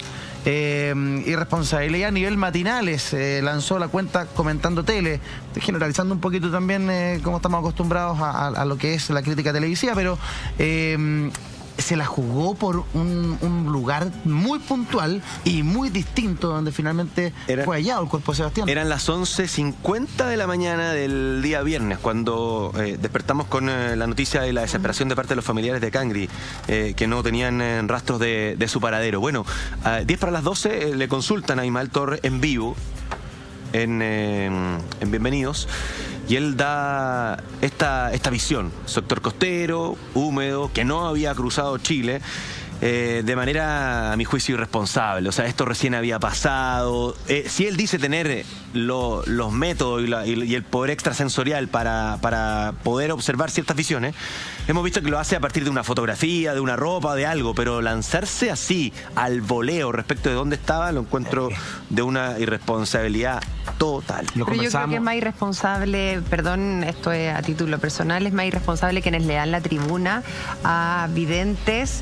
Eh, irresponsabilidad a nivel matinales. Eh, lanzó la cuenta Comentando Tele, generalizando un poquito también eh, como estamos acostumbrados a, a, a lo que es la crítica televisiva, pero... Eh, se la jugó por un, un lugar muy puntual y muy distinto, donde finalmente Era, fue hallado el cuerpo de Sebastián. Eran las once cincuenta de la mañana del día viernes, cuando eh, despertamos con eh, la noticia de la desesperación de parte de los familiares de Cangri, eh, que no tenían eh, rastros de, de su paradero. Bueno, a diez para las doce eh, le consultan a Ismael Torres en vivo, en, eh, en Bienvenidos, y él da esta, esta visión: sector costero, húmedo, que no había cruzado Chile, eh, de manera, a mi juicio, irresponsable. O sea, esto recién había pasado. Eh, si él dice tener lo, los métodos y, la, y, y el poder extrasensorial para, para poder observar ciertas visiones, hemos visto que lo hace a partir de una fotografía, de una ropa, de algo, pero lanzarse así al voleo respecto de dónde estaba, lo encuentro de una irresponsabilidad total. Lo Pero yo creo que es más irresponsable, perdón, esto es a título personal, es más irresponsable quienes le dan la tribuna a videntes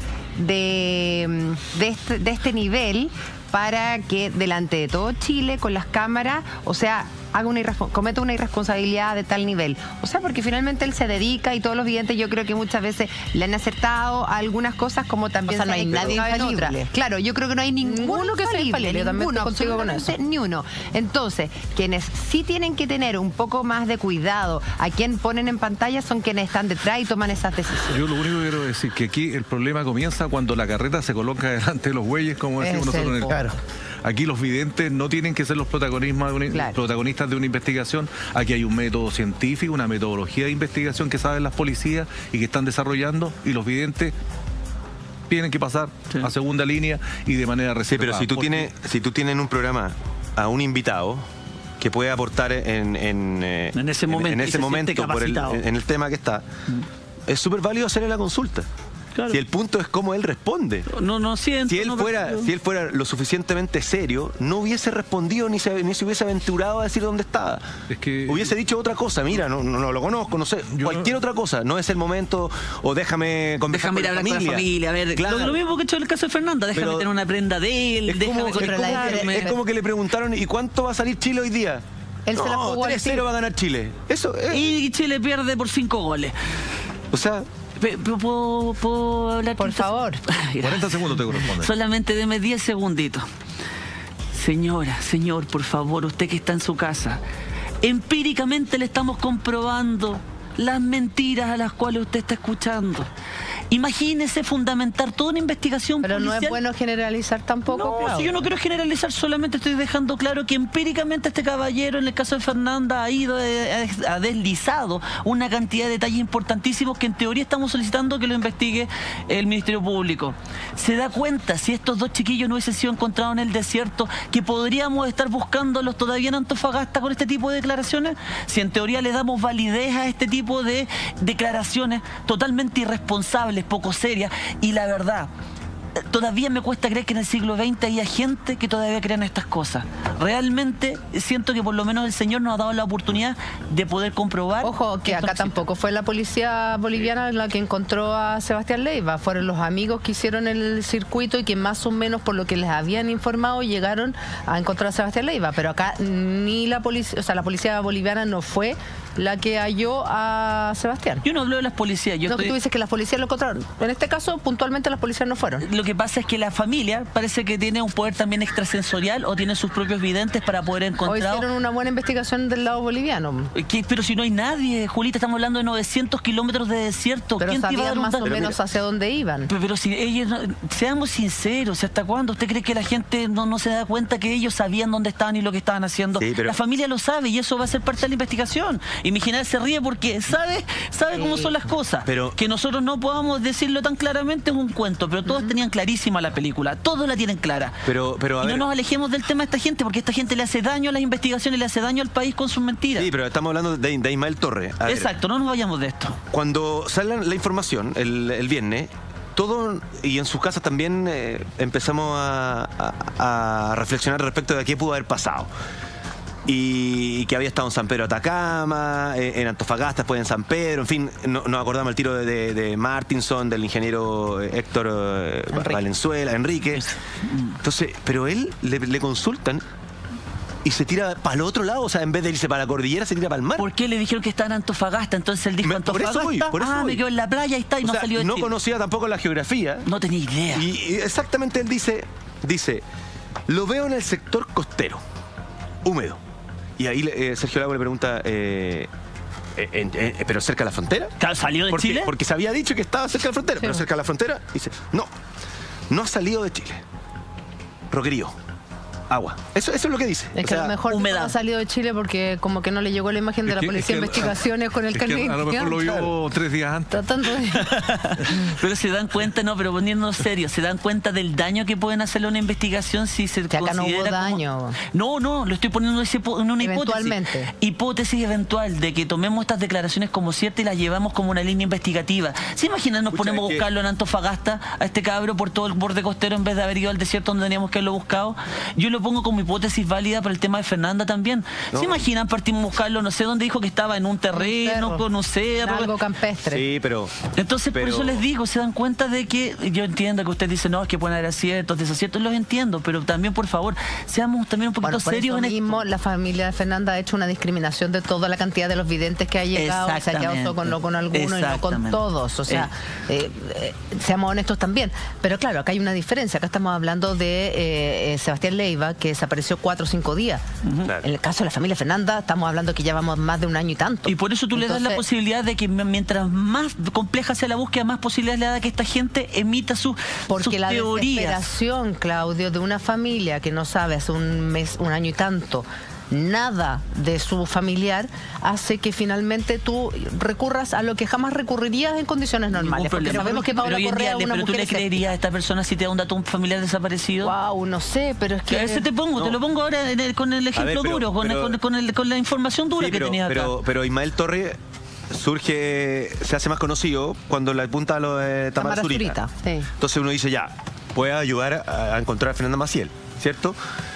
de, de, este, de este nivel, para que delante de todo Chile, con las cámaras, o sea, haga una cometa una irresponsabilidad de tal nivel. O sea, porque finalmente él se dedica, y todos los videntes yo creo que muchas veces le han acertado a algunas cosas, como también... O sea, no hay nadie infalible. Claro, yo creo que no hay ninguno, ninguno que sea infalible. Yo también estoy contigo con eso. Ni uno. Entonces, quienes sí tienen que tener un poco más de cuidado a quien ponen en pantalla son quienes están detrás y toman esas decisiones. Yo lo único que quiero decir que aquí el problema comienza cuando la carreta se coloca delante de los bueyes, como decimos nosotros en el... Claro. Aquí los videntes no tienen que ser los protagonistas de, una, claro. protagonistas de una investigación. Aquí hay un método científico, una metodología de investigación que saben las policías y que están desarrollando, y los videntes tienen que pasar sí. a segunda línea y de manera reservada. Sí, pero si tú, porque... tienes, si tú tienes en un programa a un invitado que puede aportar en, en, eh, en ese momento, en, en ese momento por el, en el tema que está, mm. es súper válido hacerle la consulta. Claro. Si el punto es cómo él responde. No, no siento. Si él, no, fuera, pero... si él fuera lo suficientemente serio, no hubiese respondido ni se, ni se hubiese aventurado a decir dónde estaba. Es que... Hubiese dicho otra cosa. Mira, no, no, no lo conozco, no sé. Yo cualquier no... otra cosa. No es el momento, o déjame conversar déjame con la familia. Con la familia. A ver, claro. lo, lo mismo que he hecho en el caso de Fernanda. Déjame pero tener una prenda de él. Es déjame como, controlar. Es, como, es como que le preguntaron: ¿y cuánto va a salir Chile hoy día? Él no, se la jugó tres cero va a ganar Chile. Eso es. Y Chile pierde por cinco goles. O sea... ¿Puedo, ¿Puedo hablar? Por favor. cuarenta segundos te corresponde. Solamente deme diez segunditos. Señora, señor, por favor, usted que está en su casa, empíricamente le estamos comprobando las mentiras a las cuales usted está escuchando. Imagínese fundamentar toda una investigación Pero policial. no es bueno generalizar tampoco. No, claro. si yo no quiero generalizar, solamente estoy dejando claro que empíricamente este caballero, en el caso de Fernanda, ha ido, eh, ha deslizado una cantidad de detalles importantísimos que en teoría estamos solicitando que lo investigue el Ministerio Público. Se da cuenta, si estos dos chiquillos no hubiesen sido encontrados en el desierto, que podríamos estar buscándolos todavía en Antofagasta con este tipo de declaraciones. Si en teoría le damos validez a este tipo de declaraciones totalmente irresponsables, poco seria, y la verdad, todavía me cuesta creer que en el siglo veinte haya gente que todavía crea en estas cosas. Realmente siento que por lo menos el señor nos ha dado la oportunidad de poder comprobar. Ojo, que acá tampoco fue la policía boliviana la que encontró a Sebastián Leiva, fueron los amigos que hicieron el circuito y que más o menos por lo que les habían informado llegaron a encontrar a Sebastián Leiva, pero acá ni la policía, o sea, la policía boliviana no fue la que halló a Sebastián. Yo no hablo de las policías. Yo no, estoy... que tú dices que las policías lo encontraron. En este caso, puntualmente las policías no fueron. Lo que pasa es que la familia parece que tiene un poder también extrasensorial o tiene sus propios videntes para poder encontrar... Hoy hicieron una buena investigación del lado boliviano. ¿Qué? Pero si no hay nadie, Julita, estamos hablando de novecientos kilómetros de desierto. Pero ¿Quién te iba a dar sabían un más dato? o menos hacia dónde iban. Pero, pero si ellos, no- seamos sinceros, ¿hasta cuándo? ¿Usted cree que la gente no, no se da cuenta que ellos sabían dónde estaban y lo que estaban haciendo? Sí, pero- La familia lo sabe y eso va a ser parte de la investigación. Y mi general se ríe porque sabe, sabe Sí. cómo son las cosas. Pero- que nosotros no podamos decirlo tan claramente es un cuento, pero todos tenían clarísima la película, todos la tienen clara. Pero, pero a y ver... no nos alejemos del tema de esta gente, porque esta gente le hace daño a las investigaciones, le hace daño al país con sus mentiras. Sí, pero estamos hablando de, de Ismael Torre. A ver, Exacto, no nos vayamos de esto. cuando sale la información el, el viernes, todo, y en sus casas también eh, empezamos a, a- a reflexionar respecto de qué pudo haber pasado. Y que había estado en San Pedro Atacama, eh, en Antofagasta, después en San Pedro, en fin, no- nos acordamos el tiro de, de- de Martinson, del ingeniero eh, Héctor eh, Enrique. Valenzuela, Enrique. Entonces, pero él le, le consultan y se tira para el otro lado, o sea, en vez de irse para la cordillera, se tira para el mar. ¿Por qué le dijeron que estaba en Antofagasta? Entonces él dijo Me- por eso Antofagasta. voy, por eso ah, voy. me quedo en la playa y está y O no sea, salió de no Chile. conocía tampoco la geografía. No tenía idea. Y, y exactamente él dice, dice, lo veo en el sector costero, húmedo. Y ahí eh, Sergio Lago le pregunta, eh, eh, en- eh, ¿pero cerca de la frontera? Claro, ¿salió de Porque, Chile? porque se había dicho que estaba cerca de la frontera, pero cerca de la frontera, dice, no, no ha salido de Chile. Roquerío, agua. Eso, eso es lo que dice. Es O que a sea, lo mejor no humedad. ha salido de Chile porque como que no le llegó la imagen de Es la que- policía es de que- investigaciones con el Es que carnet. a lo mejor lo vio Claro. tres días antes. Tratando de... Pero se dan cuenta, no, pero poniéndonos serios, se dan cuenta del daño que pueden hacerle a una investigación si se Que acá no hubo considera como- daño. No, no, lo estoy poniendo ese po- en una Eventualmente. hipótesis. Hipótesis eventual de que tomemos estas declaraciones como ciertas y las llevamos como una línea investigativa. ¿Se imaginan nos Pucha, ponemos a es que- buscarlo en Antofagasta, a este cabro por todo el borde costero en vez de haber ido al desierto donde teníamos que haberlo buscado? Yo lo pongo como hipótesis válida para el tema de Fernanda también. No. ¿Se imaginan partimos a buscarlo? No sé dónde dijo que estaba, en un terreno, cerro. con un cerro. Algo campestre. sí, pero... Entonces, pero- por eso les digo, se dan cuenta de que, yo entiendo que usted dice, no, es que pueden haber aciertos, desaciertos, los entiendo, pero también, por favor, seamos también un poquito Bueno, por serios eso en esto. mismo la familia de Fernanda ha hecho una discriminación de toda la cantidad de los videntes que ha llegado, se ha quedado Exactamente. solo con, no con algunos y no con Exactamente. todos. O sea, eh, eh, seamos honestos también. Pero claro, acá hay una diferencia. Acá estamos hablando de eh, eh, Sebastián Leiva, que desapareció cuatro o cinco días. Claro. En el caso de la familia Fernanda, estamos hablando que ya vamos más de un año y tanto. Y por eso tú le das la Entonces, posibilidad de que m- mientras más compleja sea la búsqueda, más posibilidades le da que esta gente emita su, Porque sus la teorías. desesperación, Claudio, de una familia que no sabe hace un mes, un año y tanto, nada de su familiar, hace que finalmente tú recurras a lo que jamás recurrirías en condiciones normales. Ningún Porque problema. sabemos que Pero Paola hoy en Correa día, es una pero tú mujer le escéptica. creerías a esta persona si te da un dato a un familiar desaparecido. Wow, no sé, pero es Que que... a ese te pongo, No. te lo pongo ahora en el- con el ejemplo pero- duro, con, pero- con- con el- con la información dura Sí, que pero, tenías acá. pero, pero Ismael Torre surge, se hace más conocido cuando le apunta a lo de Tamara Tamara Zurita. Zurita, sí. Entonces uno dice, ya, puede ayudar a, a encontrar a Fernanda Maciel, ¿cierto?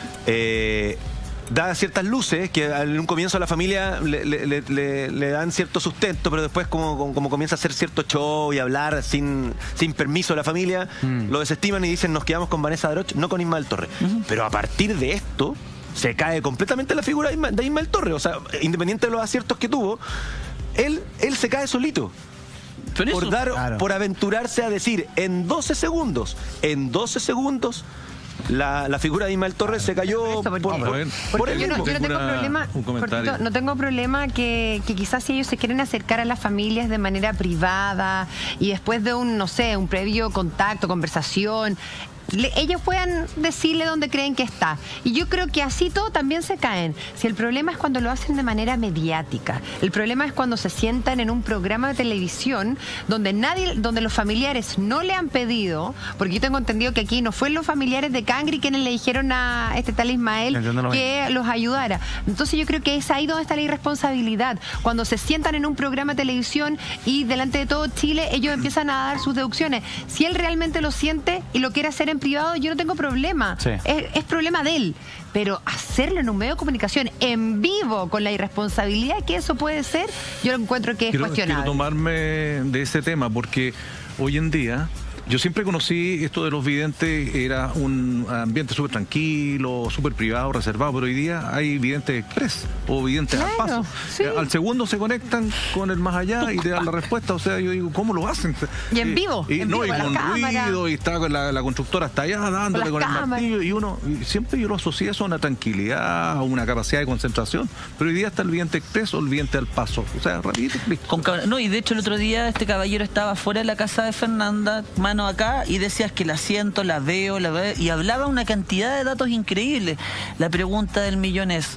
Eh, da ciertas luces que en un comienzo a la familia le, le- le- le- le dan cierto sustento, pero después como, como, como comienza a hacer cierto show y hablar sin, sin permiso de la familia, lo desestiman y dicen, nos quedamos con Vanessa Daroch, no con Ismael Torre. Pero a partir de esto se cae completamente la figura de Isma- de Ismael Torre, o sea, independiente de los aciertos que tuvo, él, él se cae solito. Pero Por, eso- dar, Claro. por aventurarse a decir en doce segundos, en doce segundos, la, la figura de Ismael Torres se cayó Eso, por, porque- por- Bueno, por Porque él yo no, mismo. yo no tengo Una- problema, un comentario. Cortito, no tengo problema que, que quizás si ellos se quieren acercar a las familias de manera privada y después de un, no sé, un previo contacto, conversación, le- ellos puedan decirle dónde creen que está. Y yo creo que así todo también se caen. Si el problema es cuando lo hacen de manera mediática, el problema es cuando se sientan en un programa de televisión donde nadie, donde los familiares no le han pedido, porque yo tengo entendido que aquí no fue los familiares de Cangri quienes le dijeron a este tal Ismael Entiendo lo que los ayudara. Entonces yo creo que es ahí donde está la irresponsabilidad. Cuando se sientan en un programa de televisión y delante de todo Chile, ellos empiezan a dar sus deducciones. Si él realmente lo siente y lo quiere hacer en privado, yo no tengo problema. Sí. Es, es problema de él. Pero hacerlo en un medio de comunicación en vivo, con la irresponsabilidad que eso puede ser, yo encuentro que es Quiero, cuestionable. quiero tomarme de ese tema porque hoy en día Yo siempre conocí esto de los videntes, era un ambiente súper tranquilo, súper privado, reservado, pero hoy día hay videntes express o videntes Claro, al paso. sí. Eh, Al segundo se conectan con el más allá y te dan la respuesta. O sea, yo digo, ¿cómo lo hacen? Y en vivo, Y, en no, vivo, y con con la cámara. ruido, y está con la, la constructora hasta allá dándole Con con, las el cámaras. martillo, y uno, y siempre yo lo asocié eso a una tranquilidad, a una capacidad de concentración, pero hoy día está el vidente express o el vidente al paso. O sea, rapidito, listo. Con cab- no, y de hecho el otro día este caballero estaba fuera de la casa de Fernanda, mano acá, y decía es que la siento, la veo, la veo, y hablaba una cantidad de datos increíbles. La pregunta del millón es,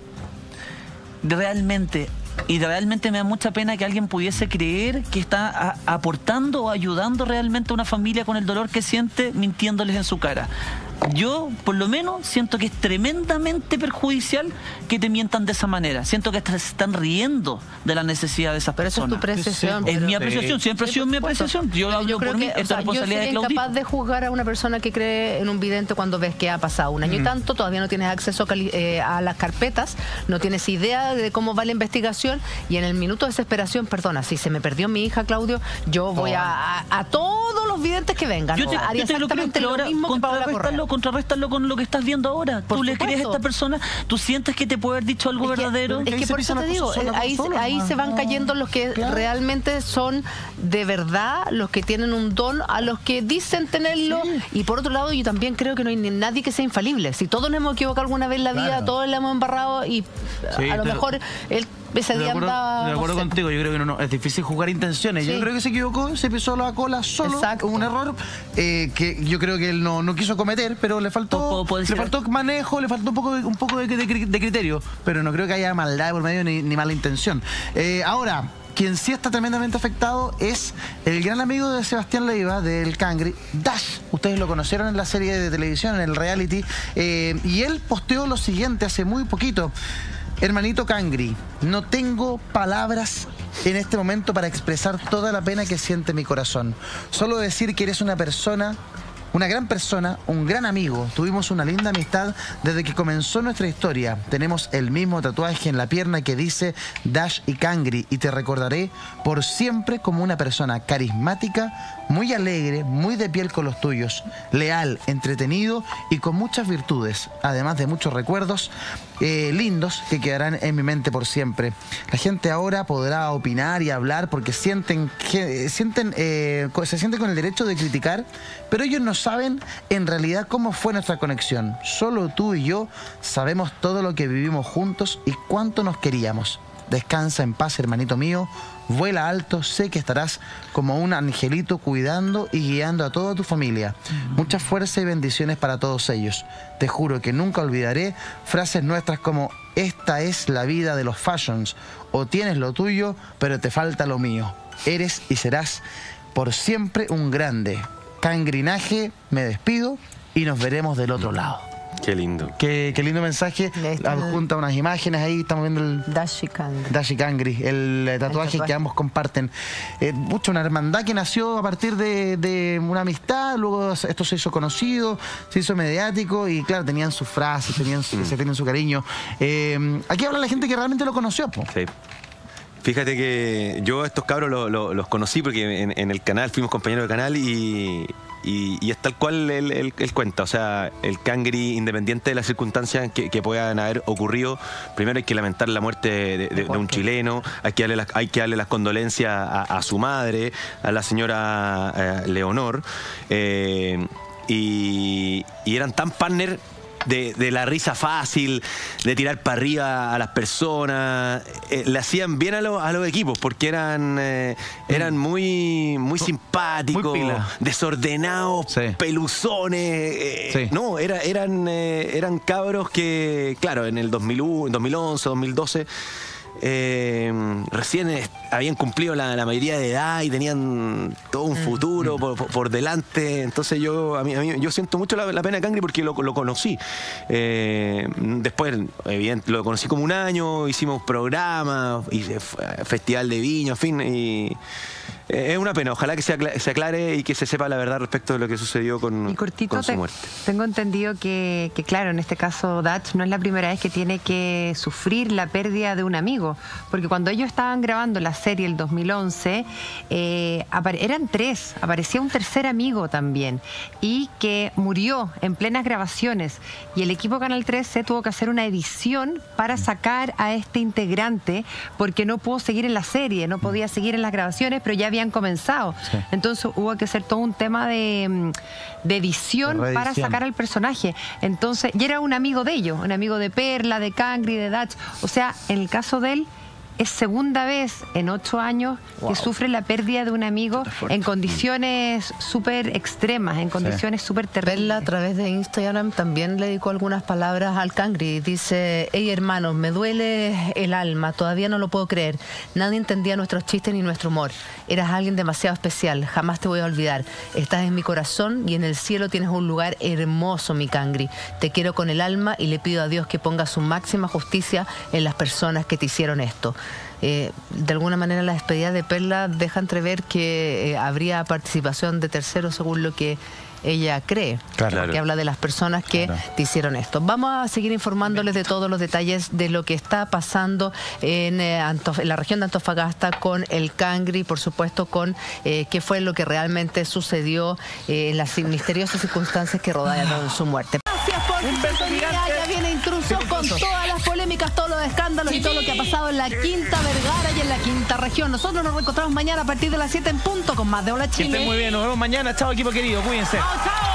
¿realmente, y realmente me da mucha pena que alguien pudiese creer que está a- aportando o ayudando realmente a una familia con el dolor que siente mintiéndoles en su cara? Yo, por lo menos, siento que es tremendamente perjudicial que te mientan de esa manera. Siento que hasta se están riendo de la necesidad de esas Pero eso es personas. tu apreciación. Es pero- mi apreciación, siempre ha sido mi apreciación. Yo Pero hablo creo por mí, que, o es sea, responsabilidad yo de sería Claudito. incapaz de juzgar a una persona que cree en un vidente cuando ves que ha pasado un año y Mm. tanto, todavía no tienes acceso a, cali- eh, a las carpetas, no tienes idea de cómo va la investigación y en el minuto de desesperación, perdona, si se me perdió mi hija, Claudio, yo voy a, a, a todos los videntes que vengan. Yo ¿no? te, Haría yo te lo creo, exactamente pero lo ahora mismo que Paola Correa. contrarréstalo, contrarréstalo con lo que estás viendo ahora. Por ¿Tú le crees a supuesto. esta persona? ¿Tú sientes que te puede haber dicho algo Es que- verdadero? Es que por eso te digo, eh, ahí, ahí se van cayendo los que realmente son de verdad, los que tienen un don, a los que dicen tenerlo. Y por otro lado, yo también creo que no hay ni nadie que sea infalible. Si todos nos hemos equivocado alguna vez en la vida, Claro. todos le hemos embarrado y Sí, a lo te- mejor él ese De día acuerdo, andaba... de no acuerdo sé. contigo, yo creo que no, no, es difícil jugar intenciones. Sí. Yo creo que se equivocó, se pisó la cola solo, un error eh, que yo creo que él no, no quiso cometer, pero le faltó le faltó manejo, le faltó un poco de, un poco de, de- de criterio, pero no creo que haya maldad por medio ni, ni mala intención. Eh, ahora, quien sí está tremendamente afectado es el gran amigo de Sebastián Leiva, del Cangri, Dash. Ustedes lo conocieron en la serie de televisión, en el reality, eh, y él posteó lo siguiente hace muy poquito. Hermanito Cangri, no tengo palabras en este momento para expresar toda la pena que siente mi corazón. Solo decir que eres una persona, una gran persona, un gran amigo. Tuvimos una linda amistad desde que comenzó nuestra historia. Tenemos el mismo tatuaje en la pierna que dice Dash y Cangri y te recordaré por siempre como una persona carismática, muy alegre, muy de piel con los tuyos, leal, entretenido y con muchas virtudes, además de muchos recuerdos eh, lindos que quedarán en mi mente por siempre. La gente ahora podrá opinar y hablar porque sienten, que, sienten eh, se sienten con el derecho de criticar, pero ellos no saben en realidad cómo fue nuestra conexión. Solo tú y yo sabemos todo lo que vivimos juntos y cuánto nos queríamos. Descansa en paz, hermanito mío. Vuela alto, sé que estarás como un angelito cuidando y guiando a toda tu familia. Mucha fuerza y bendiciones para todos ellos. Te juro que nunca olvidaré frases nuestras como esta es la vida de los fashions o tienes lo tuyo pero te falta lo mío. Eres y serás por siempre un grande. Cangrinaje, me despido y nos veremos del otro lado. Qué lindo. Qué, qué lindo mensaje. Adjunta unas imágenes ahí, estamos viendo el Dash y Cangri. Dash y Cangri, el eh, tatuaje, tatuaje. que ambos comparten. Eh, mucho una hermandad que nació a partir de, de una amistad, luego esto se hizo conocido, se hizo mediático y claro, tenían sus frases, tenían su, se tienen su cariño. Eh, aquí habla la gente que realmente lo conoció, po. Sí. Fíjate que yo a estos cabros lo- lo- los conocí porque en, en el canal, fuimos compañeros de canal y, y, y es tal cual él, él- él cuenta. O sea, el Cangri, independiente de las circunstancias que, que puedan haber ocurrido, primero hay que lamentar la muerte de, de- de un chileno, hay que darle las, hay que darle las condolencias a, a su madre, a la señora eh, Leonor, eh, y, y eran tan partner de, de la risa fácil, de tirar para arriba a las personas, eh, le hacían bien a, los a los equipos porque eran eh, eran muy muy simpáticos, Muy pila. desordenados, peluzones, eh, Sí. no, era, eran eh, eran cabros que, claro, en el dos mil uno, dos mil once, dos mil doce eh, recién est- habían cumplido la, la mayoría de edad y tenían todo un futuro por, por- por delante. Entonces yo a mí, a mí- yo siento mucho la, la pena de Cangri porque lo, lo conocí. Eh, después, evidente, lo conocí como un año, hicimos programas, hice f- festival de viña, en fin, y eh, es una pena. Ojalá que se aclare, se aclare y que se sepa la verdad respecto de lo que sucedió con, Y cortito, con su te- muerte. tengo entendido que, que, claro, en este caso Dach no es la primera vez que tiene que sufrir la pérdida de un amigo. amigo, porque cuando ellos estaban grabando la serie el dos mil once, eh, eran tres, aparecía un tercer amigo también, y que murió en plenas grabaciones, y el equipo Canal trece tuvo que hacer una edición para sacar a este integrante, porque no pudo seguir en la serie, no podía seguir en las grabaciones, pero ya habían comenzado. Sí. Entonces hubo que hacer todo un tema de, de edición de para sacar al personaje. Entonces, y era un amigo de ellos, un amigo de Perla, de Cangri, de Dach. O sea, en el caso de él, es segunda vez en ocho años wow. que sufre la pérdida de un amigo en condiciones súper extremas, en condiciones súper sí. terribles. Perla, a través de Instagram, también le dedicó algunas palabras al Cangri. Dice: hey hermanos, me duele el alma, todavía no lo puedo creer. Nadie entendía nuestros chistes ni nuestro humor. Eras alguien demasiado especial, jamás te voy a olvidar. Estás en mi corazón y en el cielo tienes un lugar hermoso, mi Cangri. Te quiero con el alma y le pido a Dios que ponga su máxima justicia en las personas que te hicieron esto. Eh, de alguna manera la despedida de Perla deja entrever que eh, habría participación de terceros según lo que ella cree, claro. que habla de las personas que claro. te hicieron esto. Vamos a seguir informándoles de todos los detalles de lo que está pasando en, eh, Antof en la región de Antofagasta con el Cangri, por supuesto con eh, qué fue lo que realmente sucedió eh, en las misteriosas circunstancias que rodearon su muerte. Gracias por un beso gigante. Ya viene Intrusos con todas las polémicas, todos los escándalos sí. y todo lo que ha pasado en la Quinta Vergara y en la Quinta Región. Nosotros nos reencontramos mañana a partir de las siete en punto con más de Hola Chile. Que estén muy bien, nos vemos mañana. Chao, equipo querido, cuídense. Chao, chao.